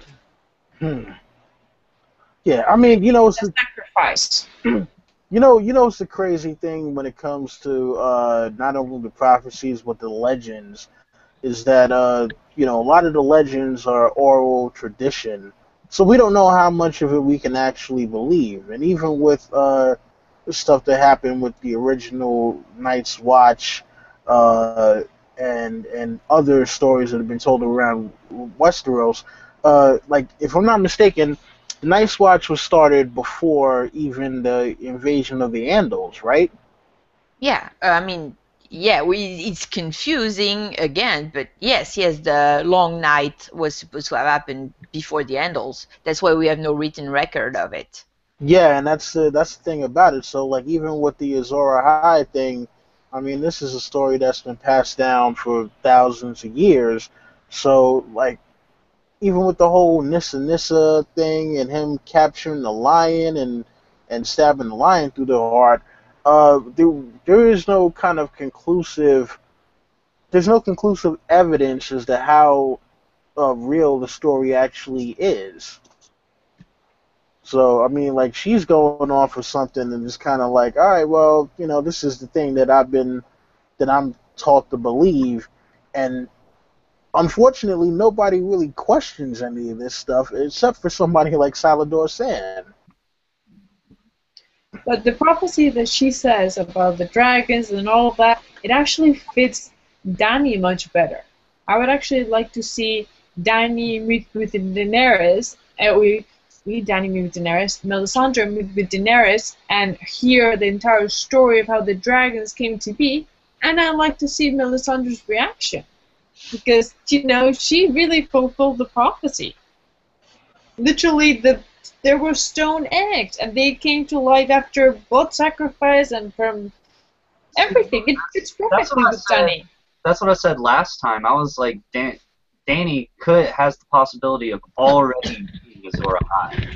Yeah, I mean, it's a sacrifice. It's the crazy thing when it comes to not only the prophecies but the legends, is that a lot of the legends are oral tradition, so we don't know how much of it we can actually believe. And even with the stuff that happened with the original Night's Watch and other stories that have been told around Westeros, like, if I'm not mistaken, the Night's Watch was started before even the invasion of the Andals, right? Yeah, I mean, yeah, it's confusing again, but yes, the Long Night was supposed to have happened before the Andals. That's why we have no written record of it. Yeah, and that's the thing about it. So, like, even with the Azor Ahai thing, I mean, this is a story that's been passed down for thousands of years. So, like, even with the whole Nissa thing and him capturing the lion and stabbing the lion through the heart, there is no kind of conclusive evidence as to how real the story actually is. So, I mean, like, she's going off for something and it's kind of like, all right, well, this is the thing that I'm taught to believe, and unfortunately, nobody really questions any of this stuff except for somebody like Salladhor Saan. But the prophecy that she says about the dragons and all of that, it actually fits Dany much better. I would actually like to see Dany meet with Daenerys, and we we, Dany meet with Daenerys, Melisandre meet with Daenerys, and hear the entire story of how the dragons came to be. And I'd like to see Melisandre's reaction, because she really fulfilled the prophecy. Literally, there were stone eggs, and they came to life after blood sacrifice and from everything. It fits perfectly with Dany. That's what I said last time. I was like, Dany has the possibility of already being Azor Ahai.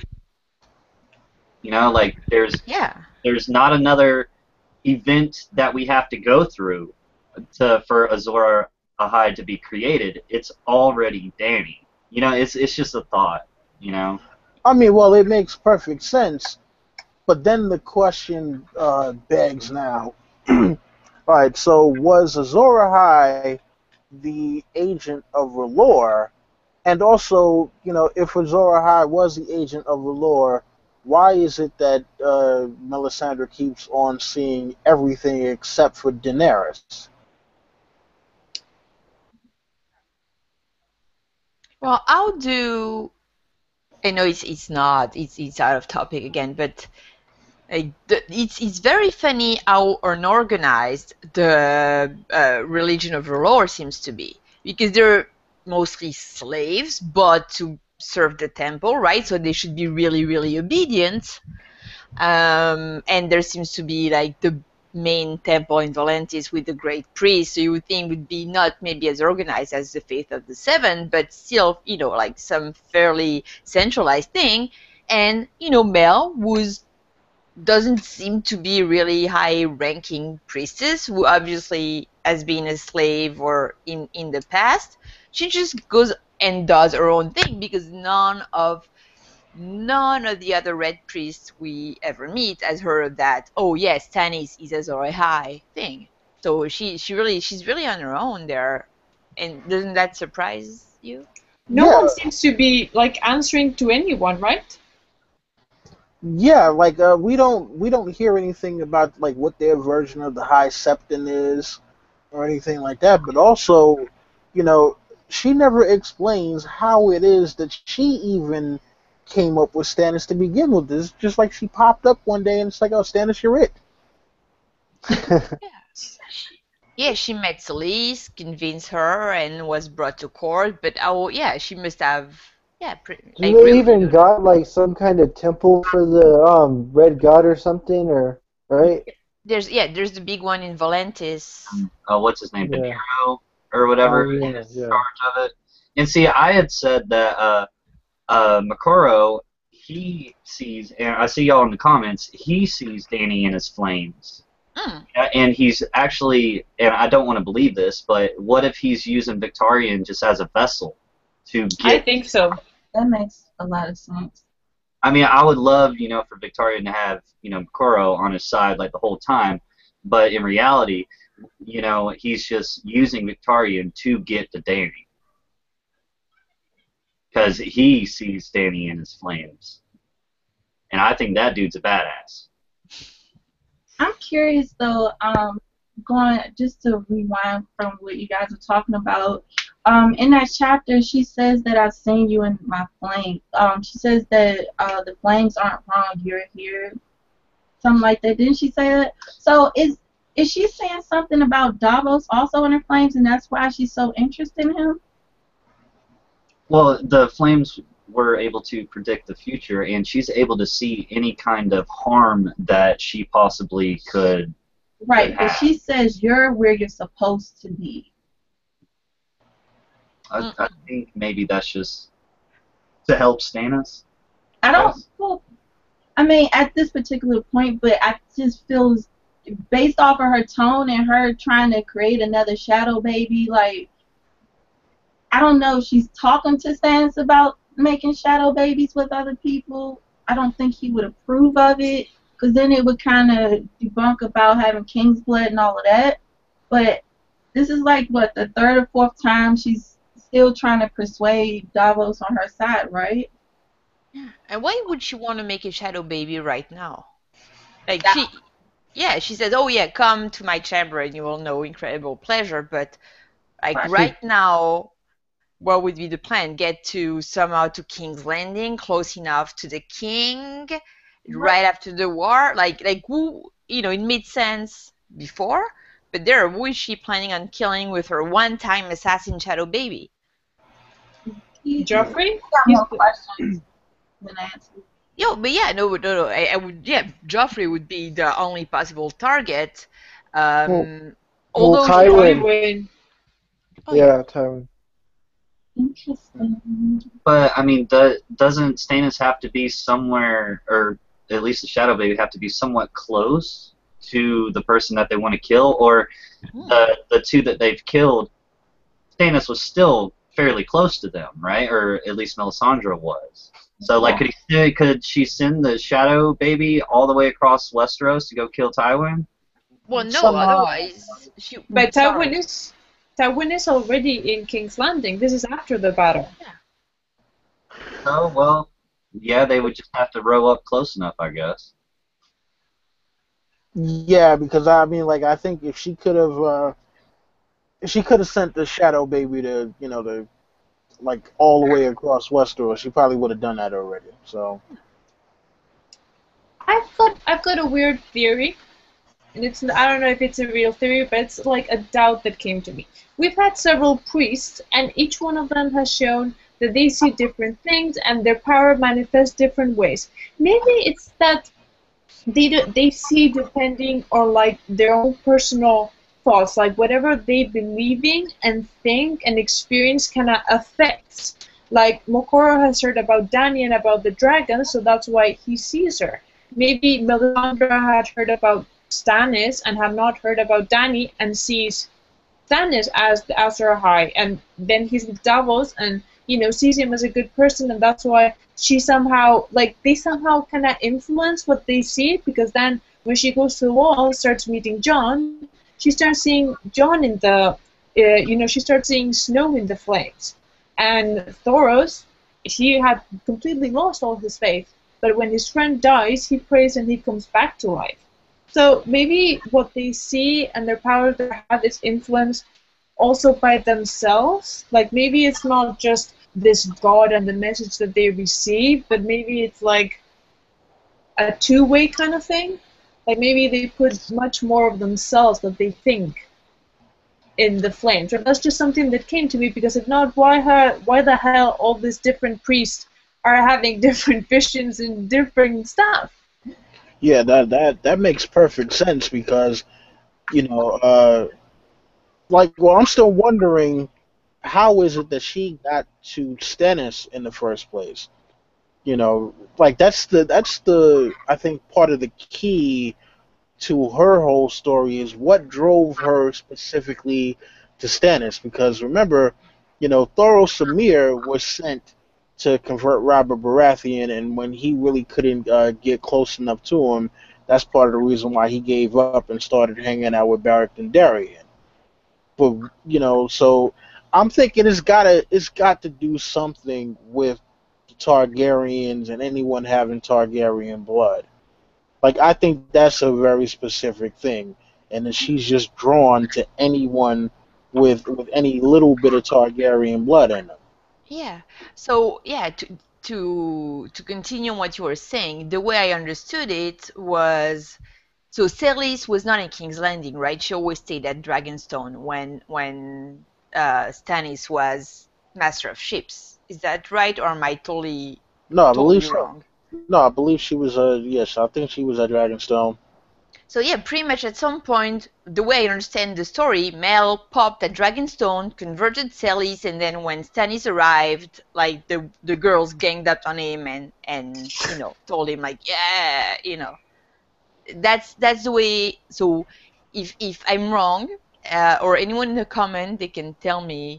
Like there's not another event that we have to go through for Azor Ahai to be created. It's already Dany. It's just a thought. I mean, well, it makes perfect sense, but then the question begs now. All right, so was Azor Ahai the agent of R'hllor? And also, if Azor Ahai was the agent of R'hllor, why is it that Melisandre keeps on seeing everything except for Daenerys? Well, I know it's out of topic again, but it's very funny how unorganized the religion of R'hllor seems to be, because they're mostly slaves, but to serve the temple, right? So they should be really, really obedient. And there seems to be like the main temple in Volantis with the great priest, so you would think would be not maybe as organized as the Faith of the Seven, but still, like some fairly centralized thing. And Mel doesn't seem to be really high-ranking priestess, who obviously has been a slave or in the past. She just goes and does her own thing, because none of the other red priests we ever meet has heard that, oh yes, Stannis is Azor Ahai thing. So she's really on her own there. And doesn't that surprise you? No one seems to be answering to anyone, right? Yeah, we don't hear anything about what their version of the High Septon is or anything like that. But also, she never explains how it is that she even came up with Stannis to begin with. It's just like she popped up one day and it's like, oh, Stannis, you're it. Yeah, she met Selyse, convinced her, and was brought to court. But she must have. They even got some kind of temple for the Red God or something, or right? There's the big one in Volantis. What's his name? Beniro or whatever is in charge of it. And see, I had said that Moqorro, he sees, and I see y'all in the comments, he sees Dany in his flames. And he's actually, and I don't want to believe this, but what if he's using Victarion just as a vessel to get... I think so. That makes a lot of sense. I mean, I would love, for Victarion to have, Moqorro on his side the whole time, but in reality, he's just using Victarion to get to Dany. Because he sees Dany in his flames. And I think that dude's a badass. I'm curious, though, going just to rewind from what you guys were talking about. In that chapter, she says that I've seen you in my flame. She says that the flames aren't wrong, you're here. Something like that. Didn't she say that? So is she saying something about Davos also in her flames, and that's why she's so interested in him? Well, the flames were able to predict the future, and she's able to see any kind of harm that she possibly could. Right, but she says you're where you're supposed to be. I think maybe that's just to help Stannis. I don't. Well, I mean, at this particular point, but I just feel, based off of her tone and her trying to create another shadow baby, I don't know if she's talking to Stannis about making shadow babies with other people. I don't think he would approve of it, because then it would kind of debunk about having king's blood and all of that. But this is the third or fourth time she's still trying to persuade Davos on her side, right? And why would she want to make a shadow baby right now? She says, oh yeah, come to my chamber and you will know incredible pleasure, but right now, what would be the plan? Get to somehow to King's Landing, close enough to the king, right after the war. Like who? It made sense before, but there, who is she planning on killing with her one-time assassin shadow baby? Joffrey? Got more questions than answers. But yeah, no. I would, yeah, Joffrey would be the only possible target. Although Tywin. Tywin. Yeah, Tywin. Interesting. But I mean, doesn't Stannis have to be somewhere, or at least the Shadow Baby have to be somewhat close to the person that they want to kill, or the two that they've killed? Stannis was still fairly close to them, right? Or at least Melisandre was. So, like, could she send the Shadow Baby all the way across Westeros to go kill Tywin? Well, no. Somehow- Otherwise, But sorry. Tywin is already in King's Landing. This is after the battle. Oh, well, yeah, they would just have to row up close enough, I guess. Yeah, because I mean, like, I think if she could have sent the Shadow Baby to, like, all the way across Westeros, she probably would have done that already. So. I've got a weird theory, and I don't know if it's a real theory, but it's like a doubt that came to me. We've had several priests, and each one of them has shown that they see different things and their power manifests different ways. Maybe it's that they see depending on like their own personal thoughts, like whatever they believing and think and experience kind of affects. Like Mokoro has heard about Dany and about the dragon, so that's why he sees her. Maybe Melisandre had heard about Stannis and had not heard about Dany and sees Stannis as the Azor High, and then he's with Davos and sees him as a good person, and that's why she somehow they somehow kind of influence what they see, because then when she goes to the wall and starts meeting Jon, she starts seeing Jon in the she starts seeing snow in the flames, and Thoros, he had completely lost all his faith, but when his friend dies, he prays and he comes back to life. So maybe what they see and their power they have is influenced also by themselves. Like maybe it's not just this God and the message that they receive, but maybe it's like a two-way kind of thing. Like maybe they put much more of themselves that they think in the flames. Or that's just something that came to me, because if not, why the hell all these different priests are having different visions and different stuff? Yeah, that makes perfect sense, because, I'm still wondering, how is it that she got to Stannis in the first place? That's the I think part of the key to her whole story is what drove her specifically to Stannis. Because remember, Thoros Samir was sent to convert Robert Baratheon, and when he really couldn't get close enough to him, that's part of the reason why he gave up and started hanging out with Beric Dondarrion. But so I'm thinking it's got to do something with the Targaryens and anyone having Targaryen blood. Like, I think that's a very specific thing, and that she's just drawn to anyone with any little bit of Targaryen blood in them. Yeah. So yeah, to continue what you were saying, the way I understood it was, so Celis was not in King's Landing, right? She always stayed at Dragonstone when Stannis was Master of Ships. Is that right, or am I totally No, I believe so. wrong? No, I believe she was. Yes, I think she was at Dragonstone. So yeah, pretty much at some point, the way I understand the story, Mel popped at Dragonstone, converted Celis, and then when Stannis arrived, like the girls ganged up on him and told him like, yeah, that's the way. So if I'm wrong, or anyone in the comment, they can tell me,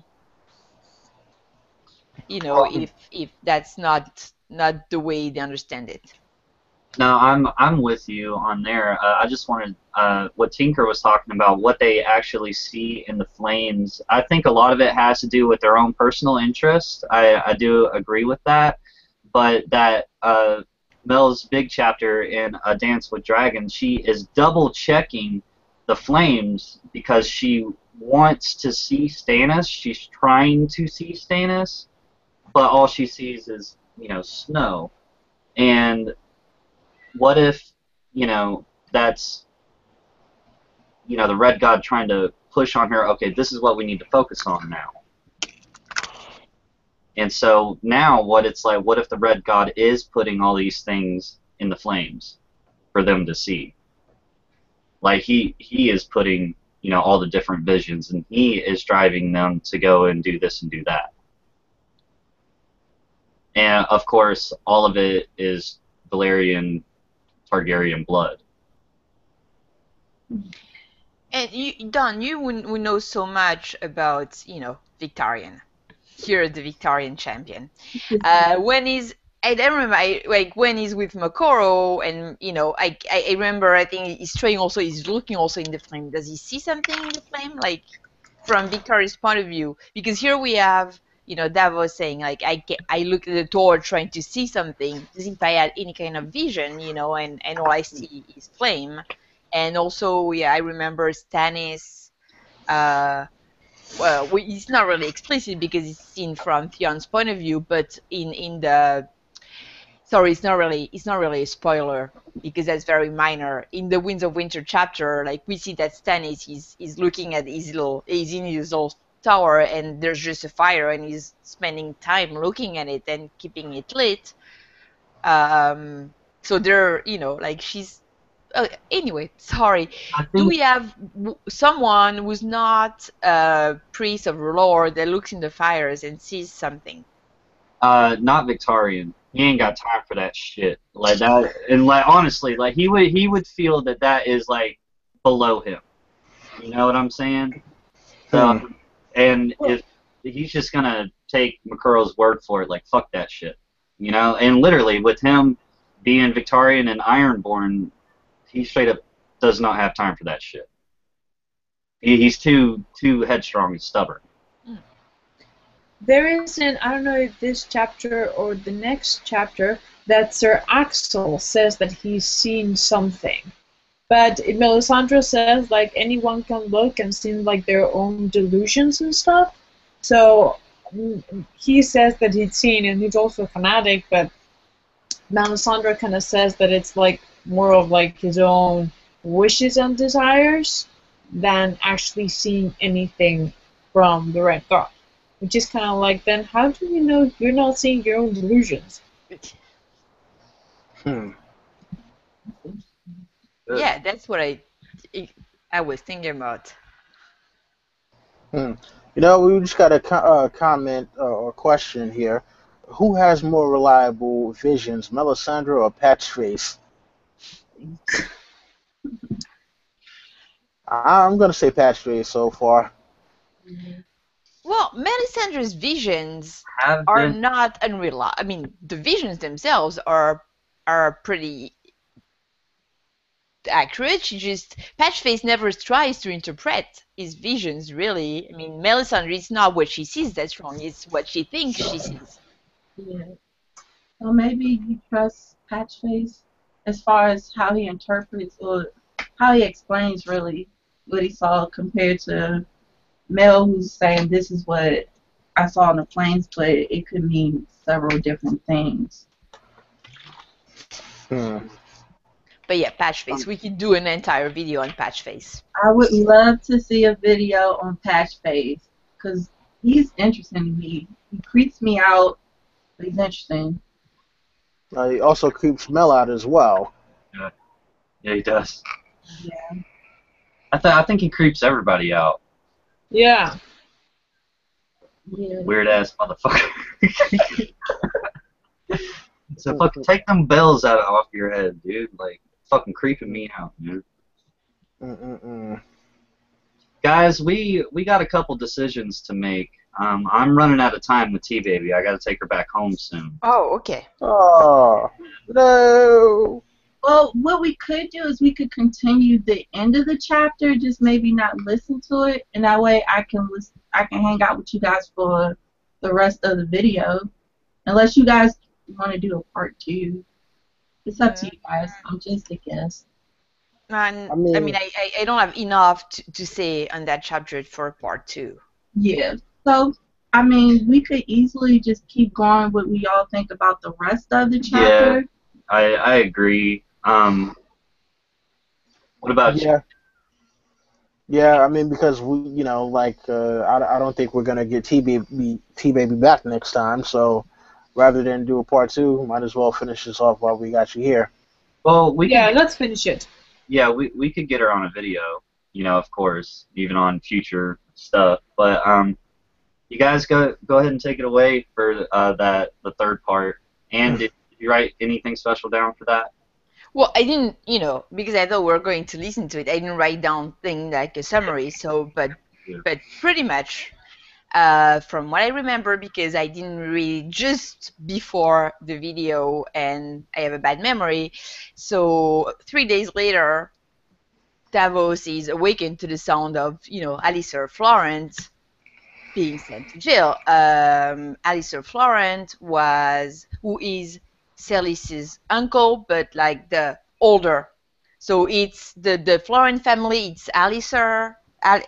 if that's not the way they understand it. No, I'm with you on there. I just wanted what Tinker was talking about, what they actually see in the flames. I think a lot of it has to do with their own personal interest. I do agree with that, but that Mel's big chapter in A Dance with Dragons, she is double checking the flames because she wants to see Stannis. She's trying to see Stannis, but all she sees is, snow. And what if, that's, the Red God trying to push on her, okay, this is what we need to focus on now. And so now what if the Red God is putting all these things in the flames for them to see? Like he is putting, all the different visions, and he is driving them to go and do this and do that. And of course, all of it is Valyrian Targaryen blood. And Don, you who know so much about, Victarion. You're the Victarion champion. I don't remember, when he's with Mokoro, and, I remember, I think he's looking also in the flame. Does he see something in the flame, from Victoria's point of view? Because here we have, Davos saying, I look at the door trying to see something, as if I had any kind of vision, and all I see is flame. And also, I remember Stannis, it's not really explicit because it's seen from Theon's point of view, but in the... Sorry, it's not really a spoiler because that's very minor. In the Winds of Winter chapter, we see that Stannis is looking at he's in his little tower, and there's just a fire, and he's spending time looking at it and keeping it lit. So they're, she's... anyway, sorry. Do we have someone who's not a priest of R'hllor that looks in the fires and sees something? Not Victarion. He ain't got time for that shit. Like that, and honestly, he would feel that is below him. You know what I'm saying? So, and if he's just gonna take Mokuro's word for it, fuck that shit. And literally with him being Victarion and Ironborn, he straight up does not have time for that shit. He's too headstrong and stubborn. There is I don't know if this chapter or the next chapter, that Sir Axel says that he's seen something. But Melisandre says, anyone can look and see, their own delusions and stuff. So he says that he'd seen, and he's also a fanatic, but Melisandre kind of says that it's, more of, his own wishes and desires than actually seeing anything from the Red God. Which is kind of then how do you know you're not seeing your own delusions? Yeah, that's what I was thinking about. We just got a comment or question here. Who has more reliable visions, Melisandre or Patchface? I'm going to say Patchface so far. Well, Melisandre's visions are not unreliable. I mean, the visions themselves are pretty accurate. Patchface never tries to interpret his visions, really. I mean, Melisandre, it's not what she sees that's wrong, it's what she thinks she sees. Yeah. Well, maybe you trust Patchface as far as how he interprets or how he explains, really, what he saw compared to Mel, who's saying this is what I saw in the flames, but it could mean several different things. But yeah, Patchface. We can do an entire video on Patchface. I would love to see a video on Patchface because he's interesting to me. He creeps me out, but he's interesting. He also creeps Mel out as well. Yeah, he does. Yeah. I think he creeps everybody out. Yeah. Weird ass motherfucker. So fucking take them bells off your head, dude. Fucking creeping me out, man. Guys, we got a couple decisions to make. I'm running out of time with T-Baby. I got to take her back home soon. Oh, okay. Oh, no. Well, what we could do is we could continue the end of the chapter, just maybe not listen to it, and that way I can hang out with you guys for the rest of the video. Unless you guys want to do a part 2. It's up to you guys. I'm just a guest. And I mean, I mean, I don't have enough to say on that chapter for part two. Yeah. So, I mean, we could easily just keep going what we all think about the rest of the chapter. I agree. What about you? yeah, yeah. I mean, because we, like, I don't think we're gonna get T Baby back next time. So rather than do a part two, might as well finish this off while we got you here. Well, we Yeah, could, let's finish it. yeah, we could get her on a video, of course, even on future stuff. But you guys go ahead and take it away for the third part. And did you write anything special down for that? Well, I didn't, because I thought we were going to listen to it. I didn't write down thing like a summary. So, but pretty much, from what I remember, because I didn't read just before the video, and I have a bad memory. So 3 days later, Davos is awakened to the sound of, Alistair Florent being sent to jail. Alistair Florent who is Celis's uncle, but like the older. So it's the Florent family. It's Alistair,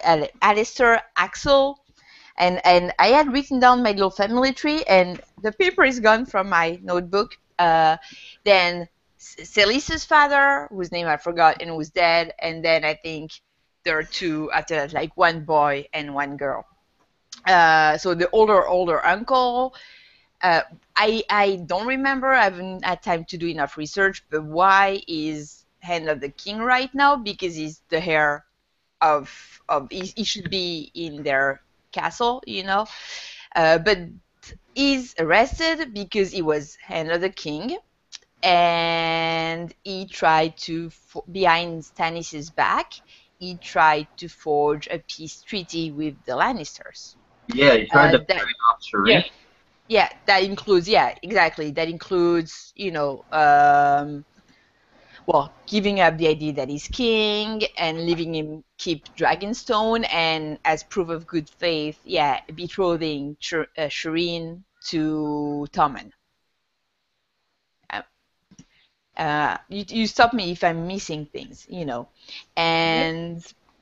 Axel, and I had written down my little family tree, and the paper is gone from my notebook. Then Celis's father, whose name I forgot, and was dead. And then I think there are two after that, like one boy and one girl. So the older uncle, I don't remember. I haven't had time to do enough research. But why is Hand of the King right now? Because he's the heir of he should be in their castle, But he's arrested because he was Hand of the King, and he tried to behind Stannis' back. He tried to forge a peace treaty with the Lannisters. Yeah, you tried to marry off Shireen. Yeah, that includes, exactly. That includes, giving up the idea that he's king and leaving him keep Dragonstone, and as proof of good faith, betrothing Shireen to Tommen. You stop me if I'm missing things, and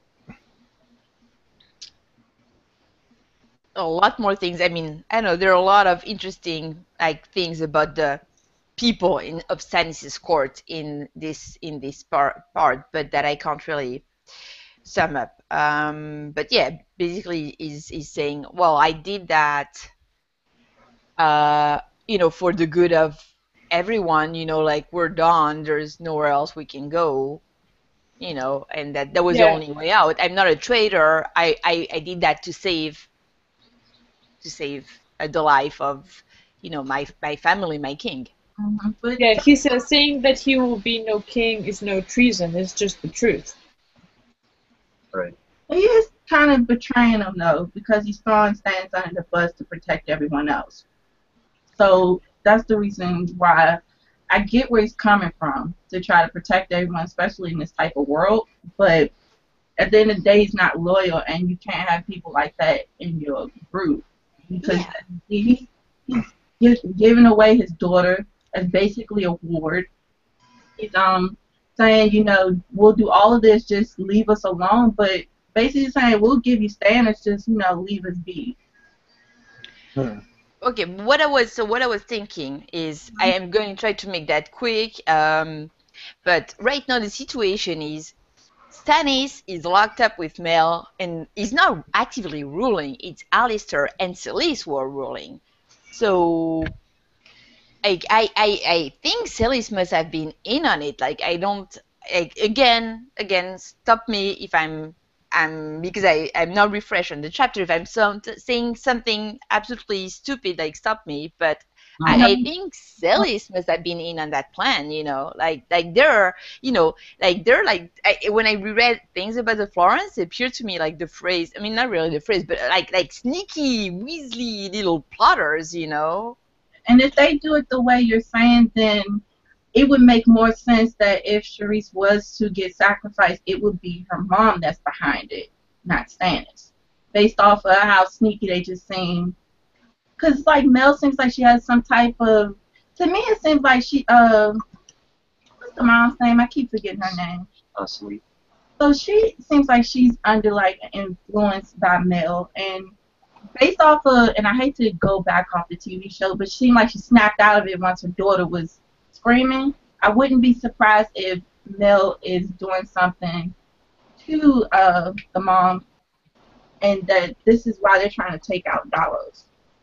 a lot more things. I mean, I know there are a lot of interesting things about the people of Stannis' court in this part, but that I can't really sum up. But yeah, basically is saying, well, I did that, for the good of everyone. We're done. There's nowhere else we can go. And that was the only way out. I'm not a traitor. I did that to save the life of, my family, my king. Mm-hmm. But Yeah, he says saying that he will be no king is no treason. It's just the truth. Right. he is kind of betraying him, though, because he's throwing Stannis under the bus to protect everyone else. So that's the reason why I get where he's coming from, to try to protect everyone, especially in this type of world. But at the end of the day, he's not loyal, and you can't have people like that in your group, because he's giving away his daughter as basically a ward. He's saying, we'll do all of this, just leave us alone, but basically saying we'll give you Stannis, just leave us be. Okay, what I was thinking is, I am going to try to make that quick. But right now the situation is, Stannis is locked up with Mel, and he's not actively ruling. It's Alistair and Selyse who are ruling. So I think Selyse must have been in on it. Again, stop me if I'm because I'm not refreshed on the chapter. If I'm saying something absolutely stupid, stop me. But I think Selyse must have been in on that plan. When I reread things about the Florence, it appeared to me like the phrase. I mean, not really the phrase, but like sneaky, Weasley little plotters. And if they do it the way you're saying, then it would make more sense that if Charisse was to get sacrificed, it would be her mom that's behind it, not Stannis. Based off of how sneaky they just seem. Because, Mel seems like she has some type of... To me, it seems like she... what's the mom's name? I keep forgetting her name. Sleep. So she seems like she's under like influenced by Mel, and based off of, and I hate to go back off the TV show, but she seemed like she snapped out of it once her daughter was screaming. I wouldn't be surprised if Mel is doing something to the mom, and that this is why they're trying to take out Davos.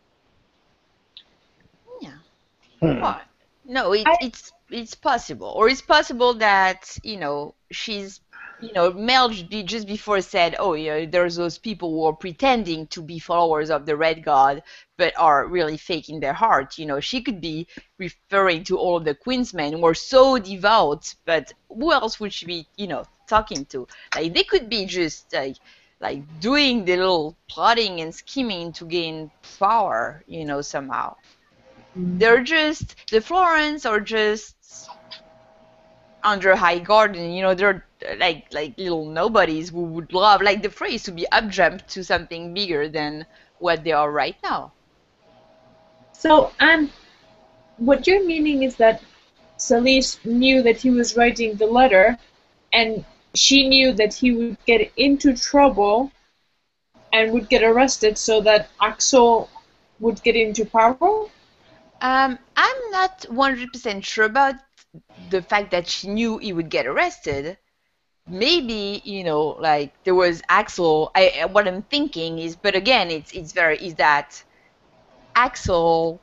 Yeah. Hmm. Well, no, I- it's possible, or it's possible that she's Mel just before said, oh yeah, there's those people who are pretending to be followers of the Red God, but are really faking their heart. She could be referring to all of the Queensmen who are so devout, but who else would she be talking to? Like they could be just like doing the little plotting and scheming to gain power, somehow. They're just the Florence are just under high garden. They're like little nobodies who would love like the phrase to be upjumped to something bigger than what they are right now. So, and what you're meaning is that Celise knew that he was writing the letter, and she knew that he would get into trouble and would get arrested, so that Axel would get into power. I'm not 100% sure about the fact that she knew he would get arrested. Maybe like there was Axel. What I'm thinking is, but again, is that Axel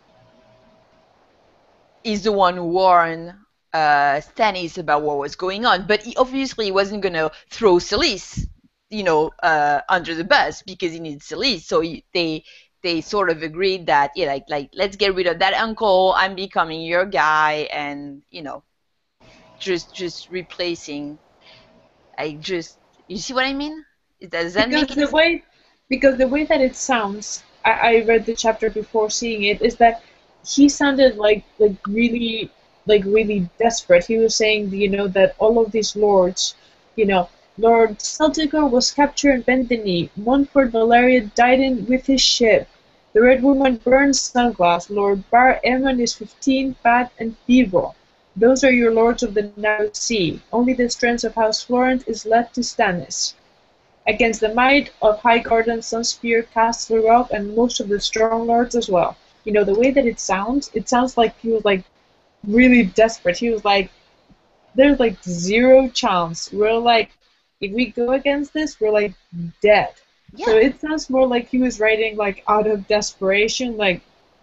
is the one who warned Stannis about what was going on, but he obviously wasn't gonna throw Celise, under the bus because he needs Celise. So they sort of agreed that like let's get rid of that uncle. I'm becoming your guy, and just replacing. You see what I mean? Does that make Because the way that it sounds, I read the chapter before seeing it, is that he sounded like really desperate. He was saying, that all of these lords, Lord Celticar was captured in Bendini. Montfort Valeria died with his ship. The Red Woman burns Sunglass. Lord Bar Eamon is 15, fat, and feeble. Those are your lords of the narrow sea. Only the strength of House Florent is left to Stannis. Against the might of Highgarden, Sunspear, Castle Rock, and most of the strong lords as well. The way that it sounds like he was like really desperate. He was like, there's like zero chance. We're like, if we go against this, we're like dead. Yeah. So it sounds more like he was writing like out of desperation, like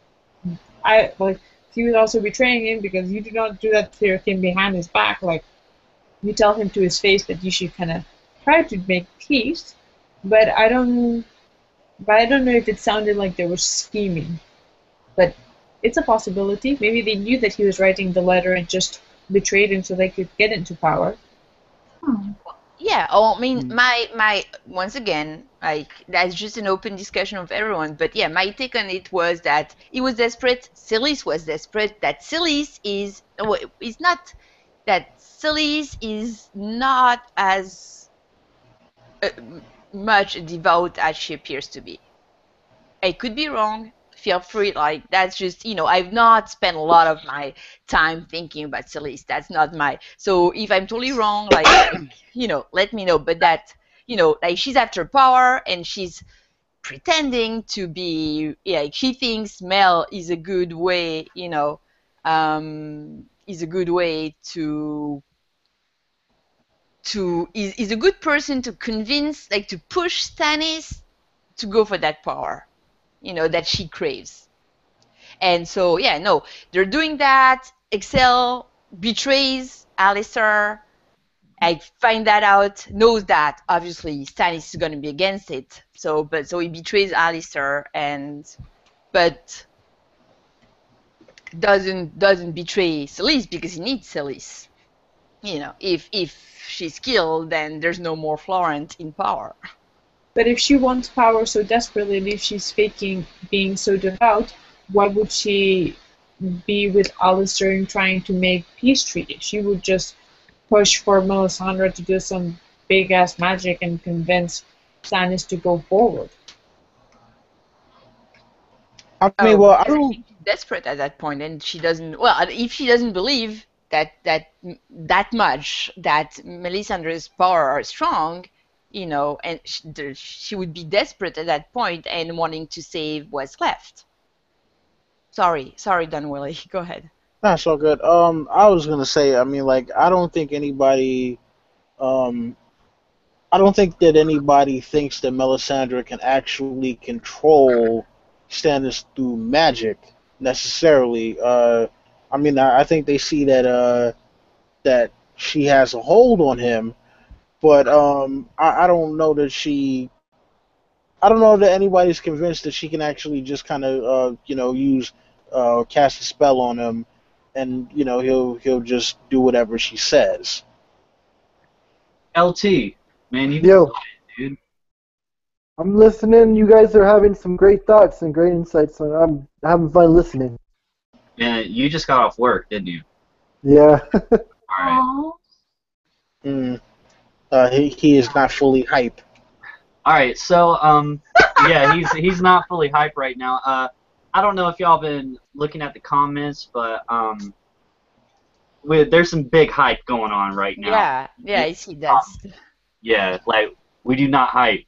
he was also betraying him because you do not do that to your king behind his back. Like you tell him to his face that you should kind of try to make peace, but I don't know if it sounded like they were scheming. But it's a possibility. Maybe they knew that he was writing the letter and just betrayed him so they could get into power. Yeah, I mean, my once again, like that's just an open discussion of everyone. But yeah, my take on it was that he was desperate. Celise was desperate. That Celise is not as much devout as she appears to be. I could be wrong. Feel free, like that's just I've not spent a lot of my time thinking about Celeste. That's not my. So if I'm totally wrong, like let me know. But that like she's after power and she's pretending to be like she thinks Mel is a good way is a good way is a good person to convince, like to push Stannis to go for that power. That she craves. And so, yeah, no, they're doing that. Excel betrays Alistair. I find that out, knows that obviously Stannis is going to be against it. So he betrays Alistair, but doesn't betray Celise because he needs Celise. If she's killed, then there's no more Florent in power. But if she wants power so desperately, and if she's faking being so devout, why would she be with Alistair and trying to make peace treaty? She would just push for Melisandre to do some big-ass magic and convince Stannis to go forward. I mean, well, I think she's desperate at that point, and she doesn't. Well, if she doesn't believe that much that Melisandre's power are strong, and she would be desperate at that point and wanting to save what's left. Sorry, Don Willie. Go ahead. That's all good. I was gonna say, I mean, like, I don't think anybody, I don't think that anybody thinks that Melisandre can actually control Stannis through magic necessarily. I mean, I think they see that that she has a hold on him, but I don't know that I don't know that anybody's convinced that she can actually just kind of use cast a spell on him, and he'll just do whatever she says. LT, man, you Yo. got it, dude. I'm listening. You guys are having some great thoughts and great insights, so I'm having fun listening. Man, you just got off work, didn't you? Yeah. All right. He is not fully hype. All right. So yeah, he's not fully hype right now. I don't know if y'all been looking at the comments, but there's some big hype going on right now. Yeah, I see that. Yeah, like, we do not hype.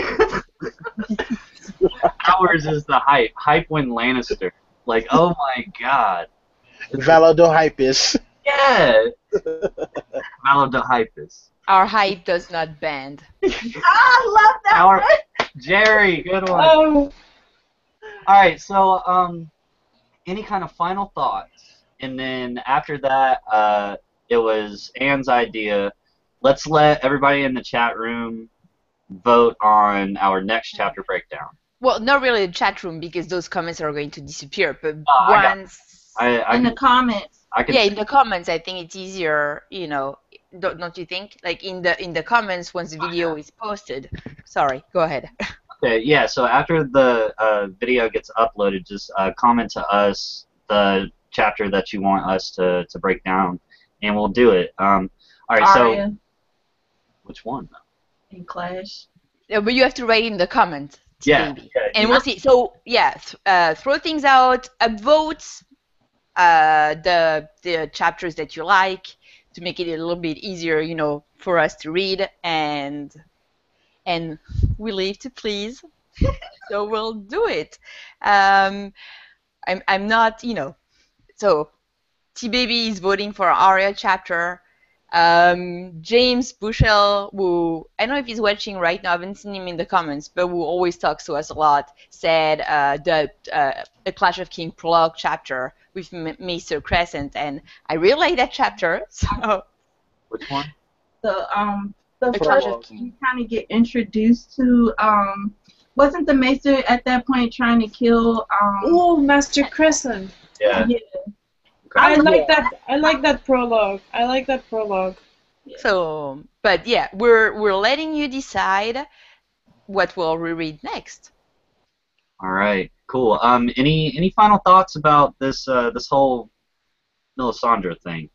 Ours is the hype. Hype when Lannister. Like, oh my god. Valar Dohypus. Yeah. Valar Dohypus. Our hype does not bend. I love that Our, one. Jerry, good one. Oh, Alright, so, any kind of final thoughts? And then after that, it was Anne's idea. Let's let everybody in the chat room vote on our next chapter breakdown. Well, not really the chat room because those comments are going to disappear. But I In the can, comments. I can, yeah, in the comments, I think it's easier. Don't you think? Like in the comments once the video is posted. Sorry, go ahead. Okay, yeah, so after the video gets uploaded, just comment to us the chapter that you want us to break down, and we'll do it. Alright, so... Arya Which one? and Clash. Yeah, but you have to write in the comments. Yeah, Baby. yeah, And we'll see. So yeah, throw things out, upvote the chapters that you like to make it a little bit easier, for us to read, and we live to please, so we'll do it. I'm not, So T-Baby is voting for Arya chapter. James Bushell, who I don't know if he's watching right now, I haven't seen him in the comments, but who always talks to us a lot, said the Clash of Kings prologue chapter with Maester Crescent, and I really like that chapter. So Which one? The The Clash first of Kings. you kind of get introduced to wasn't the Maester at that point trying to kill oh, Master Crescent. Yeah. yeah. I like that. I like that prologue. I like that prologue. So, but yeah, we're letting you decide what we'll reread next. Alright, cool. Any final thoughts about this this whole Melisandre thing?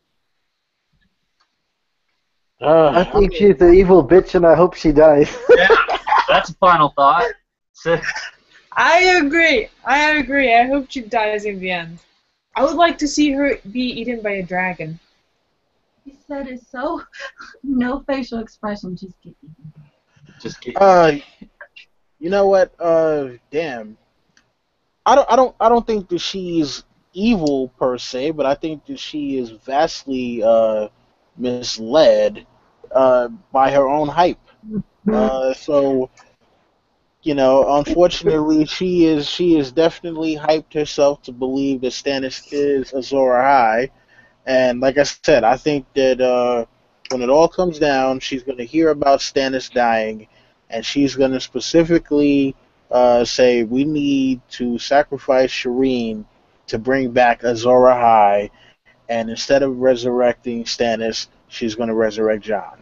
I think she's the evil bitch, and I hope she dies. Yeah, that's a final thought. So, I agree. I hope she dies in the end. I would like to see her be eaten by a dragon. He said it so no facial expression, just kidding. You know what? Damn. I don't think that she's evil per se, but I think that she is vastly misled by her own hype. So, unfortunately, she is definitely hyped herself to believe that Stannis is Azor Ahai, and like I said, I think that when it all comes down, she's going to hear about Stannis dying, and she's going to specifically say, we need to sacrifice Shireen to bring back Azor Ahai, and instead of resurrecting Stannis, she's going to resurrect Jon.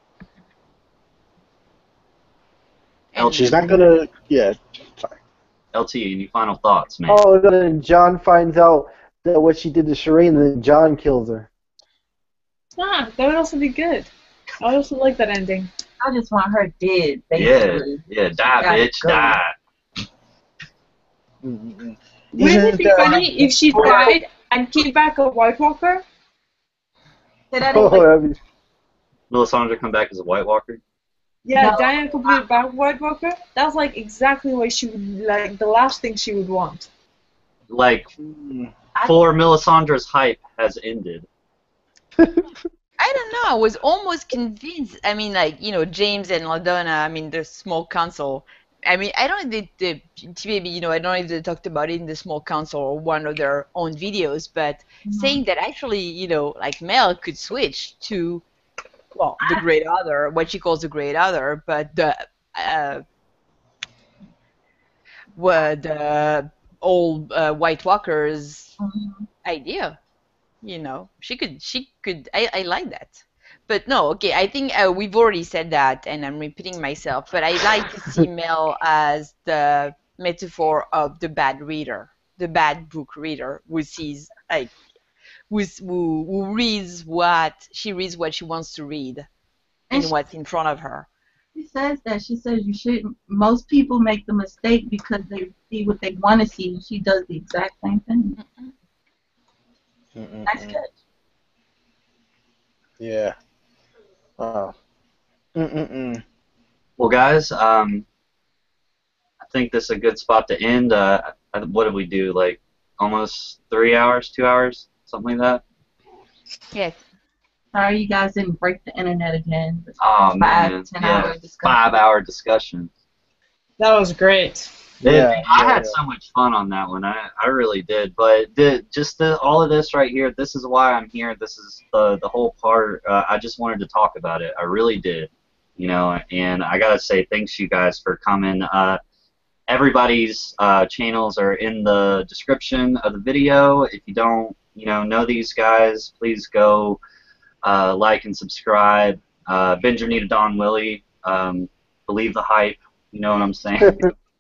She's not going to... Yeah, sorry. LT, any final thoughts, man? Oh, and then Jon finds out that what she did to Shireen, and then Jon kills her. Ah, that would also be good. I would also like that ending. I just want her dead, Yeah, basically. yeah, die, Gotta bitch, go. die. Wouldn't it be funny if she died and came back a White Walker? Say that Oh, again. that'd be- Melisandre come back as a White Walker? Yeah, No. Diana completed by White Walker. That's like exactly what she would like. The last thing she would want. Like, I- for Melisandre's hype has ended. I don't know. I was almost convinced. I mean, like, James and LaDonna, I mean, the small council. I mean, I don't know if the TBAB, I don't know if they talked about it in the small council or one of their own videos, but saying that actually, like Mel could switch to, well, the Great Other, what she calls the Great Other, but the old White Walker's idea. She could. I like that. But no, okay, I think we've already said that, and I'm repeating myself, but I like to see Mel as the metaphor of the bad reader, the bad book reader, who sees, like, who reads what she wants to read And and what's in front of her. She says that. She says you shouldn't. Most people make the mistake because they see what they want to see, and she does the exact same thing. Nice catch. Yeah. Wow. Well, guys, I think this is a good spot to end. What did we do? Like almost 3 hours, 2 hours, something like that? Yes. Sorry, you guys didn't break the internet again. Oh, man. 10-hour discussion. 5-hour discussion. That was great. Yeah, I had so much fun on that one. I really did. But all of this right here, this is why I'm here. This is the whole part. I just wanted to talk about it. I really did. And I got to say thanks you guys for coming. Everybody's channels are in the description of the video. If you don't know these guys, please go like and subscribe. Benjanita Don Willie, believe the hype. You know what I'm saying?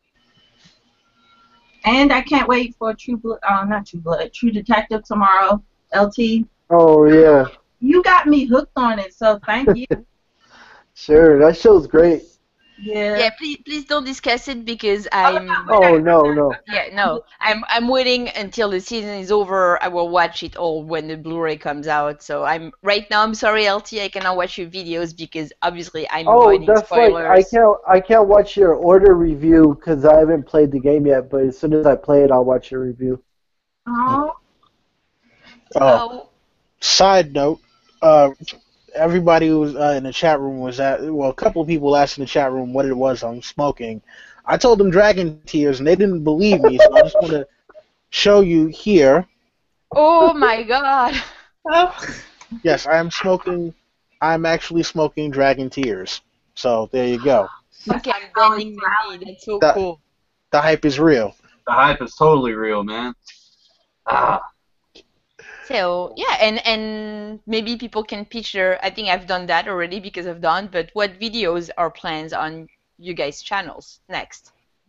And I can't wait for True Detective tomorrow. LT, Oh yeah, you got me hooked on it, so thank you. sure. That show's great. Yeah, please don't discuss it because I'm. Oh no. Yeah, no. I'm waiting until the season is over. I will watch it all when the Blu-ray comes out. So right now. I'm sorry, LT. I cannot watch your videos because obviously I'm Oh, avoiding that's spoilers. like I can't watch your order review because I haven't played the game yet. But as soon as I play it, I'll watch your review. Oh, Oh, Side note, everybody who was in the chat room a couple of people asked in the chat room what it was I'm smoking. I told them Dragon Tears, and they didn't believe me, so I just want to show you here. oh my God. Oh. Yes, I'm actually smoking Dragon Tears. So there you go. Okay, I'm bending the knee. That's so That- cool. The hype is real. The hype is totally real, man. So yeah, and maybe people can pitch their. I think I've done that already because of Dawn. But what videos are plans on you guys' channels next?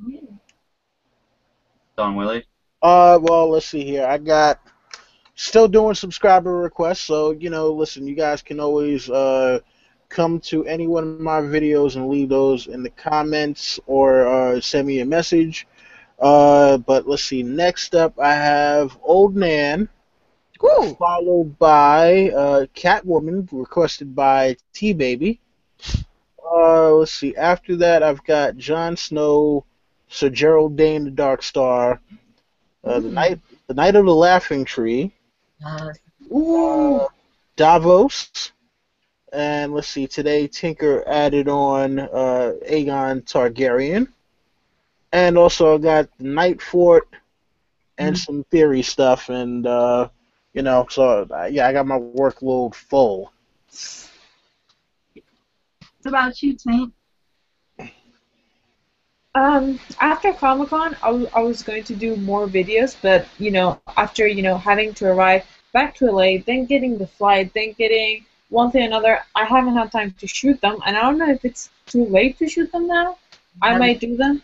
Don Willie. Well, let's see here. I got still doing subscriber requests, so listen, you guys can always come to any one of my videos and leave those in the comments or send me a message. But let's see. Next up, I have Old Nan, followed by Catwoman, requested by T Baby. Let's see. After that, I've got Jon Snow, Sir Gerald Dane, the Dark Star, the Night of the Laughing Tree, Davos, and let's see. Today, Tinker added on Aegon Targaryen, and also I got the Night Fort and some theory stuff, and so yeah, I got my workload full. what about you, Tank? After Comic-Con, I was going to do more videos, but after having to arrive back to LA, then getting the flight, then getting one thing or another, I haven't had time to shoot them, and I don't know if it's too late to shoot them now. I might do them.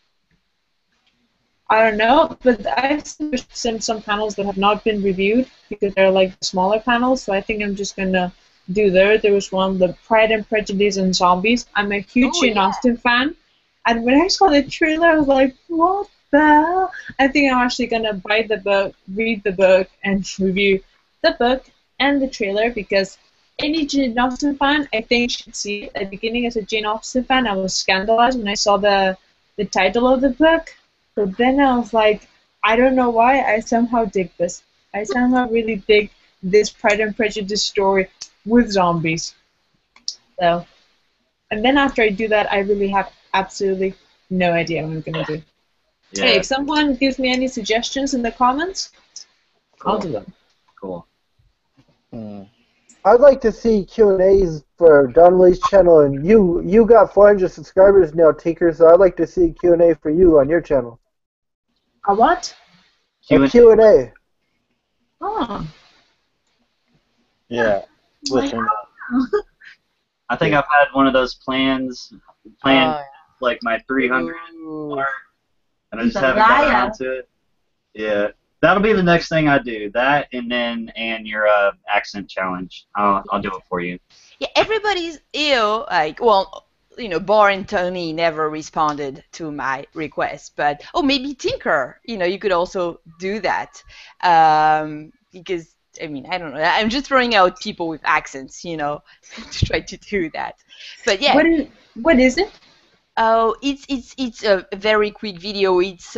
I don't know, but I've seen some panels that have not been reviewed because they're like smaller panels, so I think I'm just gonna do there. There was one, the Pride and Prejudice and Zombies. I'm a huge Jane Austen fan, and when I saw the trailer, I was like, what the hell? I think I'm actually gonna buy the book, read the book, and review the book and the trailer because any Jane Austen fan, I think, should see it. At the beginning, as a Jane Austen fan, I was scandalized when I saw the title of the book. But then I was like, I don't know why, I somehow dig this. I somehow really dig this Pride and Prejudice story with zombies. So, and then after I do that, I really have absolutely no idea what I'm gonna do. Yeah. Hey, if someone gives me any suggestions in the comments, I'll do Cool. them. Cool. Hmm. I'd like to see Q&As for Donnelly's channel, and you got 400 subscribers now, Tinker, so I'd like to see Q&A for you on your channel. A what? A Q&A. Oh. Yeah. Listen. I think I've had one of those planned Oh, like my 300 Ooh. mark, and I He's just a haven't got liar. around to it. Yeah, that'll be the next thing I do. That and your accent challenge. I'll do it for you. Yeah, everybody's ill. Like, well, Bar and Tony never responded to my request, but maybe Tinker. You could also do that, because I mean, I don't know. I'm just throwing out people with accents, to try to do that. But yeah. What is it? Oh, it's a very quick video. It's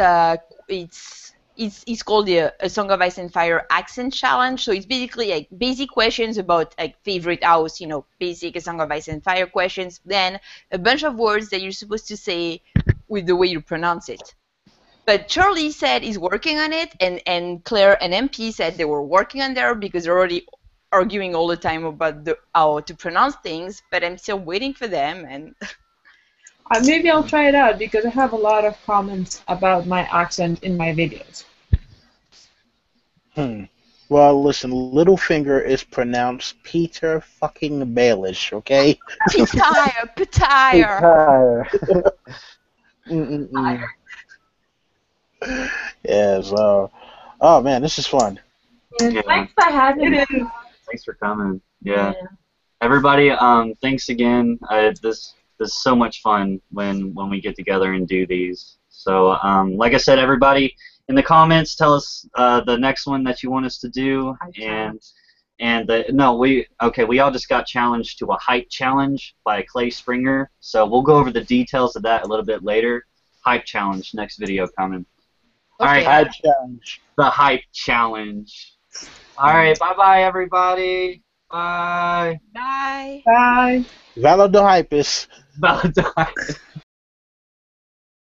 called the A Song of Ice and Fire accent challenge. So it's basically like basic questions about like favorite house, basic A Song of Ice and Fire questions. Then a bunch of words that you're supposed to say with the way you pronounce it. But Charlie said he's working on it, and Claire and MP said they were working on there because they're already arguing all the time about how to pronounce things. But I'm still waiting for them and. Maybe I'll try it out because I have a lot of comments about my accent in my videos. Well, listen, Littlefinger is pronounced Peter fucking Baelish, okay? Petire. Yeah, so... Oh, man, this is fun. Yeah. Thanks for having me. Thanks for coming. Yeah. Everybody, thanks again. This is so much fun when we get together and do these. So, like I said, everybody in the comments, tell us the next one that you want us to do, we all just got challenged to a hype challenge by Clay Springer. So we'll go over the details of that a little bit later. Hype challenge, next video coming. All right, Hype challenge. the hype challenge. All right, bye everybody. Bye. Bye. Bye. Valor the Hypest. Valentine.